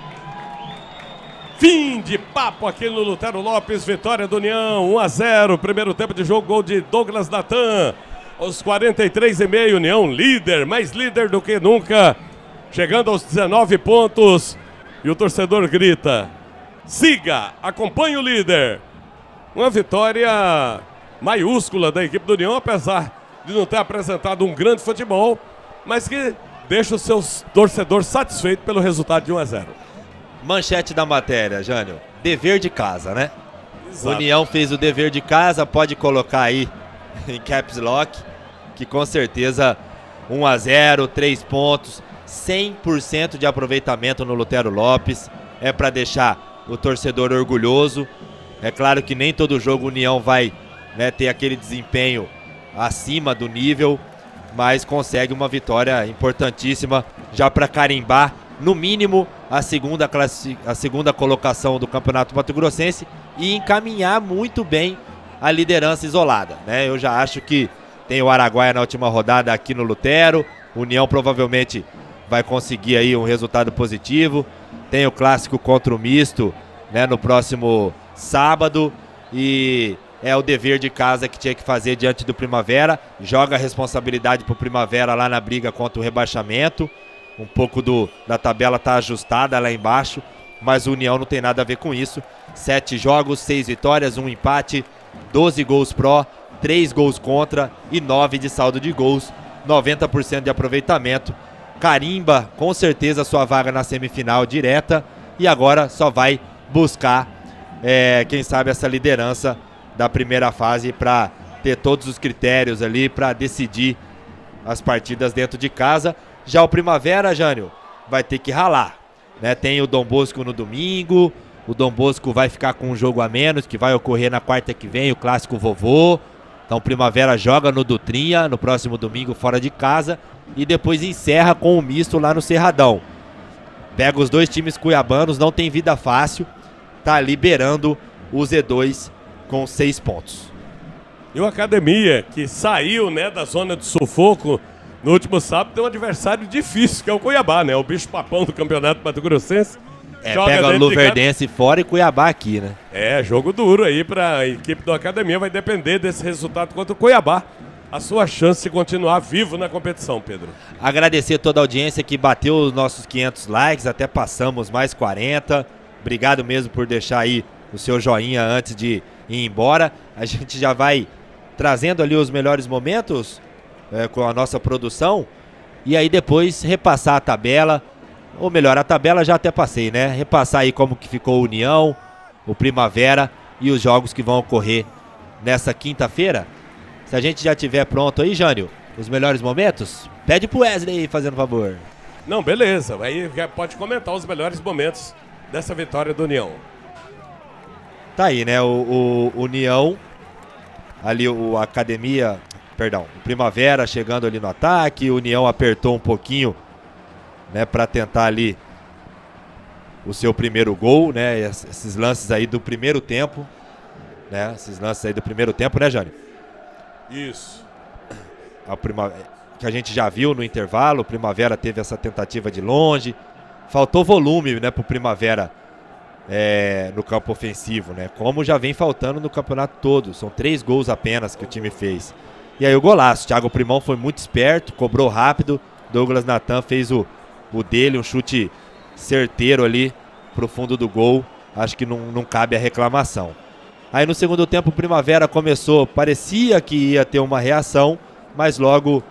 Fim de papo aqui no Lutero Lopes, vitória do União, um a zero, primeiro tempo de jogo, gol de Douglas Natan. Aos quarenta e três e meio, União líder, mais líder do que nunca, chegando aos dezenove pontos. E o torcedor grita: siga, acompanhe o líder. Uma vitória maiúscula da equipe do União, apesar de não ter apresentado um grande futebol, mas que deixa os seus torcedores satisfeitos pelo resultado de um a zero. Manchete da matéria, Jânio, dever de casa, né? Exato. União fez o dever de casa, pode colocar aí em caps lock, que com certeza um a zero, três pontos, cem por cento de aproveitamento no Lutero Lopes, é para deixar o torcedor orgulhoso. É claro que nem todo jogo União vai, né, ter aquele desempenho acima do nível, mas consegue uma vitória importantíssima já para carimbar, no mínimo, a segunda, classi a segunda colocação do Campeonato Mato Grossense e encaminhar muito bem a liderança isolada, né? Eu já acho que tem o Araguaia na última rodada aqui no Lutero, União provavelmente vai conseguir aí um resultado positivo, tem o clássico contra o Misto, né, no próximo sábado, e é o dever de casa que tinha que fazer diante do Primavera, joga a responsabilidade pro Primavera lá na briga contra o rebaixamento. Um pouco do, da tabela tá ajustada lá embaixo, mas o União não tem nada a ver com isso. Sete jogos, seis vitórias, um empate, doze gols pró, três gols contra e nove de saldo de gols, noventa por cento de aproveitamento. Carimba com certeza sua vaga na semifinal direta e agora só vai buscar, é, quem sabe, essa liderança da primeira fase para ter todos os critérios ali para decidir as partidas dentro de casa. Já o Primavera, Jânio, vai ter que ralar, né? Tem o Dom Bosco no domingo, o Dom Bosco vai ficar com um jogo a menos, que vai ocorrer na quarta que vem, o Clássico Vovô. Então o Primavera joga no Dutrinha, no próximo domingo fora de casa, e depois encerra com o misto lá no Cerradão. Pega os dois times cuiabanos, não tem vida fácil, tá liberando o Z dois com seis pontos. E o Academia, que saiu, né, da zona de sufoco no último sábado, tem um adversário difícil, que é o Cuiabá, né? O bicho papão do Campeonato Mato Grossense. É, pega o Luverdense de... fora e Cuiabá aqui, né? É, jogo duro aí para a equipe do Academia. Vai depender desse resultado contra o Cuiabá. A sua chance de continuar vivo na competição, Pedro. Agradecer toda a audiência que bateu os nossos quinhentos likes, até passamos mais quarenta. Obrigado mesmo por deixar aí o seu joinha antes de ir embora. A gente já vai trazendo ali os melhores momentos é, com a nossa produção. E aí depois repassar a tabela. Ou melhor, a tabela já até passei, né? Repassar aí como que ficou o União, o Primavera e os jogos que vão ocorrer nessa quinta-feira. Se a gente já tiver pronto aí, Jânio, os melhores momentos, pede pro Wesley aí, fazendo favor. Não, beleza. Aí pode comentar os melhores momentos dessa vitória do União. Tá aí, né? O, o União, ali o Academia, perdão, o Primavera chegando ali no ataque, o União apertou um pouquinho, né, para tentar ali o seu primeiro gol, né? Esses lances aí do primeiro tempo, né? Esses lances aí do primeiro tempo, né, Jânio? Isso. A prima... que a gente já viu no intervalo, o Primavera teve essa tentativa de longe, faltou volume, né, pro Primavera é, no campo ofensivo, né? Como já vem faltando no campeonato todo, são três gols apenas que o time fez. E aí o golaço, Thiago Primão foi muito esperto, cobrou rápido, Douglas Natan fez o o dele, um chute certeiro ali pro fundo do gol, acho que não, não cabe a reclamação. Aí no segundo tempo o Primavera começou, parecia que ia ter uma reação, mas logo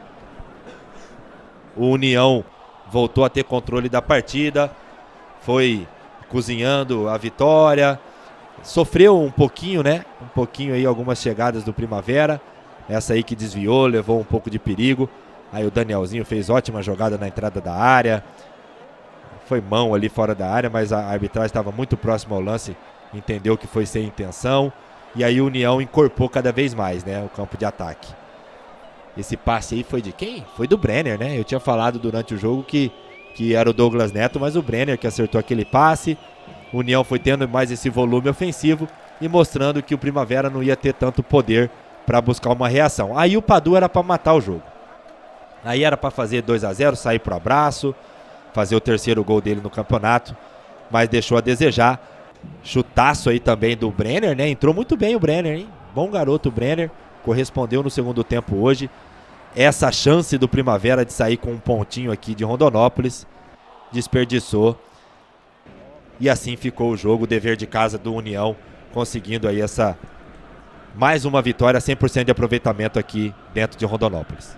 o União voltou a ter controle da partida, foi cozinhando a vitória, sofreu um pouquinho, né? Um pouquinho aí, algumas chegadas do Primavera, essa aí que desviou, levou um pouco de perigo. Aí o Danielzinho fez ótima jogada na entrada da área. Foi mão ali fora da área, mas a arbitragem estava muito próxima ao lance. Entendeu que foi sem intenção. E aí o União incorporou cada vez mais, né, o campo de ataque. Esse passe aí foi de quem? Foi do Brenner, né? Eu tinha falado durante o jogo que, que era o Douglas Neto, mas o Brenner que acertou aquele passe. O União foi tendo mais esse volume ofensivo e mostrando que o Primavera não ia ter tanto poder para buscar uma reação. Aí o Padu era para matar o jogo. Aí era para fazer dois a zero, sair pro abraço, fazer o terceiro gol dele no campeonato, mas deixou a desejar. Chutaço aí também do Brenner, né? Entrou muito bem o Brenner, hein? Bom garoto o Brenner, correspondeu no segundo tempo hoje. Essa chance do Primavera de sair com um pontinho aqui de Rondonópolis, desperdiçou. E assim ficou o jogo, o dever de casa do União, conseguindo aí essa mais uma vitória, cem por cento de aproveitamento aqui dentro de Rondonópolis.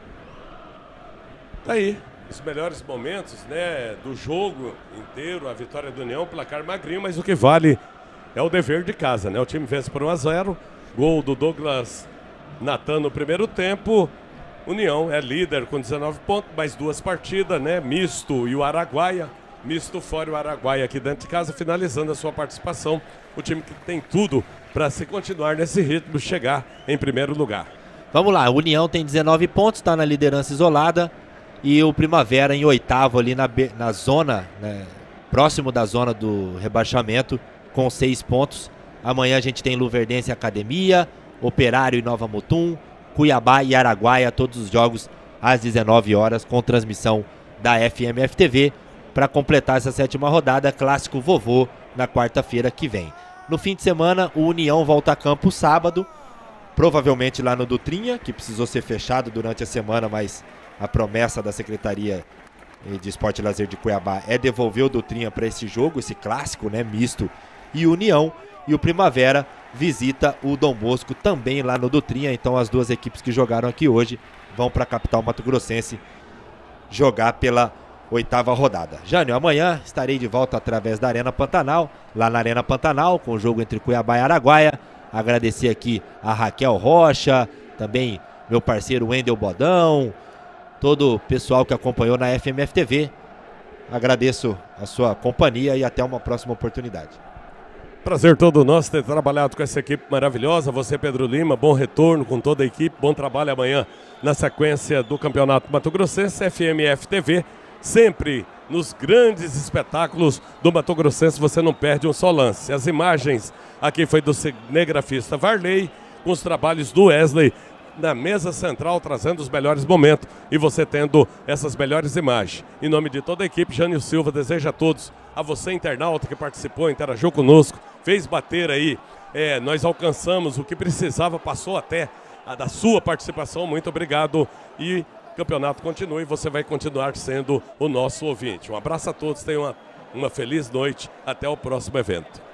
Tá aí, os melhores momentos, né, do jogo inteiro, a vitória do União, placar magrinho, mas o que vale é o dever de casa, né? O time vence por um a zero, gol do Douglas Natan no primeiro tempo. União é líder com dezenove pontos, mais duas partidas, né? Misto e o Araguaia. Misto fora o Araguaia aqui dentro de casa, finalizando a sua participação. O time que tem tudo para se continuar nesse ritmo, chegar em primeiro lugar. Vamos lá, o União tem dezenove pontos, está na liderança isolada. E o Primavera em oitavo ali na, na zona, né, próximo da zona do rebaixamento, com seis pontos. Amanhã a gente tem Luverdense Academia, Operário e Nova Mutum, Cuiabá e Araguaia, todos os jogos às dezenove horas, com transmissão da F M F T V, para completar essa sétima rodada, clássico vovô na quarta-feira que vem. No fim de semana, o União volta a campo sábado, provavelmente lá no Dutrinha, que precisou ser fechado durante a semana, mas a promessa da Secretaria de Esporte e Lazer de Cuiabá é devolver o Dutrinha para esse jogo, esse clássico, né, misto e União. E o Primavera visita o Dom Bosco também lá no Dutrinha. Então as duas equipes que jogaram aqui hoje vão para a capital mato-grossense jogar pela oitava rodada. Jânio, amanhã estarei de volta através da Arena Pantanal, lá na Arena Pantanal, com o jogo entre Cuiabá e Araguaia. Agradecer aqui a Raquel Rocha, também meu parceiro Wendel Bodão, todo o pessoal que acompanhou na F M F T V. Agradeço a sua companhia e até uma próxima oportunidade. Prazer todo nosso ter trabalhado com essa equipe maravilhosa. Você, Pedro Lima, bom retorno com toda a equipe. Bom trabalho amanhã na sequência do Campeonato Mato Grossense. F M F T V, sempre nos grandes espetáculos do Mato Grossense, você não perde um só lance. As imagens aqui foi do cinegrafista Varley, com os trabalhos do Wesley na mesa central, trazendo os melhores momentos e você tendo essas melhores imagens. Em nome de toda a equipe, Jânio Silva deseja a todos, a você internauta que participou, interagiu conosco, fez bater aí, é, nós alcançamos o que precisava, passou até a da sua participação, muito obrigado e o campeonato continue e você vai continuar sendo o nosso ouvinte. Um abraço a todos, tenham uma, uma feliz noite, até o próximo evento.